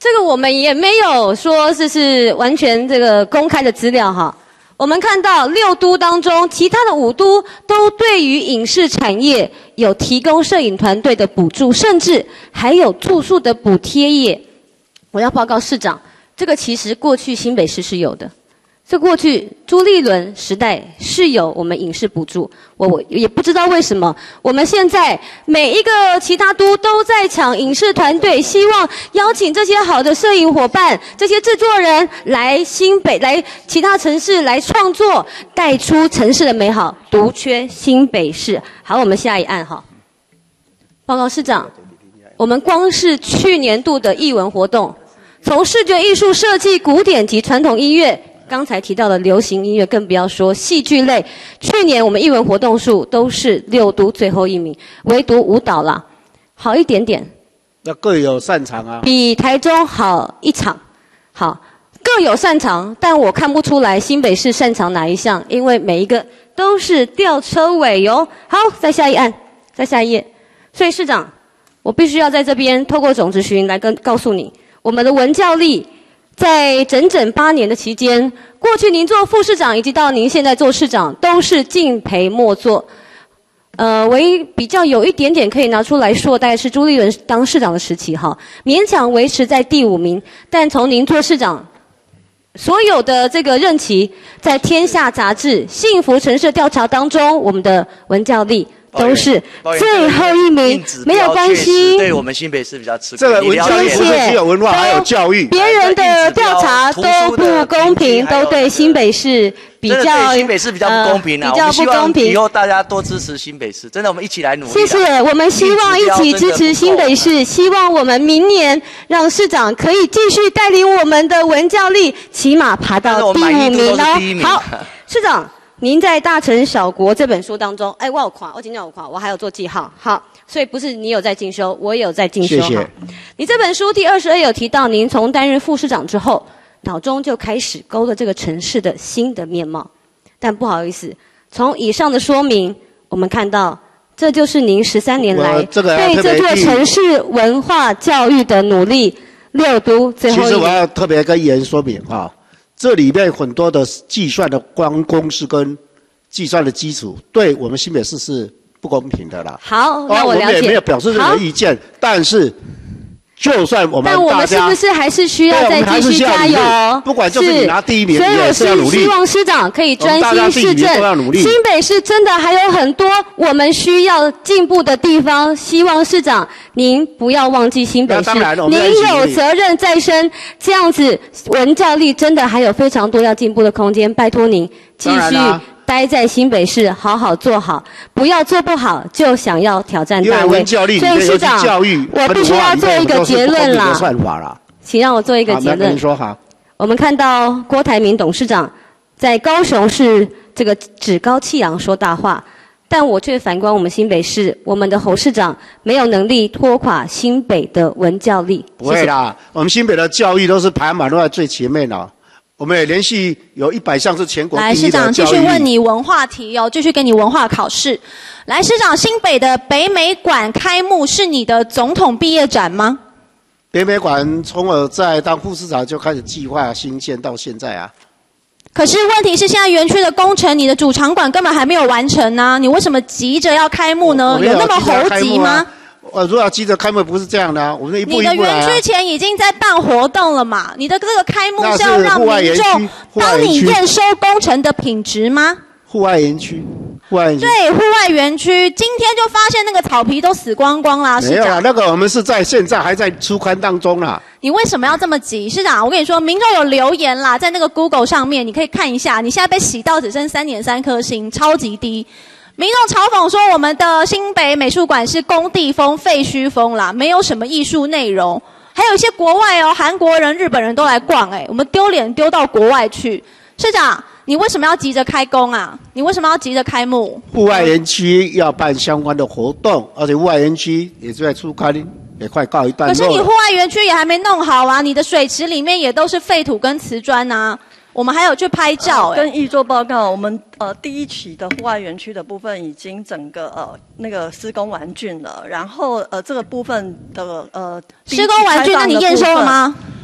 这个我们也没有说这是完全这个公开的资料哈。我们看到六都当中，其他的五都都对于影视产业有提供摄影团队的补助，甚至还有住宿的补贴业。我要报告市长，这个其实过去新北市是有的。这过去朱立伦时代是有我们影视补助，我我也不知道为什么我们现在每一个其他都都在抢影视团队，希望邀请这些好的摄影伙伴、这些制作人来新北、来其他城市来创作，带出城市的美好，独缺新北市。好，我们下一案哈，报告市长，我们光是去年度的艺文活动，从视觉艺术设计、古典及传统音乐。刚才提到的流行音乐，更不要说戏剧类。去年我们艺文活动数都是六都最后一名，唯独舞蹈啦，好一点点。 那各有擅长啊。 比台中好一场，好各有擅长，但我看不出来新北市擅长哪一项，因为每一个都是吊车尾哟。好，再下一案，再下一页。所以市长，我必须要在这边透过总质询来跟告诉你，我们的文教力。在整整八年的期间，过去您做副市长，以及到您现在做市长，都是敬陪末座。呃，唯一比较有一点点可以拿出来说，大概是朱立伦当市长的时期哈，勉强维持在第五名。但从您做市长，所有的这个任期，在《天下》杂志、幸福城市调查当中，我们的文教力。都是最后一名，没有关系。 对我们新北市比较吃亏。 这个文教力不是只有文化，还有教育。 别人的调查都不公平，都对新北市比较对新北市比较不公平啊！ 比较不公平。 以后大家多支持新北市，真的，我们一起来努力。 谢谢，我们希望一起支持新北市，希望我们明年让市长可以继续带领我们的文教力，起码爬到第五名哦。好，市长。您在《大城小国》这本书当中，哎，我有夸，我今天有夸，我还有做记号，好，所以不是你有在进修，我也有在进修。 谢谢。 你这本书第二十二有提到，您从担任副市长之后，脑中就开始勾勒这个城市的新的面貌。但不好意思，从以上的说明，我们看到，这就是您十三年来对这座城市文化教育的努力。六都最后一名。 其实我要特别跟议员说明啊。这里面很多的计算的光公式跟计算的基础，对我们新北市是不公平的啦。 好，那我了解。 我们也没有表示任何意见，但是就算我们但我们是不是还是需要再继续加油？ 不管就是你拿第一名， 所以我是希望市长可以专心市政。新北市真的还有很多我们需要进步的地方，希望市长您不要忘记新北市，您有责任在身。这样子文教力真的还有非常多要进步的空间，拜托您继续。待在新北市，好好做好，不要做不好就想要挑战大位。所以市长，我必须要做一个结论啦。请让我做一个结论。 您说好。 我们看到郭台铭董事长在高雄市这个趾高气扬说大话，但我却反观我们新北市，我们的侯市长没有能力拖垮新北的文教力。 不会啦，我们新北的教育都是排行榜都在最前面的。我们也连续有一百项是全国第一的教育。 来，市长继续问你文化题哦，继续给你文化考试。来，市长，新北的北美馆开幕是你的总统毕业展吗？ 北美馆从我在当副市长就开始计划兴建到现在啊。 可是问题是，现在园区的工程，你的主场馆根本还没有完成呢、啊，你为什么急着要开幕呢？有那么猴急吗？ 呃，如果要急着开幕，不是这样的啊，我们一步一步来、啊。 你的园区前已经在办活动了嘛？你的这个开幕是要让民众帮你验收工程的品质吗？ 户外园区，户外园区。 对，户外园区，今天就发现那个草皮都死光光啦， 没有啦，那个我们是在现在还在出刊当中啦。 你为什么要这么急，市长？我跟你说，民众有留言啦，在那个 Google 上面，你可以看一下。你现在被洗到只剩三点三颗星，超级低。民众嘲讽说，我们的新北美术馆是工地风、废墟风啦，没有什么艺术内容。还有一些国外哦，韩国人、日本人都来逛，哎，我们丢脸丢到国外去。市长，你为什么要急着开工啊？你为什么要急着开幕？ 户外园区要办相关的活动，而且户外园区也就在出刊，也快告一段落了。 可是你户外园区也还没弄好啊，你的水池里面也都是废土跟瓷砖啊。我们还有去拍照、欸， 跟议做报告。我们呃第一期的户外园区的部分已经整个呃那个施工完竣了，然后呃这个部分的呃施工完竣，那你验收了吗？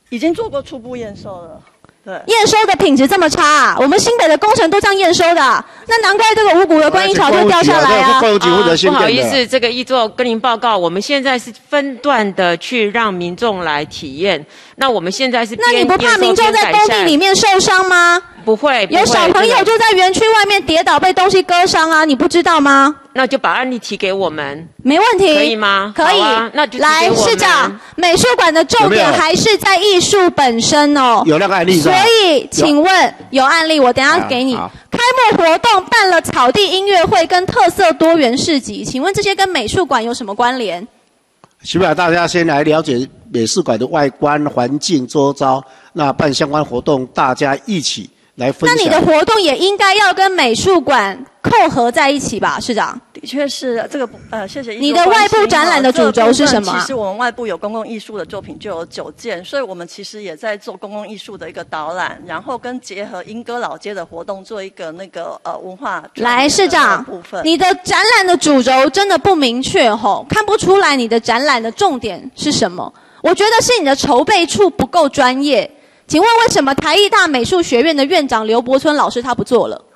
已经做过初步验收了。对， 验收的品质这么差、啊，我们新北的工程都这样验收的、啊，那难怪这个五股的观音桥就掉下来啊。 啊不好意思，这个一做跟您报告，我们现在是分段的去让民众来体验。那我们现在是边那你不怕民众在工地里面受伤吗？ 不会，不会有小朋友就在园区外面跌倒，被东西割伤啊，你不知道吗？ 那就把案例提给我们， 没问题， 可以吗？ 可以， 啊、那就来市长，美术馆的重点还是在艺术本身哦。 有那个案例， 所以请问有案例，我等一下给你。开幕活动办了草地音乐会跟特色多元市集，请问这些跟美术馆有什么关联？ 希望大家先来了解美术馆的外观、环境、周遭，那办相关活动，大家一起来分享。 那你的活动也应该要跟美术馆扣合在一起吧，市长？ 的确是这个呃，谢谢。 你的外部展览的主轴是什么？ 其实我们外部有公共艺术的作品就有九件，所以我们其实也在做公共艺术的一个导览，然后跟结合莺歌老街的活动做一个那个呃文化。 来，市长，你的展览的主轴真的不明确吼，看不出来你的展览的重点是什么？我觉得是你的筹备处不够专业。请问为什么台艺大美术学院的院长刘伯村老师他不做了？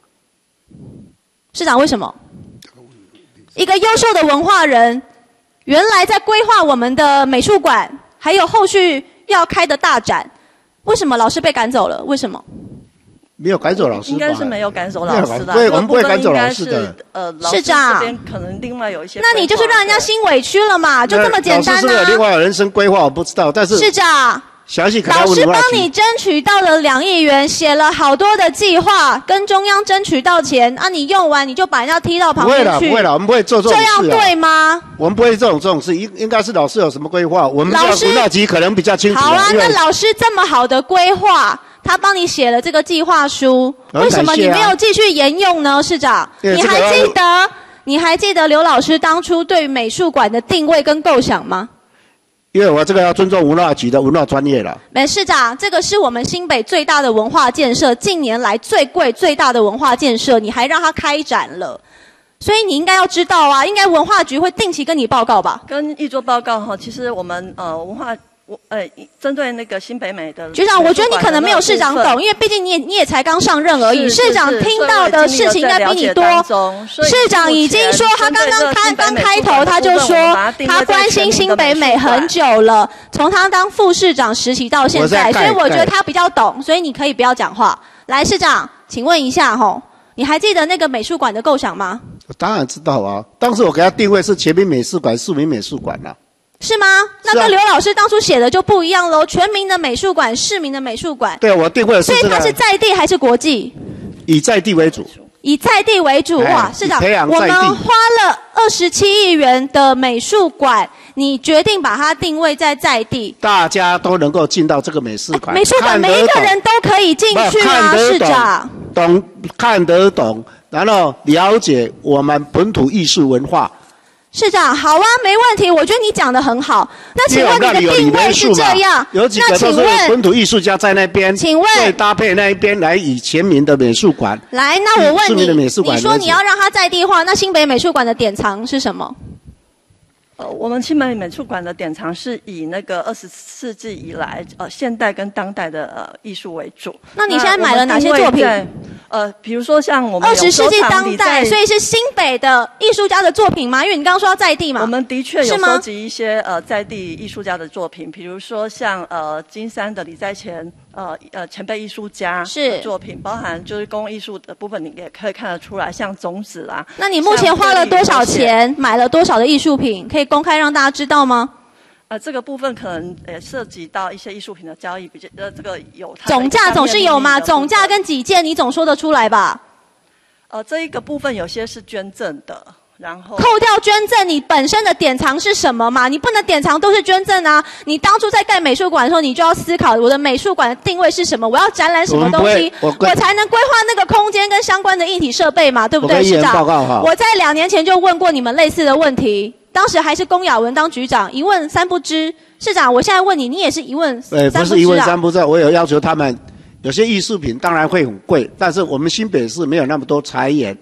市长为什么？一个优秀的文化人，原来在规划我们的美术馆，还有后续要开的大展，为什么老师被赶走了？为什么？ 没有赶走老师， 应该是没有赶走老师的。 对，我们不会赶走老师的。 呃，市长这边可能另外有一些。 那你就是让人家心委屈了嘛？就这么简单啊？老师是不是有另外有人生规划？我不知道，但是市长。 详细老师帮你争取到了两亿元，写了好多的计划，跟中央争取到钱啊！你用完你就把人家踢到旁边去。 不会了，不会了，我们不会做这种事、啊。 这样对吗？ 我们不会这种这种事，应应该是老师有什么规划，我们叫文化局可能比较清楚。 好啊，那老师这么好的规划，他帮你写了这个计划书， 啊、 为什么你没有继续沿用呢？市长，你还记得你还记得刘老师当初对美术馆的定位跟构想吗？ 因为我这个要尊重文化局的文化专业了。 没市长，这个是我们新北最大的文化建设，近年来最贵最大的文化建设，你还让它开展了，所以你应该要知道啊，应该文化局会定期跟你报告吧？ 跟议座报告哈，其实我们呃文化。我呃，针对那个新北美的局长，我觉得你可能没有市长懂，因为毕竟你也你也才刚上任而已。市长听到的事情应该比你多。市长已经说他刚刚开刚开头他就说他关心新北美很久了，从他当副市长实习到现在，所以我觉得他比较懂，所以你可以不要讲话。来，市长，请问一下吼，你还记得那个美术馆的构想吗？ 我当然知道啊，当时我给他定位是全民美术馆、市民美术馆啊。 是吗？那跟刘老师当初写的就不一样喽。全民的美术馆，市民的美术馆。 对，我定位是、这个。 所以它是在地还是国际？ 以在地为主。 以在地为主，哇，市长，我们花了二十七亿元的美术馆，你决定把它定位在在地， 大家都能够进到这个美术馆。 美术馆每一个人都可以进去啊，市长。 懂，看得懂，然后了解我们本土艺术文化。 市长，好啊，没问题。我觉得你讲得很好。那请问你的定位是这样？ 有几个都是本土艺术家在那边， 请问会搭配那一边来以全民的美术馆。 来，那我问你， 你说你要让它在地化，那新北美术馆的典藏是什么？ 呃，我们新北美术馆的典藏是以那个二十世纪以来呃现代跟当代的呃艺术为主。 那你现在买了哪些作品？ 呃，比如说像我们二十世纪当代，所以是新北的艺术家的作品吗？因为你刚刚说要在地嘛。 我们的确有收集一些呃在地艺术家的作品，比如说像呃金山的李在前呃呃前辈艺术家的作品，包含就是公共艺术的部分，你也可以看得出来，像种子啦。 那你目前花了多少钱，买了多少的艺术品，可以公开让大家知道吗？ 呃，这个部分可能呃涉及到一些艺术品的交易，比较呃这个有它总价总是有嘛，总价跟几件你总说得出来吧？ 呃，这一个部分有些是捐赠的，然后扣掉捐赠，你本身的典藏是什么嘛？你不能典藏都是捐赠啊！你当初在盖美术馆的时候，你就要思考我的美术馆的定位是什么，我要展览什么东西，我, 我才能规划那个空间跟相关的硬体设备嘛，对不对，市长？我在两年前就问过你们类似的问题。当时还是龚雅文当局长，一问三不知。市长，我现在问你，你也是一问三不知啊？ 呃，不是一问三不知，我有要求他们，有些艺术品当然会很贵，但是我们新北市没有那么多财源，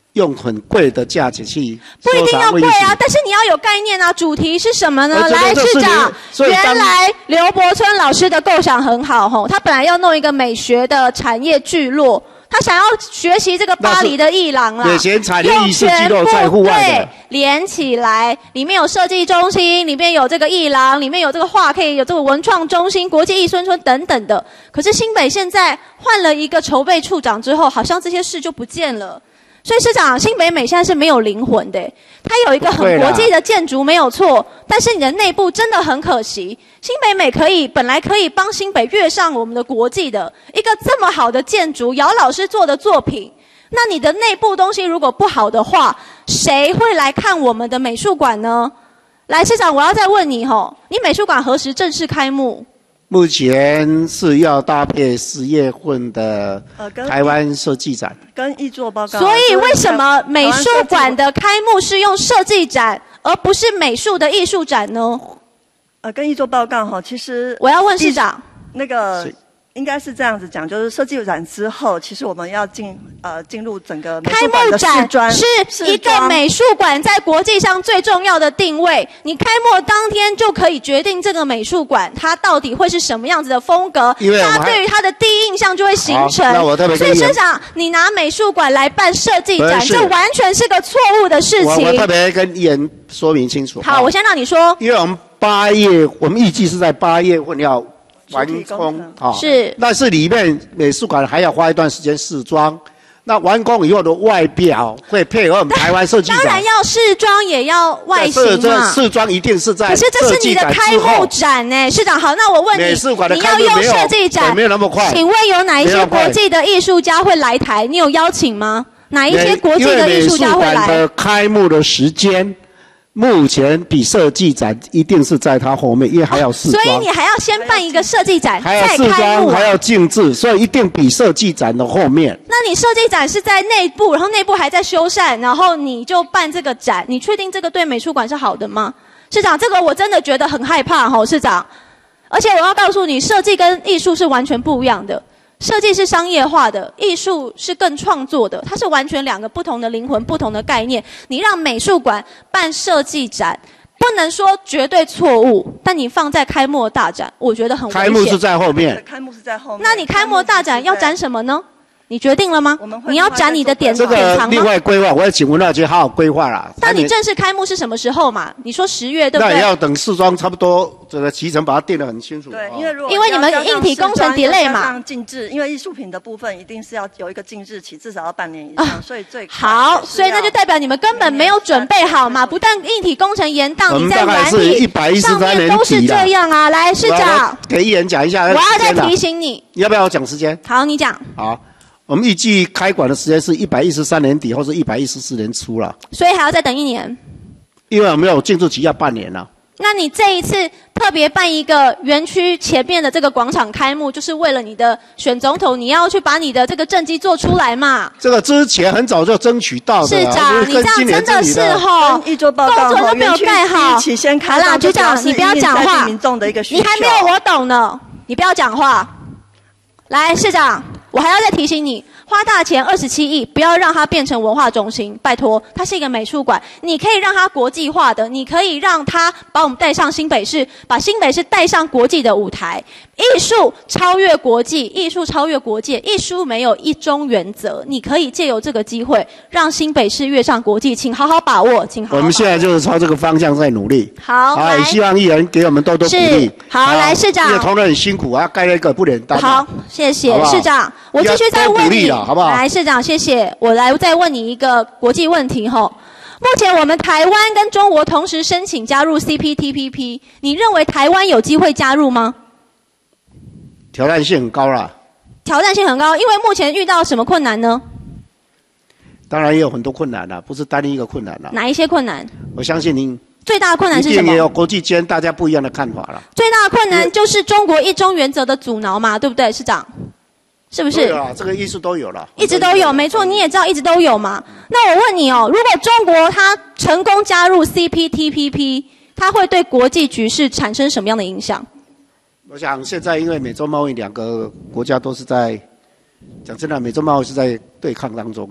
用很贵的价钱去不一定要贵收藏啊，但是你要有概念啊。主题是什么呢？ 我觉得来， 这是市长， 所以当原来刘伯村老师的构想很好吼，他本来要弄一个美学的产业聚落。他想要学习这个巴黎的艺廊啦， 美学产业艺术聚落在户外的， 对，连起来，里面有设计中心，里面有这个艺廊，里面有这个画，可以有这个文创中心、国际艺孙村等等的。可是新北现在换了一个筹备处长之后，好像这些事就不见了。所以市长，新北美现在是没有灵魂的，它有一个很国际的建筑没有错，但是你的内部真的很可惜。新北美可以本来可以帮新北跃上我们的国际的一个这么好的建筑，姚老师做的作品，那你的内部东西如果不好的话，谁会来看我们的美术馆呢？来，市长，我要再问你吼，你美术馆何时正式开幕？ 目前是要搭配十月份的台湾设计展， 跟艺作报告。 所以为什么美术馆的开幕是用设计展，而不是美术的艺术展呢？ 呃，跟艺作报告哈，其实我要问市长， 那个应该是这样子讲，就是设计展之后，其实我们要进呃进入整个美开术馆的幕展视专是一个美术馆在国际上最重要的定位。你开幕当天就可以决定这个美术馆它到底会是什么样子的风格，大家对于它的第一印象就会形成。 那我特别所以市长，你拿美术馆来办设计展，这完全是个错误的事情。 我我特别跟议员说明清楚。 好，我先让你说。 因为我们八月，我们预计是在八月份要完工啊， 是， 但是里面美术馆还要花一段时间试装。那完工以后的外表会配合我们台湾设计展， 当然要试装，也要外形嘛。 试装一定是在可是这是你的开幕展呢，市长。好，那我问你， 美术馆的你要用设计展， 没有那么快。 请问有哪一些国际的艺术家会来台？你有邀请吗？哪一些国际的艺术家会来？ 因为美术馆的开幕的时间。目前比设计展一定是在它后面，因为还要试装、哦， 所以你还要先办一个设计展， 还要试装，还要静置，所以一定比设计展的后面。 那你设计展是在内部，然后内部还在修缮，然后你就办这个展，你确定这个对美术馆是好的吗？市长，这个我真的觉得很害怕吼，市长。而且我要告诉你，设计跟艺术是完全不一样的。设计是商业化的，艺术是更创作的，它是完全两个不同的灵魂、不同的概念。你让美术馆办设计展，不能说绝对错误，但你放在开幕大展，我觉得很危险。 开幕是在后面， 开幕是在后面。 那你开幕大展要展什么呢？你决定了吗？你要展你的典这个典藏吗？ 另外规划，我要请文化局好好规划啦。 那你正式开幕是什么时候嘛？你说十月对不对？ 那也要等试装差不多，这个期程把它定得很清楚。 对，因为如果因为你们硬体工程 delay 嘛， 静置，因为艺术品的部分一定是要有一个静置期，至少要半年以上，啊、所以最好，所以那就代表你们根本没有准备好嘛，不但硬体工程延宕，你在软体上面都是这样啊。来，市长， 给议员讲一下。 我要再提醒你， 你要不要我讲时间？ 好，你讲。 好。我们预计开馆的时间是一百一十三年底，或是一百一十四年初了。 所以还要再等一年。 因为我们有进驻期要半年了。 那你这一次特别办一个园区前面的这个广场开幕，就是为了你的选总统，你要去把你的这个政绩做出来嘛？ 这个之前很早就争取到的。 市长，你这样真的是吼， 工作都没有盖好。好啦，局长，你不要讲话，你还没有我懂呢，你不要讲话。来，市长。我还要再提醒你，花大钱二十七亿，不要让它变成文化中心，拜托，它是一个美术馆，你可以让它国际化的，你可以让它把我们带上新北市，把新北市带上国际的舞台。艺术超越国际，艺术超越国界，艺术没有一中原则，你可以借由这个机会让新北市跃上国际，请好好把握，请好好把握。 我们现在就是朝这个方向在努力。 好， 好，也希望议员给我们多多鼓励。 好，好来市长， 因为同仁很辛苦啊，盖了一个不简单。 好，谢谢好好市长。我继续再问你， 好不好？ 来，市长，谢谢。我来再问你一个国际问题吼。目前我们台湾跟中国同时申请加入 C P T P P， 你认为台湾有机会加入吗？ 挑战性很高啦。 挑战性很高，因为目前遇到什么困难呢？ 当然也有很多困难啦，不是单一一个困难啦。 哪一些困难？ 我相信您。 最大的困难是什么？ 一定也有国际间大家不一样的看法啦。 最大的困难就是中国一中原则的阻挠嘛，对不对，市长？是不是？ 有啦，这个艺术都有了， 一直都有，没错，你也知道一直都有嘛。那我问你哦，如果中国它成功加入 C P T P P， 它会对国际局势产生什么样的影响？ 我想现在因为美洲贸易两个国家都是在讲真的，美洲贸易是在对抗当中了。 嗯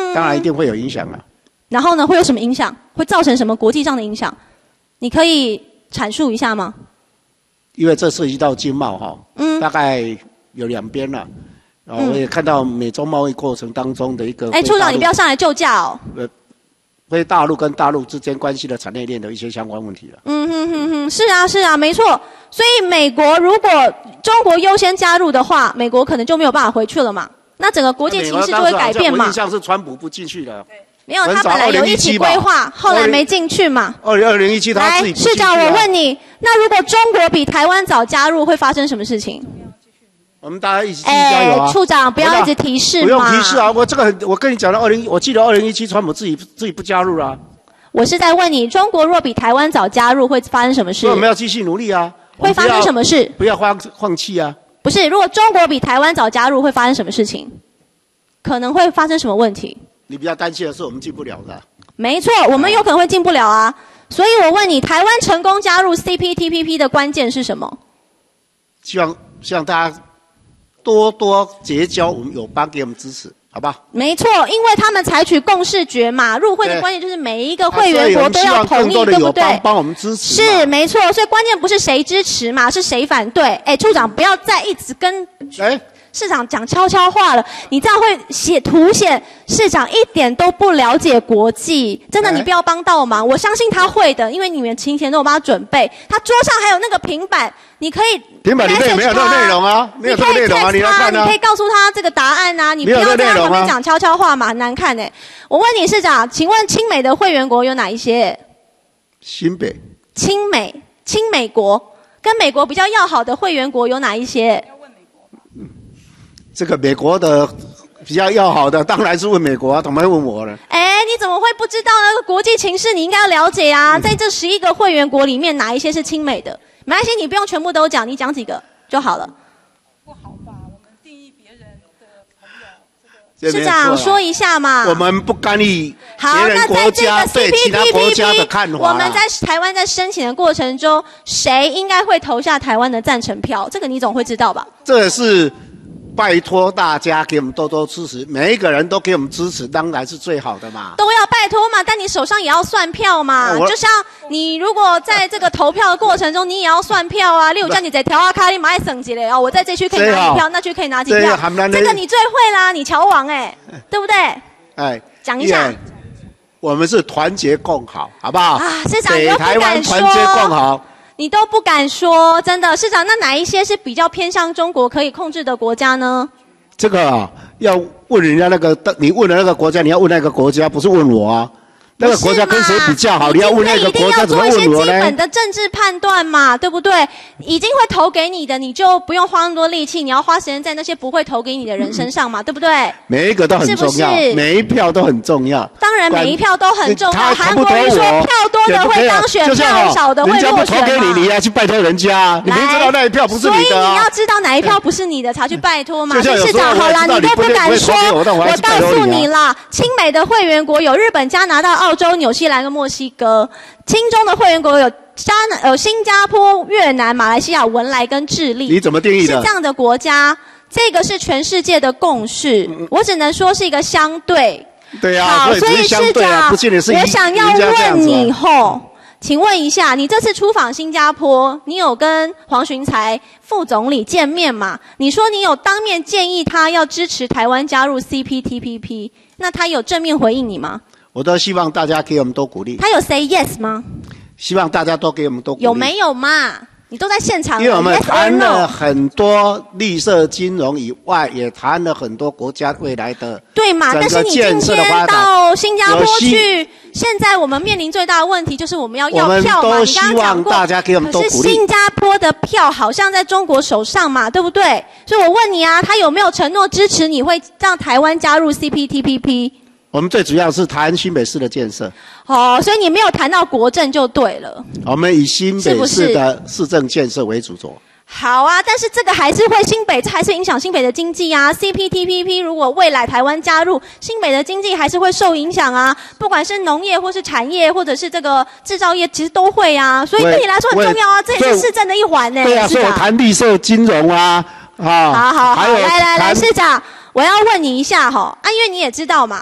嗯，当然一定会有影响啊。 然后呢，会有什么影响？会造成什么国际上的影响？你可以阐述一下吗？ 因为这涉及到经贸哈， 嗯， 大概有两边了。然后我也看到美中贸易过程当中的一个， 哎，处长，你不要上来救驾哦。 呃，非大陆跟大陆之间关系的产业链的一些相关问题了。 嗯哼哼哼，是啊是啊，没错。所以美国如果中国优先加入的话，美国可能就没有办法回去了嘛。那整个国际形势就会改变嘛。 我印象是川普不进去的。 没有，他本来有一起规划，后来没进去嘛。 二零二零一七他自己不进去。 来，市长，我问你，那如果中国比台湾早加入，会发生什么事情？ 我们大家一起继续加油啊！ 哎，处长不要一直提示嘛。 不用提示啊，我这个很，我跟你讲了，二零，我记得二零一七川普自己自己不加入啦。 我是在问你，中国若比台湾早加入，会发生什么事？ 我们要继续努力啊！ 会发生什么事？ 不要放放弃啊！ 不是，如果中国比台湾早加入，会发生什么事情？可能会发生什么问题？ 你比较担心的是我们进不了的。 没错，我们有可能会进不了啊。所以我问你，台湾成功加入 C P T P P 的关键是什么？ 希望希望大家多多结交我们友邦，给我们支持，好不好？ 没错，因为他们采取共识决嘛，入会的关键就是每一个会员国都要同意，对不对？ 帮我们支持。 是没错，所以关键不是谁支持嘛，是谁反对。哎，处长不要再一直跟哎市长讲悄悄话了，你这样会写凸显市长一点都不了解国际。真的，你不要帮倒忙，我相信他会的，因为你们提前都有帮他准备。他桌上还有那个平板，你可以平板里面没有这个内容啊，没有这个内容啊，你来看啊， 你可以告诉他这个答案啊，你不要在他旁边讲悄悄话嘛，很难看哎。我问你，市长，请问亲美的会员国有哪一些？ 新北。 亲美，亲美国跟美国比较要好的会员国有哪一些？ 这个美国的比较要好的，当然是问美国啊，怎么会问我呢？ 哎，你怎么会不知道呢？国际情势你应该要了解啊。嗯、在这十一个会员国里面，哪一些是亲美的？没关系，你不用全部都讲，你讲几个就好了。不好吧？我们定义别人的朋友，市长说一下嘛。 我们不干预别人国家对其他国家的看法。 我们在台湾在申请的过程中，谁应该会投下台湾的赞成票？这个你总会知道吧？ 这是。拜托大家给我们多多支持，每一个人都给我们支持，当然是最好的嘛。 都要拜托嘛，但你手上也要算票嘛。就像你如果在这个投票的过程中，你也要算票啊。例如叫你在调啊卡，你马上省几嘞哦，我在这区可以拿一票，那区可以拿几票。这个你最会啦，你乔王哎，对不对？ 哎， 讲一下。 我们是团结共好，好不好？ 啊，市长你都不敢说。 北台湾团结共好。 你都不敢说，真的，市长，那哪一些是比较偏向中国可以控制的国家呢？ 这个啊，要问人家那个，你问的那个国家，你要问那个国家，不是问我啊。那个国家跟谁比较好？你要问那个国家怎么问我呢？一定要做一些基本的政治判断嘛，对不对？已经会投给你的，你就不用花那么多力气，你要花时间在那些不会投给你的人身上嘛，对不对？ 每一个都很重要，是是每一票都很重要。 当然，每一票都很重要。韩国瑜说，票多的会当选，票少的会落选嘛。 人家不投给你，你要去拜托人家，你明知道那一票不是你的。 所以你要知道哪一票不是你的，才去拜托嘛。市长，好啦，你都不敢说，我告诉你啦，亲美的会员国有日本、加拿大、澳洲、纽西兰。墨西哥，亲中的会员国有加有新加坡、越南、马来西亚、文莱跟智利。 你怎么定义的？ 是这样的国家，这个是全世界的共识。嗯、我只能说是一个相对。 对呀、 啊，好，所以市长，我想要问你后，请问一下，你这次出访新加坡，你有跟黄循财副总理见面吗？你说你有当面建议他要支持台湾加入 C P T P P， 那他有正面回应你吗？ 我都希望大家给我们多鼓励。 他有 say yes 吗？ 希望大家都给我们多鼓励。 有没有嘛？你都在现场。 因为我们谈了很多绿色金融以外，也谈了很多国家未来的对嘛？但是你今天到新加坡去，现在我们面临最大的问题就是我们要要票嘛。你刚刚讲过， 大家给我们多鼓励。 可是新加坡的票好像在中国手上嘛，对不对？所以我问你啊，他有没有承诺支持你会让台湾加入 C P T P P？ 我们最主要是谈新北市的建设。 哦，所以你没有谈到国政就对了。 我们以新北市的市政建设为主轴。 好啊，但是这个还是会新北，还是影响新北的经济啊。C P T P P 如果未来台湾加入，新北的经济还是会受影响啊。不管是农业或是产业，或者是这个制造业，其实都会啊。所以对你来说很重要啊，这也是市政的一环呢。 对啊，所以我谈绿色金融啊，啊， 好好好，来来来，市长，我要问你一下哈，啊，因为你也知道嘛。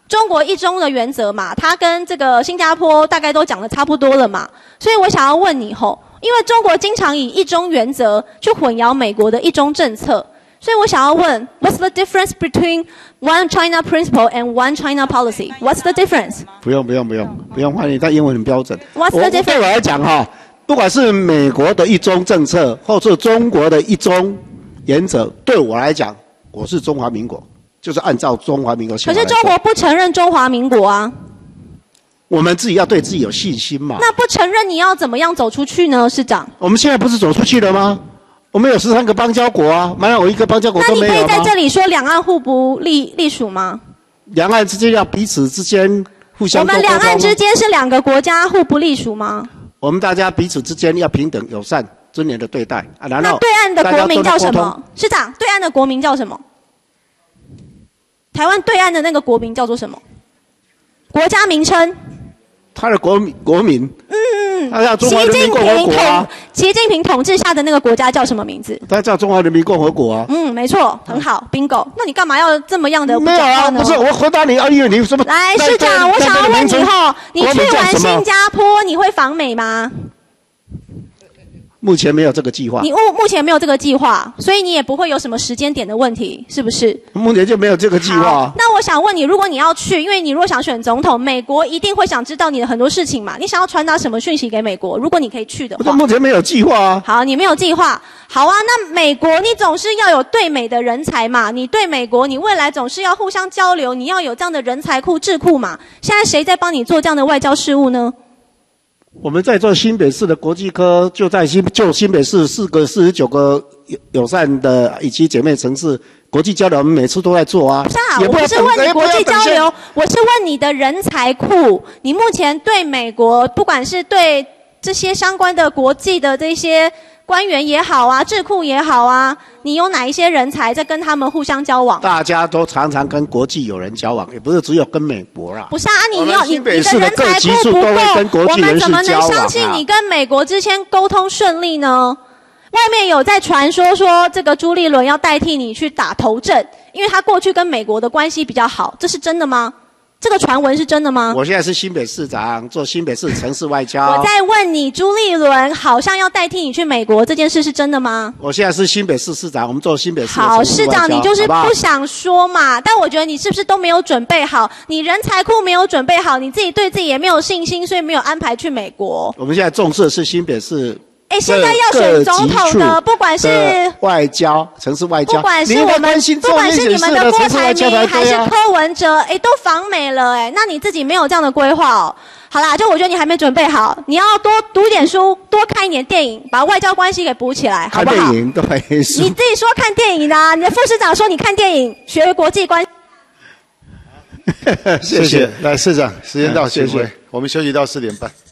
中国一中的原则嘛，它跟这个新加坡大概都讲的差不多了嘛，所以我想要问你吼，因为中国经常以一中原则去混淆美国的一中政策，所以我想要问 ，What's the difference between one China principle and one China policy? What's the difference? 不用不用不用不用翻译，他英文很标准。 What's the 我 difference? 对我来讲哈，不管是美国的一中政策，或是中国的一中原则，对我来讲，我是中华民国。就是按照中华民国宪法。 可是中国不承认中华民国啊。 我们自己要对自己有信心嘛。 那不承认你要怎么样走出去呢，市长？ 我们现在不是走出去了吗？我们有十三个邦交国啊，哪有一个邦交国都没有吗？ 那你可以在这里说两岸互不隶隶属吗？ 两岸之间要彼此之间互相。 我们两岸之间是两个国家互不隶属吗？ 我们大家彼此之间要平等、友善、尊严的对待啊。然后那对岸的国民叫什么？市长，对岸的国民叫什么？台湾对岸的那个国民叫做什么？国家名称？ 他的国民国民， 嗯， 他叫中华人民共和国啊。 习近平统治下的那个国家叫什么名字？ 他叫中华人民共和国啊。 嗯，没错，很好 ，bingo。那你干嘛要这么样的不讲话呢？ 没有啊，不是我回答你啊，因为你什么？ 来，市长，我想要问你吼，你去完新加坡，你会访美吗？ 目前没有这个计划。 你目目前没有这个计划，所以你也不会有什么时间点的问题，是不是？ 目前就没有这个计划。 那我想问你，如果你要去，因为你如果想选总统，美国一定会想知道你的很多事情嘛。你想要传达什么讯息给美国？如果你可以去的话， 目前没有计划啊。 好，你没有计划。好啊，那美国你总是要有对美的人才嘛。你对美国，你未来总是要互相交流，你要有这样的人才库、智库嘛。现在谁在帮你做这样的外交事务呢？ 我们在做新北市的国际科，就在新就新北市四个四十九个友友善的以及姐妹城市国际交流，我们每次都在做啊。 不是啊，我不是问你国际交流，我是问你的人才库。你目前对美国，不管是对这些相关的国际的这些官员也好啊，智库也好啊，你有哪一些人才在跟他们互相交往？ 大家都常常跟国际友人交往，也不是只有跟美国啦。 不是啊，你要你你的人才库不够，我们怎么能相信你跟美国之间沟通顺利呢？外面有在传说说这个朱立伦要代替你去打头阵，因为他过去跟美国的关系比较好，这是真的吗？这个传闻是真的吗？ 我现在是新北市长，做新北市城市外交。 我在问你，朱立伦好像要代替你去美国，这件事是真的吗？ 我现在是新北市市长，我们做新北市的好， 城市外交。 市长，你就是好不好不想说嘛？但我觉得你是不是都没有准备好？你人才库没有准备好，你自己对自己也没有信心，所以没有安排去美国。 我们现在重视的是新北市。 哎，现在要选总统的，不管是外交、城市外交， 不管是我们，不管是你们的郭台铭还是柯文哲，哎，都访美了，哎，那你自己没有这样的规划哦。好啦，就我觉得你还没准备好，你要多读一点书，多看一点电影，把外交关系给补起来，好不好？ 看电影都没书。 你自己说看电影的啊，你的副市长说你看电影学国际关系。 谢谢，来市长，时间到，谢谢，我们休息到四点半。